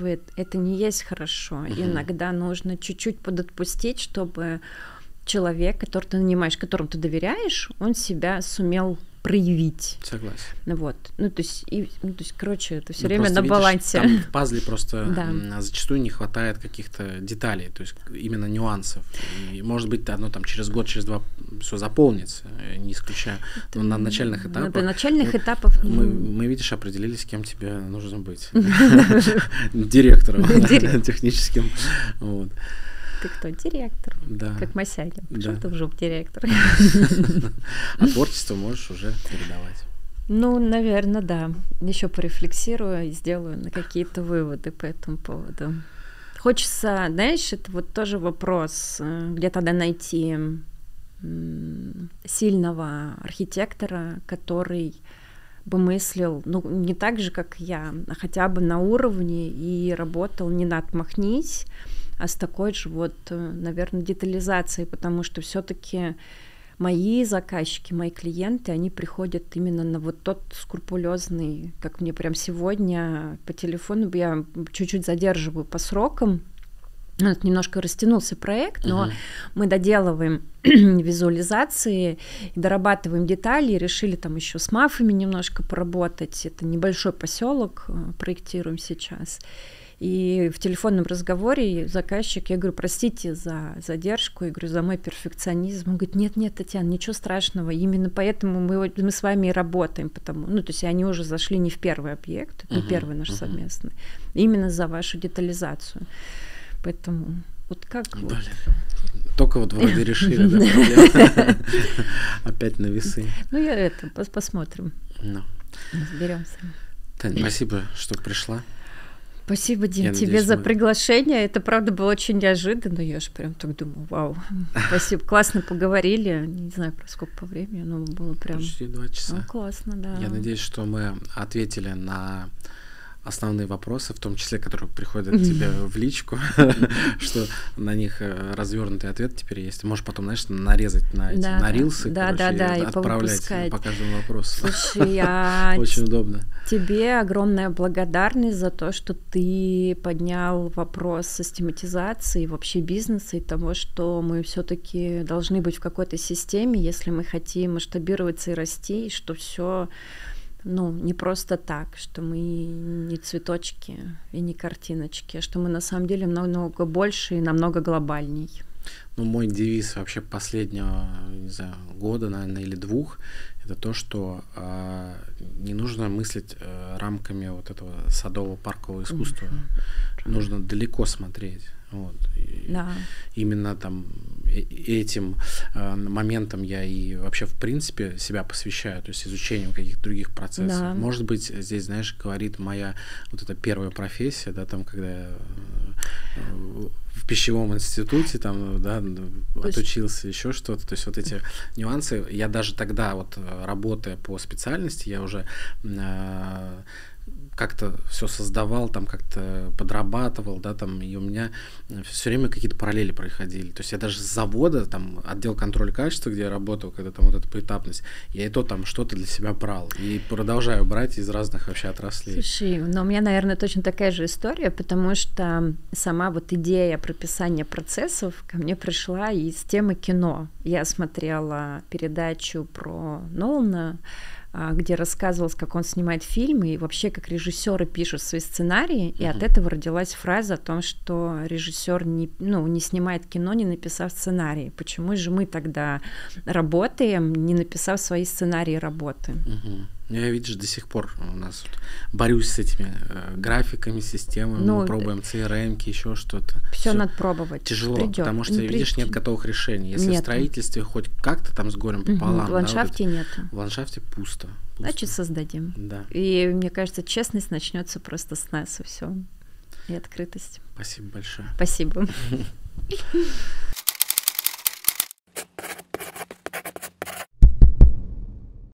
[SPEAKER 2] это не есть хорошо. Угу. Иногда нужно чуть-чуть подотпустить, чтобы человек, которого ты нанимаешь, которому ты доверяешь, он себя сумел проявить.
[SPEAKER 1] Согласен.
[SPEAKER 2] Вот. Ну, то есть, и, ну, то есть, короче, это все
[SPEAKER 1] ну,
[SPEAKER 2] время на
[SPEAKER 1] видишь,
[SPEAKER 2] балансе.
[SPEAKER 1] Там в пазле просто
[SPEAKER 2] да.
[SPEAKER 1] зачастую не хватает каких-то деталей, то есть именно нюансов. И, может быть, одно там через год, через два все заполнится, не исключаю. Но на начальных этапах...
[SPEAKER 2] На начальных вот, этапах...
[SPEAKER 1] Мы, мы, видишь, определились, кем тебе нужно быть. Директором техническим.
[SPEAKER 2] Ты кто? Директор.
[SPEAKER 1] Да.
[SPEAKER 2] Как Масягин. Почему да. ты уже директор?
[SPEAKER 1] А творчество можешь уже передавать.
[SPEAKER 2] Ну, наверное, да. Еще порефлексирую и сделаю на какие-то выводы по этому поводу. Хочется, знаешь, это вот тоже вопрос, где тогда найти сильного архитектора, который бы мыслил, ну, не так же, как я, а хотя бы на уровне и работал не на отмахнись, а с такой же вот, наверное, детализацией, потому что все-таки мои заказчики, мои клиенты, они приходят именно на вот тот скрупулезный, как мне прям сегодня по телефону, я чуть-чуть задерживаю по срокам, немножко растянулся проект, но uh-huh. мы доделываем визуализации, дорабатываем детали, решили там еще с мафами немножко поработать, это небольшой поселок проектируем сейчас. И в телефонном разговоре заказчик, я говорю, простите за задержку, я говорю, за мой перфекционизм. Он говорит, нет-нет, Татьяна, ничего страшного, именно поэтому мы, мы с вами и работаем, потому, ну, то есть они уже зашли не в первый объект, не uh-huh, первый наш uh-huh. совместный, именно за вашу детализацию. Поэтому вот как...
[SPEAKER 1] Блин.
[SPEAKER 2] Вот.
[SPEAKER 1] Только вот вроде решили, да, опять на весы.
[SPEAKER 2] Ну, я это, посмотрим, разберемся.
[SPEAKER 1] Таня, спасибо, что пришла.
[SPEAKER 2] Спасибо, Дим,
[SPEAKER 1] я
[SPEAKER 2] тебе
[SPEAKER 1] надеюсь,
[SPEAKER 2] за
[SPEAKER 1] мы...
[SPEAKER 2] приглашение. Это, правда, было очень неожиданно. Я же прям так думаю, вау. Спасибо, классно поговорили. Не знаю, про сколько по времени, но было прям...
[SPEAKER 1] Почти два часа.
[SPEAKER 2] Ну, классно, да.
[SPEAKER 1] Я надеюсь, что мы ответили на основные вопросы, в том числе, которые приходят тебе в личку, что на них развернутый ответ теперь есть. Ты можешь потом, знаешь, нарезать на эти, на рилсы, короче, и отправлять по каждому вопросу.
[SPEAKER 2] Слушай, я...
[SPEAKER 1] Очень удобно.
[SPEAKER 2] Тебе огромная благодарность за то, что ты поднял вопрос систематизации вообще бизнеса и того, что мы все-таки должны быть в какой-то системе, если мы хотим масштабироваться и расти, и что все ну, не просто так, что мы не цветочки и не картиночки, что мы на самом деле намного больше и намного глобальней.
[SPEAKER 1] Ну, мой девиз вообще последнего, не знаю, года, наверное, или двух, это то, что э, не нужно мыслить э, рамками вот этого садово-паркового искусства. Mm-hmm. Нужно далеко смотреть. Вот. И
[SPEAKER 2] да.
[SPEAKER 1] Именно там этим э, моментом я и вообще в принципе себя посвящаю, то есть изучению каких-то других процессов.
[SPEAKER 2] Да.
[SPEAKER 1] Может быть, здесь, знаешь, говорит моя вот эта первая профессия, да, там, когда я э, в пищевом институте там, да, отучился, еще что-то, то есть вот эти нюансы, я даже тогда вот работая по специальности, я уже э, как-то все создавал, там как-то подрабатывал, да, там, и у меня все время какие-то параллели происходили. То есть я даже с завода, там, отдел контроля качества, где я работал, когда там вот эта поэтапность, я и то там что-то для себя брал. И продолжаю брать из разных вообще отраслей.
[SPEAKER 2] Слушай, ну у меня, наверное, точно такая же история, потому что сама вот идея прописания процессов ко мне пришла из темы кино. Я смотрела передачу про Нолана, где рассказывалось, как он снимает фильмы, и вообще как режиссеры пишут свои сценарии, и uh-huh. от этого родилась фраза о том, что режиссер не, ну, не снимает кино, не написав сценарий. Почему же мы тогда работаем, не написав свои сценарии работы?
[SPEAKER 1] Uh-huh. Я, видишь, до сих пор у нас вот борюсь с этими э, графиками, системами, ну, мы пробуем си эр эм-ки, еще что-то.
[SPEAKER 2] Все надо пробовать.
[SPEAKER 1] Тяжело,
[SPEAKER 2] Придёт.
[SPEAKER 1] потому что,
[SPEAKER 2] не
[SPEAKER 1] видишь, придёт. Нет готовых решений. Если
[SPEAKER 2] Нету.
[SPEAKER 1] В строительстве хоть как-то там с горем пополам.
[SPEAKER 2] Угу. В ландшафте
[SPEAKER 1] да, вот
[SPEAKER 2] нету.
[SPEAKER 1] В ландшафте пусто. пусто.
[SPEAKER 2] Значит, создадим.
[SPEAKER 1] Да.
[SPEAKER 2] И мне кажется, честность начнется просто с нас, и все. И открытость.
[SPEAKER 1] Спасибо большое.
[SPEAKER 2] Спасибо.